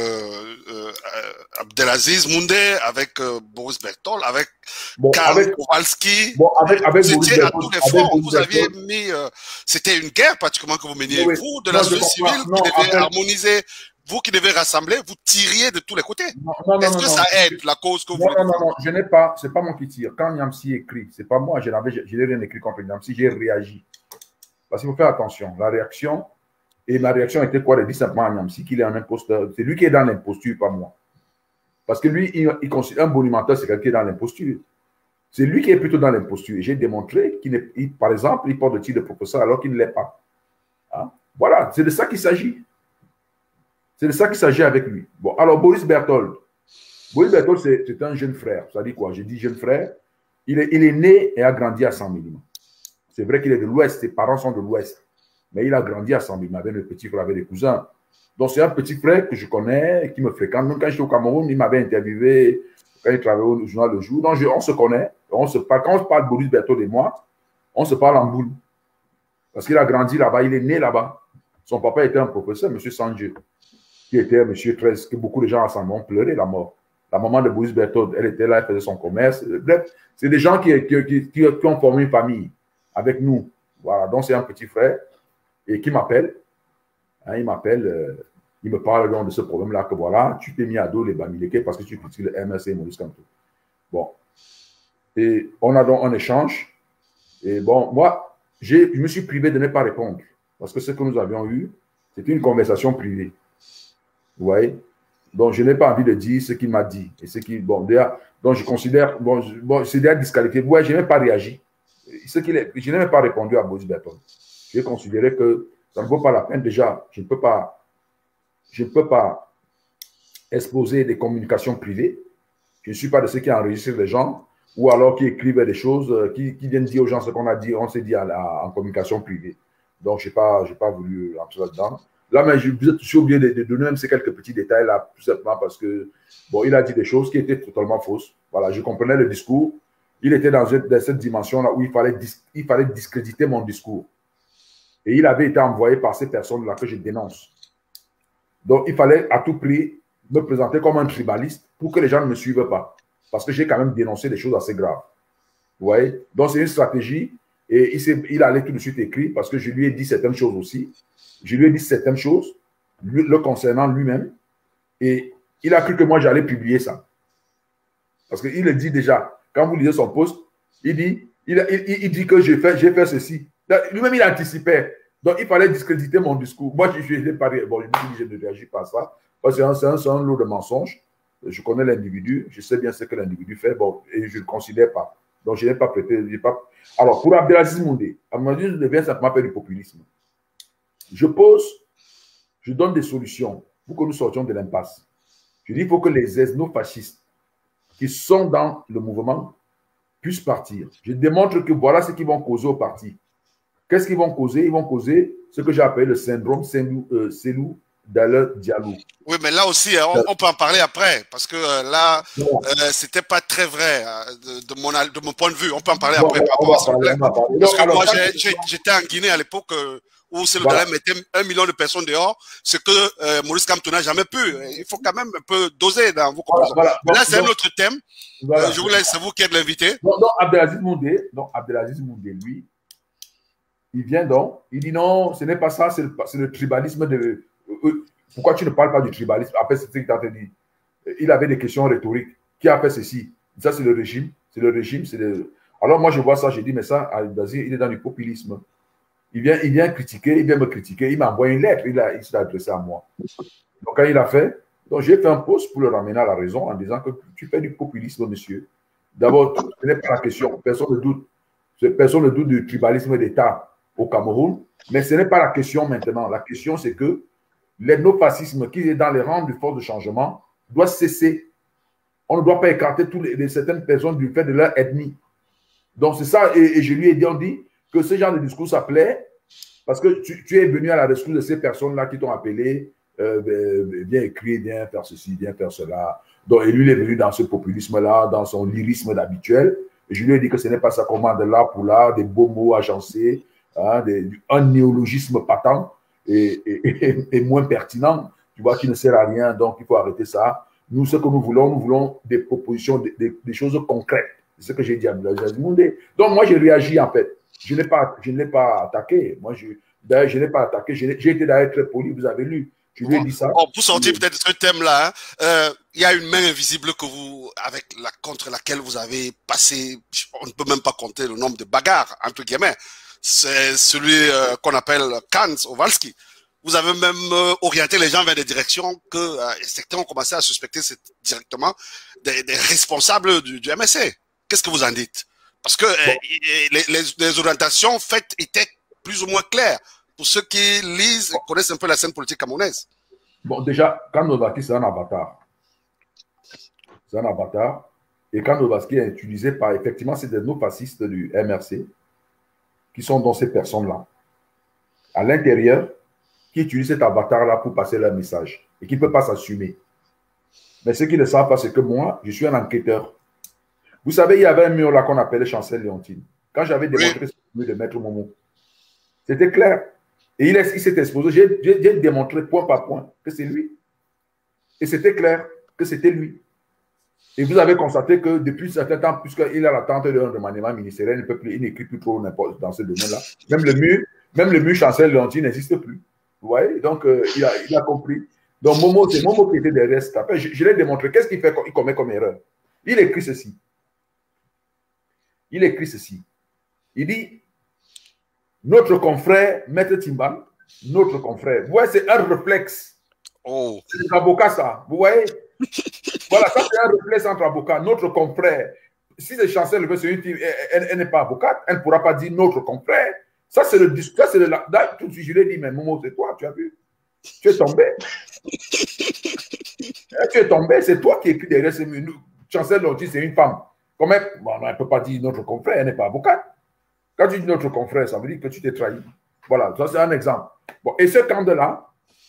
Abdelaziz Moundé, avec Boris Berthold, avec Karl Kowalski. Bon, avec Boris Berthold, à tous les fronts, vous aviez mis... c'était une guerre pratiquement que vous meniez, vous, de la société civile, qui devait harmoniser vous qui devez rassembler, vous tiriez de tous les côtés. Est-ce que ça aide la cause que vous voulez? Non, je n'ai pas, c'est pas moi qui tire. Quand Niamsi écrit, c'est pas moi, je n'ai rien écrit contre Niamsi, j'ai réagi. Parce qu'il faut faire attention, la réaction, et ma réaction était quoi? Il dit simplement à Niamsi qu'il est un imposteur. C'est lui qui est dans l'imposture, pas moi. Parce que lui, il considère un bonimenteur, c'est quelqu'un qui est dans l'imposture. C'est lui qui est plutôt dans l'imposture. J'ai démontré qu'il, par exemple, il porte le titre de professeur alors qu'il ne l'est pas. Hein? Voilà, c'est de ça qu'il s'agit. C'est de ça qu'il s'agit avec lui. Bon, alors Boris Berthold. Boris Berthold, c'est un jeune frère. Ça dit quoi? J'ai dit jeune frère. Il est né et a grandi à Saint-Mélimont. C'est vrai qu'il est de l'Ouest, ses parents sont de l'Ouest. Mais il a grandi à Saint-Mélimont avec le petit frère, avec des cousins. Donc c'est un petit frère que je connais, qui me fréquente. Même quand j'étais au Cameroun, il m'avait interviewé quand il travaillait au journal Le Jour. Donc on se connaît. On se parle. Quand on parle de Boris Berthold et moi, on se parle en boule. Parce qu'il a grandi là-bas, il est né là-bas. Son papa était un professeur, M. Sanjé, qui était M. 13, que beaucoup de gens à Saint-Mélimont pleuraient la mort. La maman de Boris Berthold, elle était là, elle faisait son commerce. Bref, c'est des gens qui ont formé une famille avec nous. Voilà, donc c'est un petit frère et qui m'appelle. Hein, il m'appelle, il me parle donc de ce problème-là, que voilà, tu t'es mis à dos les Bamileke parce que tu critiques le MRC et Maurice Kamto. Bon. Et on a donc un échange. Et bon, moi, je me suis privé de ne pas répondre parce que ce que nous avions eu, c'était une conversation privée. Vous voyez? Donc, je n'ai pas envie de dire ce qu'il m'a dit. Et ce qui, bon, déjà, donc je considère, bon c'est déjà disqualifié. Ouais, je n'ai pas réagi. Je n'ai même pas répondu à Boris Berthold. J'ai considéré que ça ne vaut pas la peine. Déjà, je ne peux pas exposer des communications privées. Je ne suis pas de ceux qui enregistrent les gens ou alors qui écrivent des choses, qui viennent dire aux gens ce qu'on a dit, on s'est dit en communication privée. Donc, je n'ai pas voulu entrer là-dedans. Là, mais je suis obligé de donner même ces quelques petits détails là, tout simplement parce que, bon, il a dit des choses qui étaient totalement fausses. Voilà, je comprenais le discours. Il était dans cette dimension-là où il fallait discréditer mon discours. Et il avait été envoyé par ces personnes-là que je dénonce. Donc, il fallait à tout prix me présenter comme un tribaliste pour que les gens ne me suivent pas. Parce que j'ai quand même dénoncé des choses assez graves. Vous voyez? Donc, c'est une stratégie. Et il allait tout de suite écrire parce que je lui ai dit certaines choses aussi. Je lui ai dit certaines choses le concernant lui-même. Et il a cru que moi, j'allais publier ça. Parce qu'il le dit déjà. Quand vous lisez son post, il dit que j'ai fait ceci. Lui-même, il anticipait. Donc, il fallait discréditer mon discours. Moi, je n'ai pas bon, je ne réagis pas à ça. Parce que c'est un lot de mensonges. Je connais l'individu. Je sais bien ce que l'individu fait. Bon, et je ne le considère pas. Donc, je n'ai pas prêté. Alors, pour Abdelaziz Moundé, Abdelaziz Moundé vient simplement faire du populisme. Je donne des solutions pour que nous sortions de l'impasse. Je dis qu'il faut que les ethno-fascistes qui sont dans le mouvement puissent partir. Je démontre que voilà ce qu'ils vont causer au parti. Qu'est-ce qu'ils vont causer? Ils vont causer ce que j'ai appelé le syndrome Cellou Dalein Diallo. Oui, mais là aussi, on peut en parler après, parce que là, c'était pas très vrai de mon point de vue. On peut en parler après. Parce que moi, j'étais en Guinée à l'époque où Cellou Dalein mettait 1 million de personnes dehors, ce que Maurice Kamto n'a jamais pu. Il faut quand même un peu doser dans vos conclusions. Là, c'est un autre thème. Je vous laisse, c'est vous qui êtes l'invité. Donc, Abdelaziz Moundé, lui, il vient donc, il dit non, ce n'est pas ça, c'est le tribalisme de... Pourquoi tu ne parles pas du tribalisme? Après, c'est ce qu'il t'a dit. Il avait des questions rhétoriques. Qui a fait ceci? Ça, c'est le régime. Alors, moi, je vois ça, je dis, mais ça, il est dans du populisme. Il vient critiquer, il vient me critiquer. Il m'a envoyé une lettre, il s'est adressé à moi. Donc, quand il a fait, donc j'ai fait un post pour le ramener à la raison en disant que tu fais du populisme, monsieur. D'abord, ce n'est pas la question. Personne ne doute du tribalisme d'État au Cameroun, mais ce n'est pas la question maintenant. La question, c'est que l'ethnofascisme qui est dans les rangs du force de changement doit cesser. On ne doit pas écarter certaines personnes du fait de leur ethnie. Donc, c'est ça, et je lui ai dit, on dit que ce genre de discours, ça plaît, parce que tu es venu à la rescousse de ces personnes-là qui t'ont appelé, viens écrire, viens faire ceci, viens faire cela. Donc, et lui, il est venu dans ce populisme-là, dans son lyrisme habituel. Et je lui ai dit que ce n'est pas ça, commande là pour là, des beaux mots agencés, hein, un néologisme patent et moins pertinent, tu vois, qui ne sert à rien. Donc, il faut arrêter ça. Nous, ce que nous voulons des propositions, des choses concrètes. C'est ce que j'ai dit à Abdelaziz Moundé. Donc, moi, j'ai réagi, en fait. Je ne l'ai pas attaqué. Moi, d'ailleurs, je ne l'ai pas attaqué. J'ai été d'ailleurs très poli, vous avez lu. Je lui ai dit ça. Bon, pour sortir peut-être de ce thème-là, il y a une main invisible contre laquelle vous avez passé, on ne peut même pas compter le nombre de bagarres, entre guillemets. C'est celui qu'on appelle Kant Ovalski. Vous avez même orienté les gens vers des directions que certains ont commencé à suspecter directement des responsables du MSC. Qu'est-ce que vous en dites? Parce que les orientations faites étaient plus ou moins claires pour ceux qui lisent et connaissent un peu la scène politique camerounaise. Bon, déjà, Kant Ovalski, c'est un avatar. C'est un avatar. Et Kant Ovalski est utilisé par, effectivement, c'est des néofascistes du MRC qui sont dans ces personnes-là. À l'intérieur, qui utilisent cet avatar-là pour passer leur message et qui ne peut pas s'assumer. Mais ceux qui ne savent pas, c'est que moi, je suis un enquêteur. Vous savez, il y avait un mur là qu'on appelait Chancel Léontine. Quand j'avais démontré ce mur de Maître Momo, c'était clair. Et il s'est exposé. J'ai démontré point par point que c'est lui. Et c'était clair que c'était lui. Et vous avez constaté que depuis un certain temps, puisqu'il a l'attente d'un remaniement ministériel, il n'écrit plus trop n'importe dans ce domaine-là. Même le mur Chancel Léontine n'existe plus. Vous voyez? Donc, il a compris. Donc, Momo, c'est Momo qui était derrière cette affaire. Je l'ai démontré. Qu'est-ce qu'il fait? Il commet comme erreur. Il écrit ceci. Il dit, notre confrère, Maître Timban, notre confrère. Vous voyez, c'est un réflexe. Oh. C'est des avocats, ça. Vous voyez? Voilà, ça, c'est un réflexe entre avocats. Notre confrère. Si c'est Chancel, elle n'est pas avocate, elle ne pourra pas dire notre confrère. Ça, c'est le discours. Ça, c'est le. Là, tout de suite, je lui ai dit, mais Momo, c'est toi, tu as vu? Tu es tombé. Tu es tombé, c'est toi qui écris derrière ces murs. Chancel Léontine, c'est une femme. Comment bon, elle ne peut pas dire notre confrère, elle n'est pas avocate. Quand tu dis notre confrère, ça veut dire que tu t'es trahi. Voilà, ça c'est un exemple. Bon, et ce camp-là,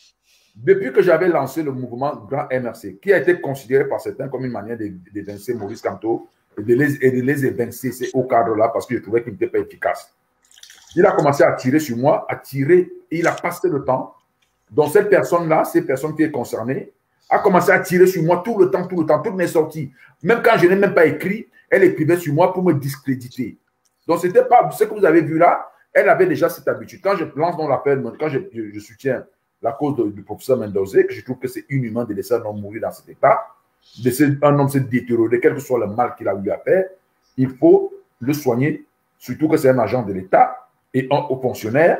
depuis que j'avais lancé le mouvement Grand MRC, qui a été considéré par certains comme une manière d'évincer Maurice Kamto et de les évincer au cadre-là parce que je trouvais qu'il n'était pas efficace. Il a commencé à tirer sur moi, et il a passé le temps. Donc cette personne-là, ces personnes qui est concernée, a commencé à tirer sur moi tout le temps, toutes mes sorties. Même quand je n'ai même pas écrit, elle écrivait sur moi pour me discréditer. Donc, ce n'était pas ce que vous avez vu là, elle avait déjà cette habitude. Quand je lance dans l'appel, quand je soutiens la cause du professeur Mendoza, que je trouve que c'est inhumain de laisser un homme mourir dans cet état, de laisser un homme se détériorer, quel que soit le mal qu'il a eu à faire, il faut le soigner, surtout que c'est un agent de l'État et aux fonctionnaires,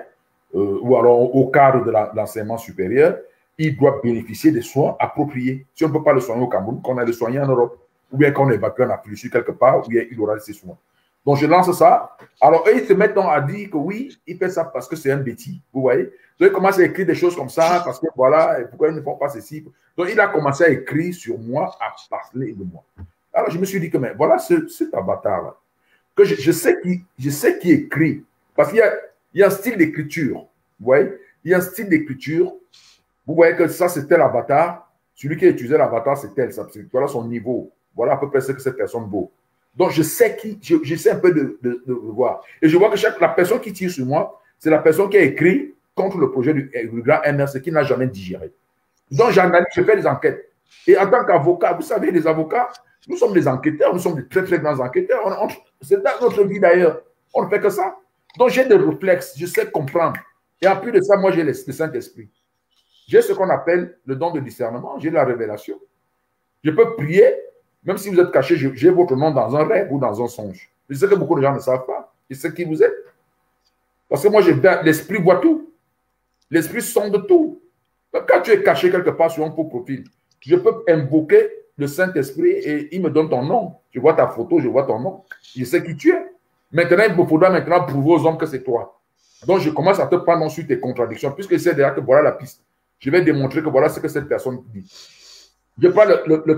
ou alors au cadre de l'enseignement supérieur, il doit bénéficier des soins appropriés. Si on ne peut pas le soigner au Cameroun, qu'on a le soigner en Europe, ou bien qu'on évacue en Afrique du Sud quelque part, où il aura ses soins. Donc, je lance ça. Alors, eux, ils se mettent donc à dire que oui, il fait ça parce que c'est un bêtis. Vous voyez? Donc, ils commencent à écrire des choses comme ça, parce que voilà, pourquoi ils ne font pas ceci? Donc, il a commencé à écrire sur moi, à parler de moi. Alors, je me suis dit que, mais voilà cet avatar-là, que je sais qui écrit, parce qu'il y a un style d'écriture. Vous voyez? Il y a un style d'écriture. Vous voyez que ça, c'est tel avatar. Celui qui a utilisé l'avatar, c'est tel. Voilà son niveau. Voilà à peu près ce que cette personne vaut. Donc, je sais un peu de voir. Et je vois que la personne qui tire sur moi, c'est la personne qui a écrit contre le projet du Grand MRC qui n'a jamais digéré. Donc, j'analyse, je fais des enquêtes. Et en tant qu'avocat, vous savez, les avocats, nous sommes des enquêteurs, nous sommes de très, très grands enquêteurs. C'est dans notre vie d'ailleurs. On ne fait que ça. Donc, j'ai des réflexes, je sais comprendre. Et en plus de ça, moi, j'ai le Saint-Esprit. J'ai ce qu'on appelle le don de discernement, j'ai la révélation. Je peux prier, même si vous êtes caché, j'ai votre nom dans un rêve ou dans un songe. Je sais que beaucoup de gens ne savent pas. Je sais qui vous êtes. Parce que moi, l'esprit voit tout. L'esprit sonde tout. Donc, quand tu es caché quelque part sur un faux profil, je peux invoquer le Saint-Esprit et il me donne ton nom. Je vois ta photo, je vois ton nom. Je sais qui tu es. Maintenant, il me faudra prouver aux hommes que c'est toi. Donc, je commence à te prendre sur tes contradictions, puisque c'est déjà que voilà la piste. Je vais démontrer que voilà ce que cette personne dit. Je prends le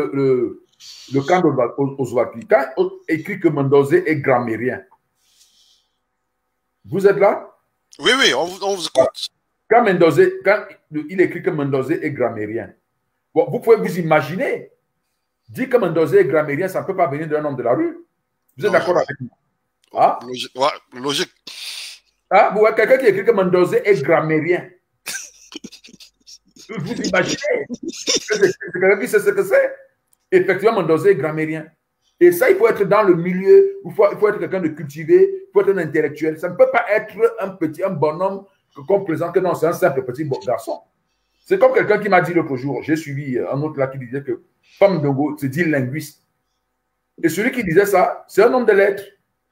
cas d'Oswaki. Quand on écrit que Mendoza est grammairien, vous êtes là? Oui, on vous écoute. Quand il écrit que Mendoza est grammairien, bon, vous pouvez vous imaginer, dire que Mendoza est grammairien, ça ne peut pas venir d'un homme de la rue. Vous êtes d'accord avec moi? Ah? Logique. Ah, vous voyez quelqu'un qui écrit que Mendoza est grammairien. Vous imaginez que c'est quelqu'un qui sait ce que c'est. Effectivement, Mendoza est grammairien. Et ça, il faut être dans le milieu, il faut être quelqu'un de cultivé, il faut être un intellectuel. Ça ne peut pas être un bonhomme qu'on présente que non, c'est un simple petit garçon. C'est comme quelqu'un qui m'a dit l'autre jour, j'ai suivi un autre là qui disait que Femme Dongo se dit linguiste. Et celui qui disait ça, c'est un homme de lettres.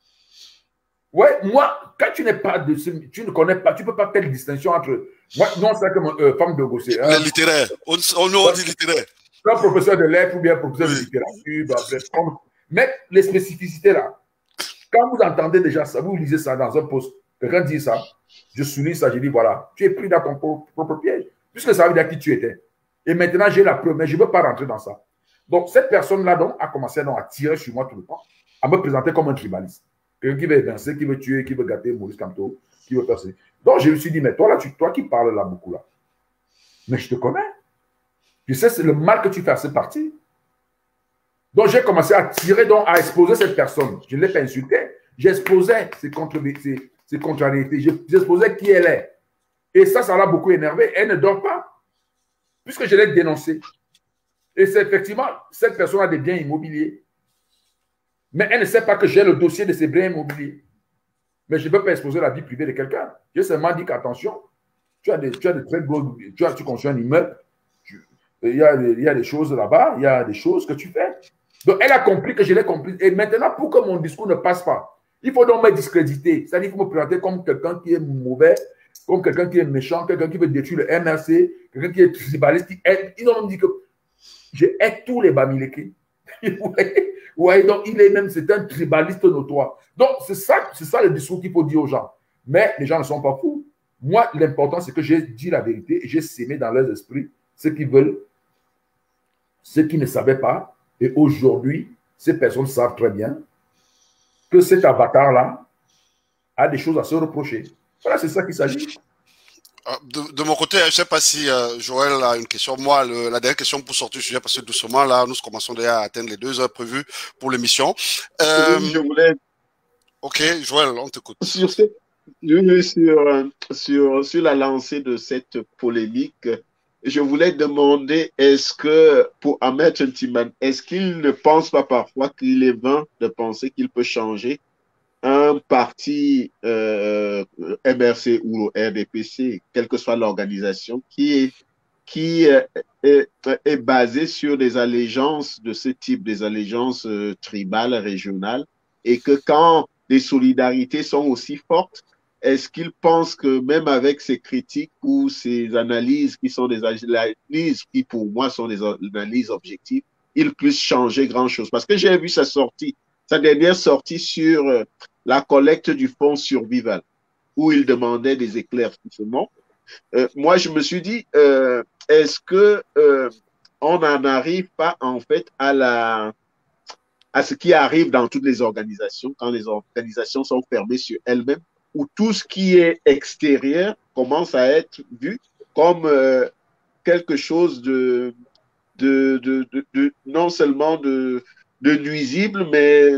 Ouais, moi, quand tu n'es pas de tu ne connais pas, tu ne peux pas faire de distinction entre. Moi, non, c'est que Femme Dongo, c'est. Les littéraires. On dit littéraire. Un professeur de lettres ou bien un professeur de littérature, bah, bref. Mais les spécificités là, quand vous entendez déjà ça, vous lisez ça dans un post, quelqu'un dit ça, je souligne ça, je dis voilà, tu es pris dans ton propre piège, puisque ça veut dire qui tu étais. Et maintenant, j'ai la preuve, mais je ne veux pas rentrer dans ça. Donc, cette personne-là donc, a commencé donc, à tirer sur moi tout le temps, à me présenter comme un tribaliste. Quelqu'un qui veut évincer, qui veut tuer, qui veut gâter Maurice Kamto, qui veut faire ça. Donc, je me suis dit, mais toi, là, toi qui parles là beaucoup, là, mais je te connais. Je sais, c'est le mal que tu fais à cette partie. Donc, j'ai commencé à tirer, donc, à exposer cette personne. Je ne l'ai pas insultée. J'exposais ses contrariétés. J'exposais qui elle est. Et ça l'a beaucoup énervé. Elle ne dort pas, puisque je l'ai dénoncée. Et c'est effectivement, cette personne a des biens immobiliers. Mais elle ne sait pas que j'ai le dossier de ces biens immobiliers. Mais je ne peux pas exposer la vie privée de quelqu'un. J'ai seulement dit qu'attention, tu as des très gros, tu construis un immeuble, il y a des choses là-bas, il y a des choses que tu fais. Donc, elle a compris que je l'ai compris. Et maintenant, pour que mon discours ne passe pas, il faut donc me discréditer. C'est-à-dire qu'il faut me présenter comme quelqu'un qui est mauvais, comme quelqu'un qui est méchant, quelqu'un qui veut détruire le MRC, quelqu'un qui est tribaliste. Ils ont dit que je hais tous les Bamileke. Ouais, donc c'est un tribaliste notoire. Donc, c'est ça le discours qu'il faut dire aux gens. Mais les gens ne sont pas fous. Moi, l'important, c'est que j'ai dit la vérité et j'ai sémé dans leurs esprits ce qu'ils veulent, ce qu'ils ne savaient pas. Et aujourd'hui, ces personnes savent très bien que cet avatar-là a des choses à se reprocher. Voilà, c'est ça qu'il s'agit. De mon côté, je ne sais pas si Joël a une question. Moi, la dernière question pour sortir du sujet, parce que doucement, là, nous commençons déjà à atteindre les 2 heures prévues pour l'émission. Je voulais... Ok, Joël, on t'écoute. Sur la lancée de cette polémique, je voulais demander, est-ce que, pour Ahmed Ntiman, est-ce qu'il ne pense pas parfois qu'il est vain de penser qu'il peut changer un parti MRC ou RDPC, quelle que soit l'organisation, qui est basé sur des allégeances de ce type, des allégeances tribales, régionales, et que quand les solidarités sont aussi fortes, est-ce qu'il pense que même avec ces critiques ou ces analyses qui sont des analyses qui pour moi sont des analyses objectives, il puisse changer grand-chose? Parce que j'ai vu sa dernière sortie sur la collecte du fonds Survival, où il demandait des éclaircissements. Moi, je me suis dit, est-ce que on n'en arrive pas en fait à ce qui arrive dans toutes les organisations, quand les organisations sont fermées sur elles-mêmes, où tout ce qui est extérieur commence à être vu comme quelque chose de non seulement de nuisible, mais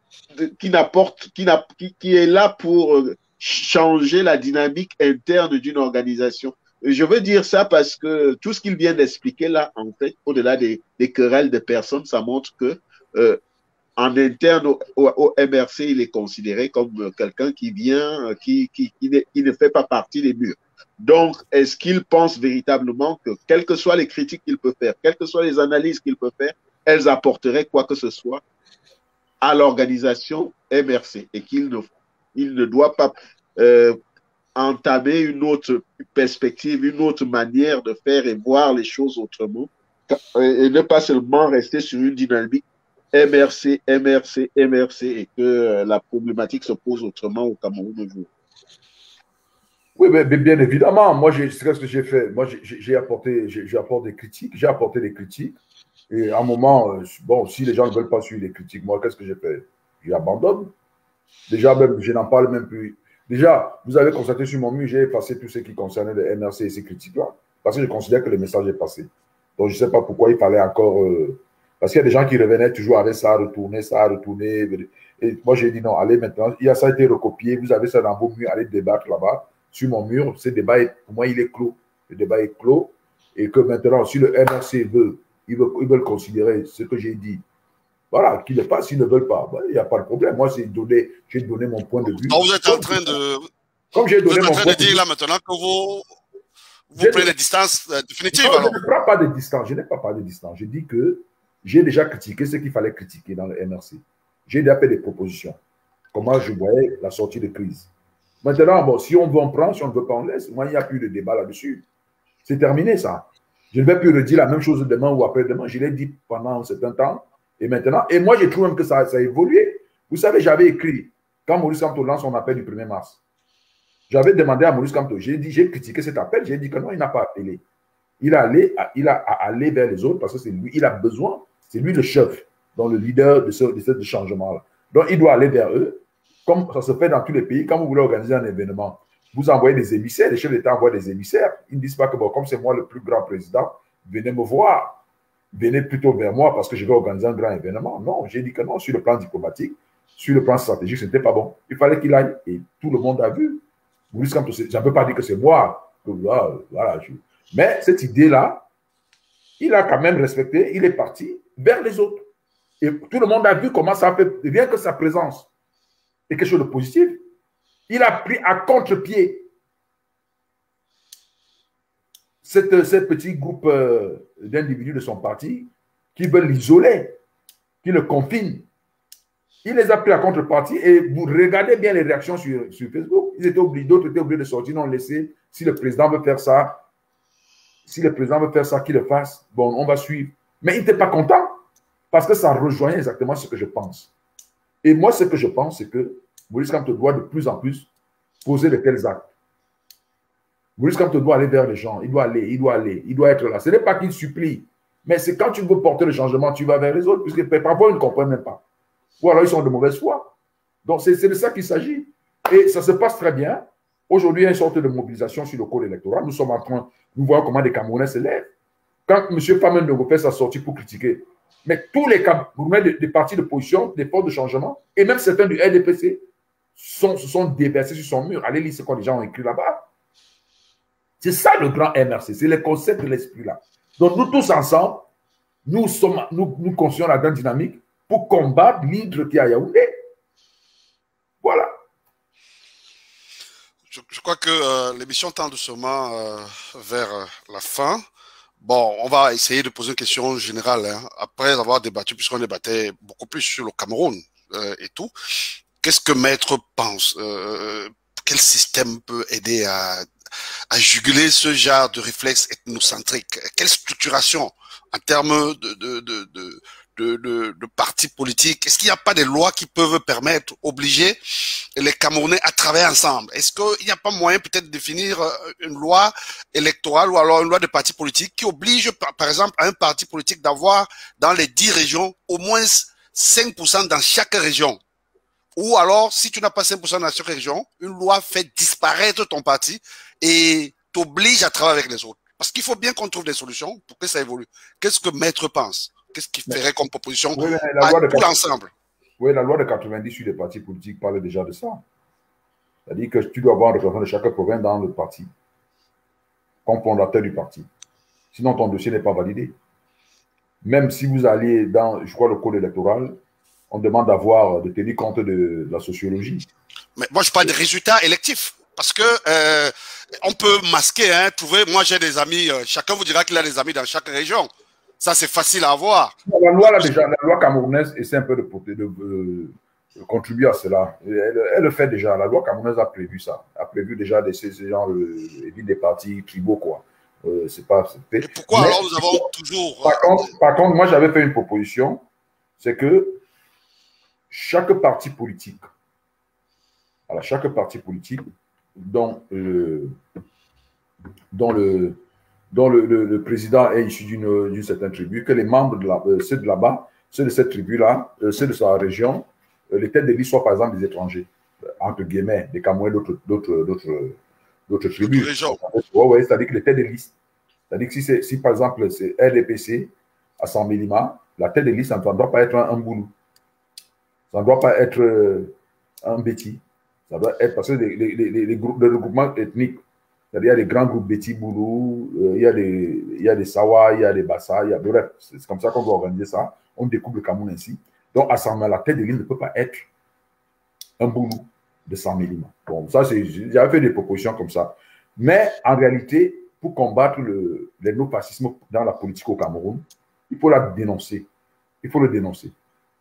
qui est là pour changer la dynamique interne d'une organisation. Je veux dire ça parce que tout ce qu'il vient d'expliquer là, en fait, au-delà des querelles de personnes, ça montre que en interne au MRC, il est considéré comme quelqu'un qui vient, qui ne fait pas partie des murs. Donc, est-ce qu'il pense véritablement que, quelles que soient les critiques qu'il peut faire, quelles que soient les analyses qu'il peut faire, elles apporteraient quoi que ce soit à l'organisation MRC et qu'il ne doit pas entamer une autre perspective, une autre manière de faire et voir les choses autrement et ne pas seulement rester sur une dynamique MRC et que la problématique se pose autrement au Cameroun aujourd'hui. Oui, mais bien évidemment, moi, c'est ce que j'ai fait. Moi, j'ai apporté des critiques. Et à un moment, bon, si les gens ne veulent pas suivre les critiques, moi, qu'est-ce que j'ai fait? J'abandonne. Déjà, même, je n'en parle même plus. Déjà, vous avez constaté sur mon mur, j'ai effacé tout ce qui concernait le MRC et ces critiques-là, parce que je considère que le message est passé. Donc, je ne sais pas pourquoi il fallait encore... parce qu'il y a des gens qui revenaient toujours avec ça, retourner. Et moi, j'ai dit non, allez maintenant, ça a été recopié, vous avez ça dans vos murs, allez débattre là-bas. Sur mon mur, ce débat, pour moi, il est clos. Le débat est clos. Et que maintenant, si le MRC ils veulent considérer ce que j'ai dit, voilà, qu'ils le fassent, s'ils ne veulent pas, il n'y a pas de problème. Moi, j'ai donné mon point de vue. Donc, vous êtes en train de... Comme j'ai donné vous êtes en mon train point de dire vue, là maintenant que vous prenez des distances définitives. Non, alors. je ne prends pas de distance. Je n'ai pas parlé de distance. Je dis que j'ai déjà critiqué ce qu'il fallait critiquer dans le MRC. J'ai déjà fait des propositions. Comment je voyais la sortie de crise. Maintenant, bon, si on veut, on prend. Si on ne veut pas, on laisse. Moi, il n'y a plus de débat là-dessus. C'est terminé, ça. Je ne vais plus redire la même chose demain ou après-demain. Je l'ai dit pendant un certain temps. Et maintenant, et moi, je trouve même que ça a évolué. Vous savez, j'avais écrit, quand Maurice Kamto lance son appel du 1er mars, j'avais demandé à Maurice Kamto, j'ai critiqué cet appel, j'ai dit que non, il n'a pas appelé. Il a allé vers les autres parce que c'est lui, il a besoin, c'est lui le chef, donc le leader de ce changement-là. Donc, il doit aller vers eux, comme ça se fait dans tous les pays. Quand vous voulez organiser un événement, vous envoyez des émissaires, les chefs d'État envoient des émissaires. Ils ne disent pas que, bon, comme c'est moi le plus grand président, venez me voir, venez plutôt vers moi parce que je vais organiser un grand événement. Non, j'ai dit que non, sur le plan diplomatique, sur le plan stratégique, ce n'était pas bon. Il fallait qu'il aille et tout le monde a vu. Maurice Kamto, je ne peux pas dire que c'est moi. Voilà, mais cette idée-là, il a quand même respecté, il est parti vers les autres. Et tout le monde a vu comment ça fait, rien que sa présence est quelque chose de positif. Il a pris à contre-pied ce petit groupe d'individus de son parti qui veulent l'isoler, qui le confinent. Il les a pris à contre-partie et vous regardez bien les réactions sur Facebook. Ils étaient obligés, d'autres étaient obligés de sortir, non, laissez. Si le président veut faire ça, qu'il le fasse. Bon, on va suivre. Mais il n'était pas content parce que ça rejoignait exactement ce que je pense. Et moi, ce que je pense, c'est que Maurice Kamto doit de plus en plus poser de tels actes. Maurice Kamto doit aller vers les gens. Il doit être là. Ce n'est pas qu'il supplie, mais c'est quand tu veux porter le changement, tu vas vers les autres, puisque parfois, ils ne comprennent même pas. Ou alors, ils sont de mauvaise foi. Donc, c'est de ça qu'il s'agit. Et ça se passe très bien. Aujourd'hui, il y a une sorte de mobilisation sur le code électoral. Nous voyons comment des Camerounais se lèvent. Quand M. Famendo fait sa sortie pour critiquer, mais tous les Camerounais des partis de position, des forces de changement, et même certains du RDPC, se sont déversés sur son mur. Allez lire ce que les gens ont écrit là-bas. C'est ça le grand MRC, c'est le concept de l'esprit là. Donc nous tous ensemble, nous construisons la grande dynamique pour combattre l'hydre qui est à Yaoundé. Voilà. Je crois que l'émission tend doucement vers la fin. Bon, on va essayer de poser une question générale, hein, après avoir débattu, puisqu'on débattait beaucoup plus sur le Cameroun et tout. Qu'est-ce que Maître pense? Quel système peut aider à juguler ce genre de réflexe ethnocentrique? Quelle structuration en termes de partis politiques? Est-ce qu'il n'y a pas des lois qui peuvent permettre, obliger les Camerounais à travailler ensemble? Est-ce qu'il n'y a pas moyen peut-être de définir une loi électorale ou alors une loi de parti politique qui oblige, par exemple, à un parti politique d'avoir dans les 10 régions au moins 5% dans chaque région? Ou alors, si tu n'as pas 5% dans chaque région, une loi fait disparaître ton parti et t'oblige à travailler avec les autres. Parce qu'il faut bien qu'on trouve des solutions pour que ça évolue. Qu'est-ce que Maître pense? Qu'est-ce qu'il ferait comme proposition à tout l'ensemble? Oui, la loi de 90 sur les partis politiques parle déjà de ça. C'est-à-dire que tu dois avoir un représentant de chaque province dans le parti, comme fondateur du parti. Sinon, ton dossier n'est pas validé. Même si vous allez dans, je crois, le code électoral, on demande de tenir compte de la sociologie. Mais moi, je parle des résultats électifs. Parce que on peut masquer, hein, trouver. Moi, j'ai des amis. Chacun vous dira qu'il a des amis dans chaque région. Ça, c'est facile à avoir. La loi, là, déjà, la loi camerounaise essaie un peu de contribuer à cela. Elle le fait déjà. La loi camerounaise a prévu ça. A prévu déjà ces genres des partis tribaux, quoi. C'est pas. Et pourquoi alors nous avons toujours. Par contre, moi, j'avais fait une proposition. C'est que chaque parti politique, dont le président est issu d'une certaine tribu, que les membres ceux de là-bas, ceux de cette tribu-là, ceux de sa région, les têtes de liste soient par exemple des étrangers, entre guillemets, des Camerounais d'autres tribus. Ouais, c'est-à-dire que les têtes de liste, c'est-à-dire que si par exemple c'est RDPC à San Mélima, la tête de liste, ça ne doit pas être un Boulou. Ça ne doit pas être un Béti. Ça doit être parce que les regroupements ethniques, c'est-à-dire il y a des grands groupes Béti, Boulou, il y a des Sawa, il y a des Bassa, bref, c'est comme ça qu'on doit organiser ça. On découpe le Cameroun ainsi. Donc, à San la tête de l'île ne peut pas être un Boulou de San Mélima. Bon, ça, j'avais fait des propositions comme ça. Mais en réalité, pour combattre l'ethnofascisme dans la politique au Cameroun, il faut la dénoncer. Il faut le dénoncer.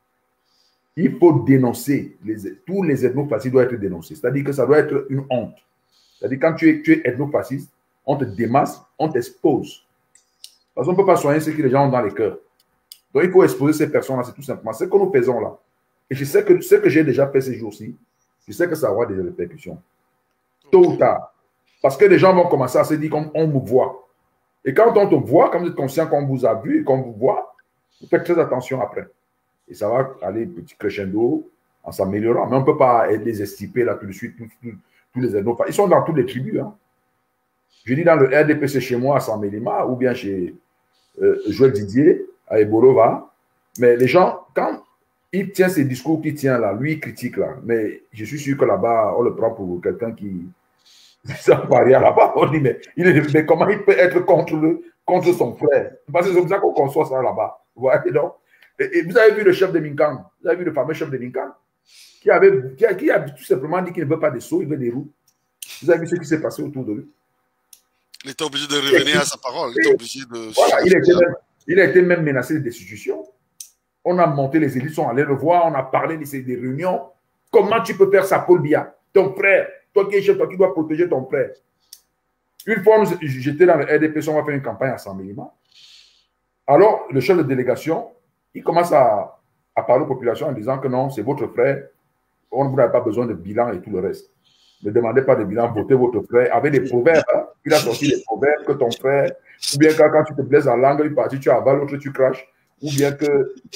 Il faut dénoncer. Tous les ethnofascistes doivent être dénoncés. C'est-à-dire que ça doit être une honte. C'est-à-dire quand tu es ethnofasciste, on te démasse, on t'expose. Parce qu'on ne peut pas soigner ce que les gens ont dans les cœurs. Donc il faut exposer ces personnes-là, c'est tout simplement ce que nous faisons là. Et je sais que ce que j'ai déjà fait ces jours-ci, je sais que ça aura des répercussions. Tôt ou tard. Parce que les gens vont commencer à se dire qu'on me voit. Et quand on te voit, quand vous êtes conscient qu'on vous a vu et qu'on vous voit, vous faites très attention après. Et ça va aller petit crescendo en s'améliorant. Mais on ne peut pas les estiper là tout de suite, tous les ethnophages. Ils sont dans toutes les tribus. Hein. Je dis dans le RDPC chez moi à Saint-Mélima ou bien chez Joël Didier à Ebolova. Mais les gens, quand il tient ces discours qu'il tient là, lui il critique là. Mais je suis sûr que là-bas, on le prend pour quelqu'un qui ça ne va rien là-bas. On dit, mais comment il peut être contre son frère? Parce que c'est comme ça qu'on conçoit ça là-bas. Vous voyez donc? Et vous avez vu le chef de Minkan, vous avez vu le fameux chef de Minkan, qui a tout simplement dit qu'il ne veut pas des sauts, il veut des roues. Vous avez vu ce qui s'est passé autour de lui. Il était obligé de revenir à sa parole. Il était obligé de... Voilà, il a été même menacé de destitution. On a monté, les élites sont allés le voir, on a parlé des réunions. Comment tu peux faire ça, Paul Biya? Ton frère, toi qui es chef, toi qui dois protéger ton frère. Une fois, j'étais dans le RDPC, on va faire une campagne à Saint-Mélima. Alors, le chef de délégation, il commence à parler aux populations en disant que non, c'est votre frère, on ne vous n'avez pas besoin de bilan et tout le reste. Ne demandez pas de bilan, votez votre frère. Avec des proverbes, hein. Il a sorti des proverbes que ton frère, ou bien quand tu te blesses en langue, il partit, tu avales, l'autre tu craches, ou bien que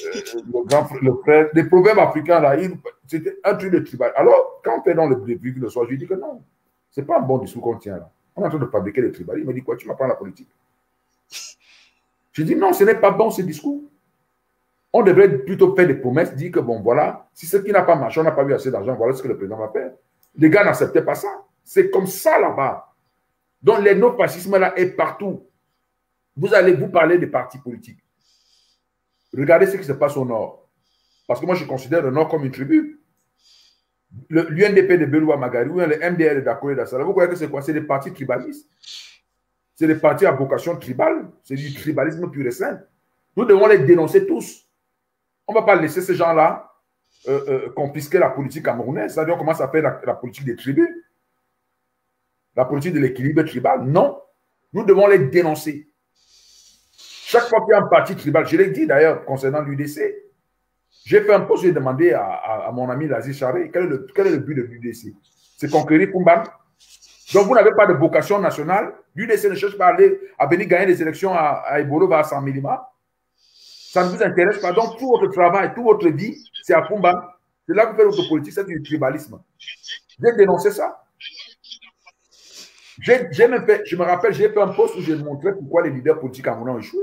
le frère, des proverbes africains là, c'était un truc de tribal. Alors, quand on fait dans le début le soir, je lui dis que non, c'est pas un bon discours qu'on tient là. On est en train de fabriquer des tribales. Il me dit quoi, tu m'apprends la politique? Je dis non, ce n'est pas bon ce discours. On devrait plutôt faire des promesses, dire que bon, voilà, si ce qui n'a pas marché, on n'a pas eu assez d'argent, voilà ce que le président va faire. Les gars n'acceptaient pas ça. C'est comme ça là-bas. Donc, l'ethnofascisme là est partout. Vous allez vous parler des partis politiques. Regardez ce qui se passe au Nord. Parce que moi, je considère le Nord comme une tribu. L'UNDP de Beloua Magari ou le MDR de Dakoé d'Assala, vous voyez que c'est quoi? C'est des partis tribalistes. C'est des partis à vocation tribale. C'est du tribalisme pur et simple. Nous devons les dénoncer tous. On ne va pas laisser ces gens-là confisquer la politique camerounaise. C'est-à-dire qu'on commence à faire la politique des tribus. La politique de l'équilibre tribal. Non. Nous devons les dénoncer. Chaque fois qu'il y a un parti tribal, je l'ai dit d'ailleurs concernant l'UDC, j'ai fait un post, j'ai demandé à mon ami Lazi Charé quel est le but de l'UDC. C'est conquérir Kumban. Donc vous n'avez pas de vocation nationale. L'UDC ne cherche pas à venir gagner des élections à Ebolo, à Saint-Mélima. Ça ne vous intéresse pas. Donc, tout votre travail, toute votre vie, c'est à Kumba. C'est là que vous faites votre politique, c'est du tribalisme. J'ai dénoncé ça. Je me rappelle, j'ai fait un post où j'ai montré pourquoi les leaders politiques camerounais ont échoué.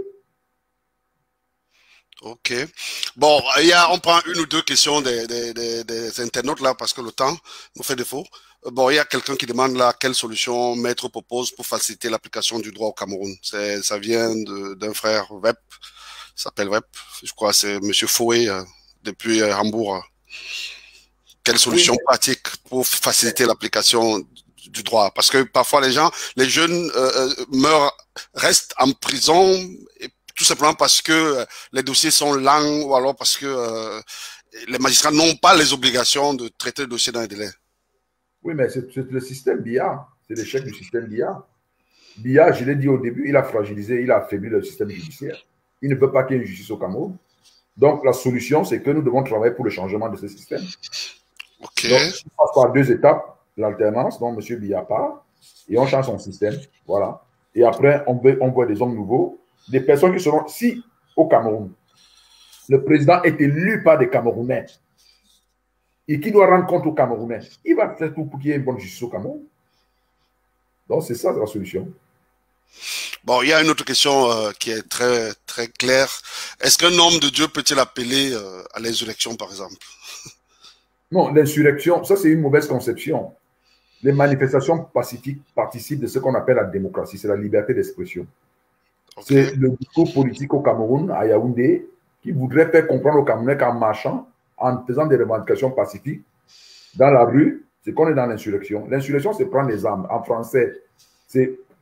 Ok. Bon, on prend une ou deux questions des internautes là, parce que le temps nous fait défaut. Bon, il y a quelqu'un qui demande là quelle solution Maître propose pour faciliter l'application du droit au Cameroun. Ça vient d'un frère Web. S'appelle Web, je crois, c'est M. Foué depuis Hambourg. Quelle solution pratique pour faciliter l'application du droit? Parce que parfois les jeunes restent en prison tout simplement parce que les dossiers sont lents ou alors parce que les magistrats n'ont pas les obligations de traiter le dossier dans les délais. Oui, mais c'est le système BIA, c'est l'échec du système BIA. BIA, je l'ai dit au début, il a fragilisé, il a affaibli le système judiciaire. Il ne veut pas qu'il y ait une justice au Cameroun. Donc, la solution, c'est que nous devons travailler pour le changement de ce système. Okay. Donc, on passe par 2 étapes, l'alternance, dont M. Biya part, et on change son système. Voilà. Et après, on voit des hommes nouveaux, des personnes qui seront, si au Cameroun, le président est élu par des Camerounais, et qui doit rendre compte aux Camerounais, il va faire tout pour qu'il y ait une bonne justice au Cameroun. Donc, c'est ça la solution. Bon, il y a une autre question qui est très, très claire. Est-ce qu'un homme de Dieu peut-il appeler à l'insurrection, par exemple? Non, l'insurrection, ça c'est une mauvaise conception. Les manifestations pacifiques participent de ce qu'on appelle la démocratie, c'est la liberté d'expression. Okay. C'est le discours politique au Cameroun, à Yaoundé, qui voudrait faire comprendre aux Camerounais qu'en marchant, en faisant des revendications pacifiques dans la rue, c'est qu'on est dans l'insurrection. L'insurrection, c'est prendre les armes. En français, c'est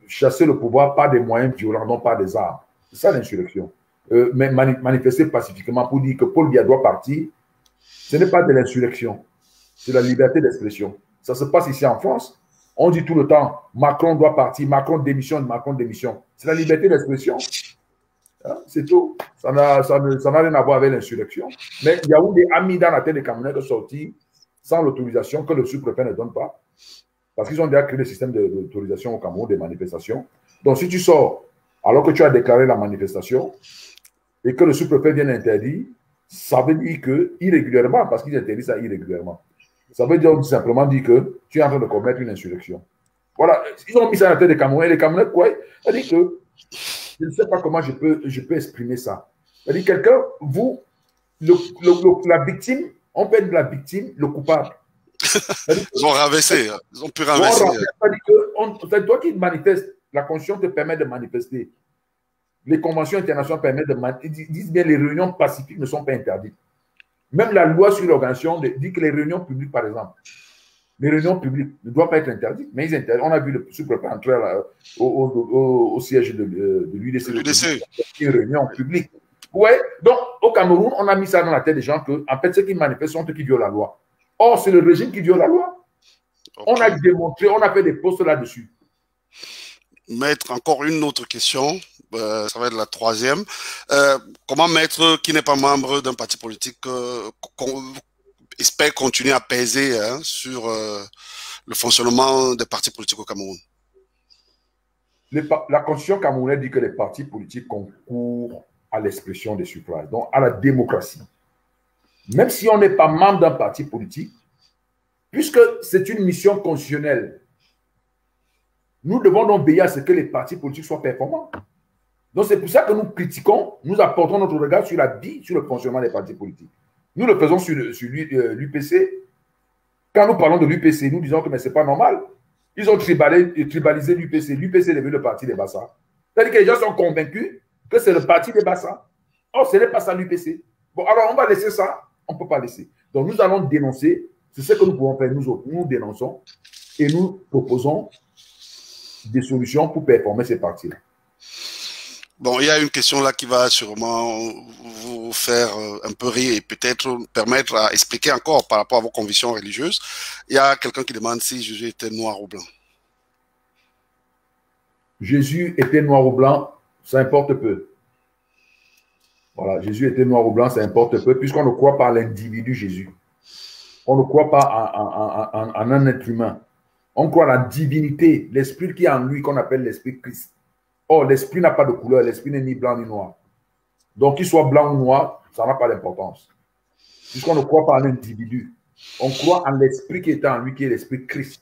chasser le pouvoir par des moyens violents, non par des armes. C'est ça l'insurrection. Mais manifester pacifiquement pour dire que Paul Biya doit partir, ce n'est pas de l'insurrection, c'est la liberté d'expression. Ça se passe ici en France. On dit tout le temps, Macron doit partir, Macron démissionne, Macron démissionne. C'est la liberté d'expression. Hein, c'est tout. Ça n'a rien à voir avec l'insurrection. Mais Yaoundé a mis dans la tête des Camerounais de sortir sans l'autorisation que le sous-préfet ne donne pas. Parce qu'ils ont déjà créé le système d'autorisation au Cameroun des manifestations. Donc, si tu sors alors que tu as déclaré la manifestation et que le sous-préfet vient interdire, ça veut dire que, irrégulièrement, parce qu'ils interdisent ça irrégulièrement, ça veut dire simplement dire que tu es en train de commettre une insurrection. Voilà, ils ont mis ça dans la tête des Camerounais. Les Camerounais, quoi? C'est-à-dire que je ne sais pas comment je peux exprimer ça. C'est-à-dire quelqu'un, vous, la victime, on peut être la victime, le coupable. Ils ont rabaissé, ils ont pu rabaisser. C'est toi qui manifestes. La Constitution te permet de manifester. Les conventions internationales permettent de manifester. Ils disent bien que les réunions pacifiques ne sont pas interdites. Même la loi sur l'organisation dit que les réunions publiques, par exemple, les réunions publiques ne doivent pas être interdites, mais ils interdisent. On a vu le sous-préfet entrer au siège de l'UDC. Une réunion publique. Ouais. Donc, au Cameroun, on a mis ça dans la tête des gens que, en fait, ceux qui manifestent sont ceux qui violent la loi. Or, c'est le régime qui viole la loi. Okay. On a démontré, on a fait des posts là-dessus. Maître, encore une autre question, ça va être la troisième. Comment Maître, qui n'est pas membre d'un parti politique, espère continuer à peser sur le fonctionnement des partis politiques au Cameroun? La Constitution camerounaise dit que les partis politiques concourent à l'expression des suffrages, donc à la démocratie. Même si on n'est pas membre d'un parti politique, puisque c'est une mission constitutionnelle, nous devons donc veiller à ce que les partis politiques soient performants. Donc c'est pour ça que nous critiquons, nous apportons notre regard sur la vie, sur le fonctionnement des partis politiques. Nous le faisons sur l'UPC. Quand nous parlons de l'UPC, nous disons que ce n'est pas normal. Ils ont tribalisé l'UPC. L'UPC est devenu le parti des Bassa. C'est-à-dire que les gens sont convaincus que c'est le parti des Bassa. Or, ce n'est pas ça l'UPC. Bon, alors on va laisser ça. On ne peut pas laisser. Donc nous allons dénoncer. C'est ce que nous pouvons faire, nous autres. Nous dénonçons et nous proposons des solutions pour performer ces partis-là. Bon, il y a une question là qui va sûrement vous faire un peu rire et peut-être permettre à expliquer encore par rapport à vos convictions religieuses. Il y a quelqu'un qui demande si Jésus était noir ou blanc. Jésus était noir ou blanc, ça importe peu. Voilà, Jésus était noir ou blanc, ça importe peu, puisqu'on ne croit pas à l'individu Jésus. On ne croit pas en un être humain. On croit à la divinité, l'esprit qui est en lui, qu'on appelle l'esprit Christ. Or, l'esprit n'a pas de couleur, l'esprit n'est ni blanc ni noir. Donc, qu'il soit blanc ou noir, ça n'a pas d'importance. Puisqu'on ne croit pas en un individu. On croit en l'esprit qui est en lui, qui est l'esprit Christ.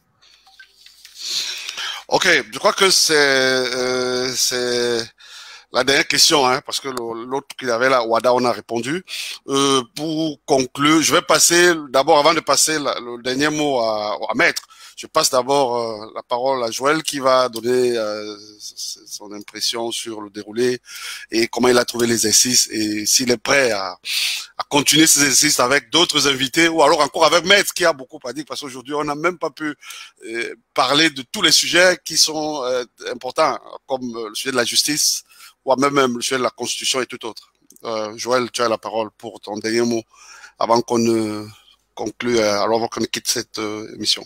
Ok, je crois que c'est la dernière question, parce que l'autre qu'il avait là, Wada, on a répondu. Pour conclure, je vais passer, d'abord, avant de passer le dernier mot à Maître, je passe d'abord la parole à Joël qui va donner son impression sur le déroulé et comment il a trouvé l'exercice et s'il est prêt à continuer ces exercices avec d'autres invités ou alors encore avec Maître qui a beaucoup à dire parce qu'aujourd'hui on n'a même pas pu parler de tous les sujets qui sont importants comme le sujet de la justice ou même le sujet de la Constitution et tout autre. Joël, tu as la parole pour ton dernier mot avant qu'on ne conclue, alors avant qu'on quitte cette émission.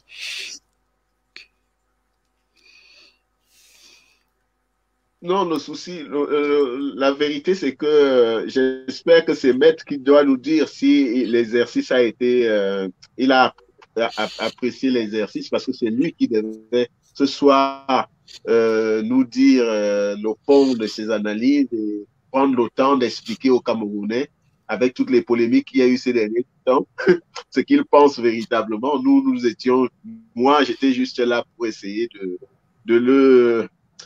Non, le souci, la vérité, c'est que j'espère que c'est Maître qui doit nous dire si l'exercice a été, il a apprécié l'exercice parce que c'est lui qui devait ce soir nous dire le fond de ses analyses et prendre le temps d'expliquer aux Camerounais avec toutes les polémiques qu'il y a eu ces derniers temps, ce qu'il pense véritablement. Nous étions, moi, j'étais juste là pour essayer de le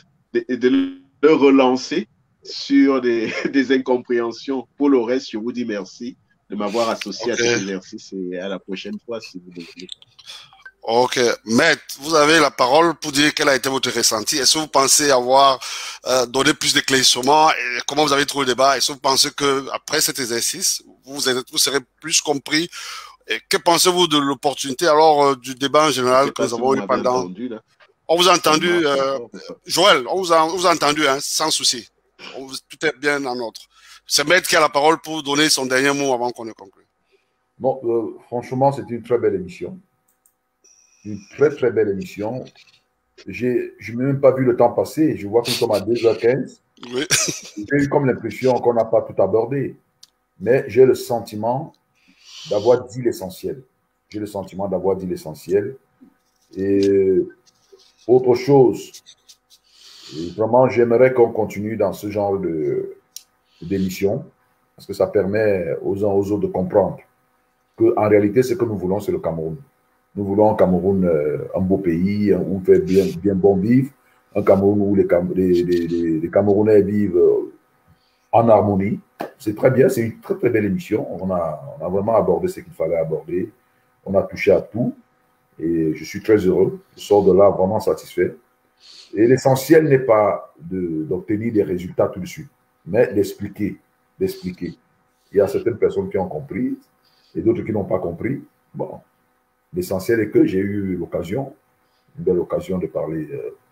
relancer sur des incompréhensions. Pour le reste, je vous dis merci de m'avoir associé à cet exercice et à la prochaine fois, si vous voulez. Ok. Maître, vous avez la parole pour dire quel a été votre ressenti. Est-ce que vous pensez avoir donné plus d'éclaircissements et comment vous avez trouvé le débat? Est-ce que vous pensez que après cet exercice, vous serez plus compris? Et que pensez-vous de l'opportunité alors du débat en général que nous avons eu pendant... On vous a entendu, Joël, on vous a entendu, hein, sans souci. Tout est bien en ordre. C'est Maître qui a la parole pour donner son dernier mot avant qu'on ne conclue. Bon, franchement, c'est une très belle émission. Une très, très belle émission. Je n'ai même pas vu le temps passer. Je vois que nous sommes à 2h15. Oui. J'ai eu comme l'impression qu'on n'a pas tout abordé. Mais j'ai le sentiment d'avoir dit l'essentiel. J'ai le sentiment d'avoir dit l'essentiel. Et autre chose, et vraiment, j'aimerais qu'on continue dans ce genre d'émission, parce que ça permet aux uns aux autres de comprendre qu'en réalité, ce que nous voulons, c'est le Cameroun. Nous voulons un Cameroun, un beau pays, où il fait bien bon vivre, un Cameroun où les Camerounais vivent en harmonie. C'est très bien, c'est une très très belle émission. On a vraiment abordé ce qu'il fallait aborder. On a touché à tout et je suis très heureux. Je sors de là vraiment satisfait. Et l'essentiel n'est pas d'obtenir des résultats tout de suite, mais d'expliquer. Il y a certaines personnes qui ont compris et d'autres qui n'ont pas compris. Bon, l'essentiel est que j'ai eu l'occasion, une belle occasion de parler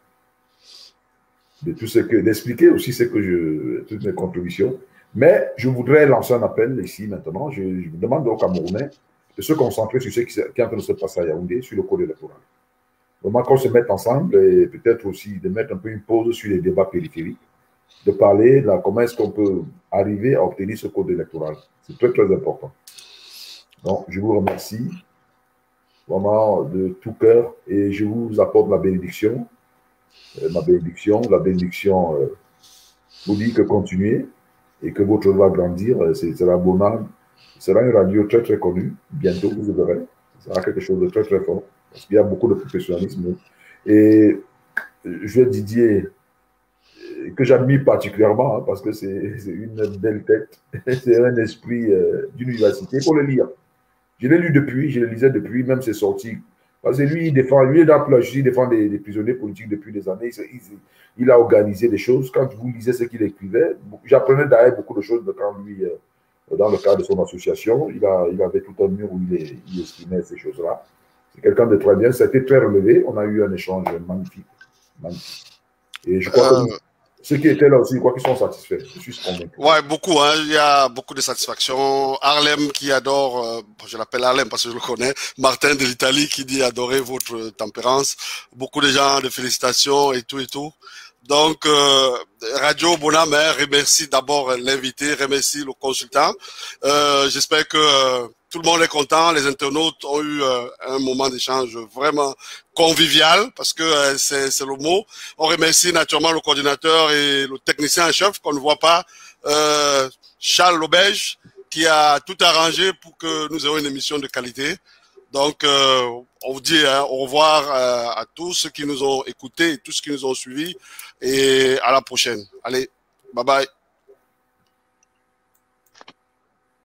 de tout ce que, d'expliquer aussi toutes mes contributions. Mais je voudrais lancer un appel ici maintenant. Je demande aux Camerounais de se concentrer sur ce qui est en train de se passer à Yaoundé, sur le code électoral. Vraiment qu'on se mette ensemble et peut-être aussi de mettre un peu une pause sur les débats périphériques, de parler de comment est-ce qu'on peut arriver à obtenir ce code électoral. C'est très, très important. Donc, je vous remercie vraiment de tout cœur et je vous apporte la bénédiction. La bénédiction vous dit que continuez et que votre va grandir. C'est Bonham. Ce sera une radio très, très connue. Bientôt, vous verrez. Ce sera quelque chose de très, très fort. Parce qu'il y a beaucoup de professionnalisme. Et je vais Didier, que j'admire particulièrement, hein, parce que c'est une belle tête. C'est un esprit d'université. Il faut le lire. Je l'ai lu depuis, je le lisais depuis, même ses sorties. Parce que lui, il défend des prisonniers politiques depuis des années. Il a organisé des choses. Quand vous lisez ce qu'il écrivait, j'apprenais d'ailleurs beaucoup de choses quand lui, dans le cadre de son association, il avait tout un mur où il exprimait ces choses-là. C'est quelqu'un de très bien. Ça a été très relevé. On a eu un échange magnifique. Et je crois que ceux qui étaient là aussi, je crois qu'ils sont satisfaits. Je suis convaincu. Ouais, beaucoup. Hein. Il y a beaucoup de satisfaction. Harlem qui adore, je l'appelle Harlem parce que je le connais. Martin de l'Italie qui dit adorer votre tempérance. Beaucoup de gens de félicitations et tout et tout. Donc, Radio Bonham remercie d'abord l'invité, remercie le consultant. J'espère que tout le monde est content. Les internautes ont eu un moment d'échange vraiment convivial parce que c'est le mot. On remercie naturellement le coordinateur et le technicien en chef qu'on ne voit pas, Charles Lobège, qui a tout arrangé pour que nous ayons une émission de qualité. Donc, on vous dit au revoir à tous ceux qui nous ont écoutés et tous ceux qui nous ont suivis et à la prochaine. Allez, bye bye.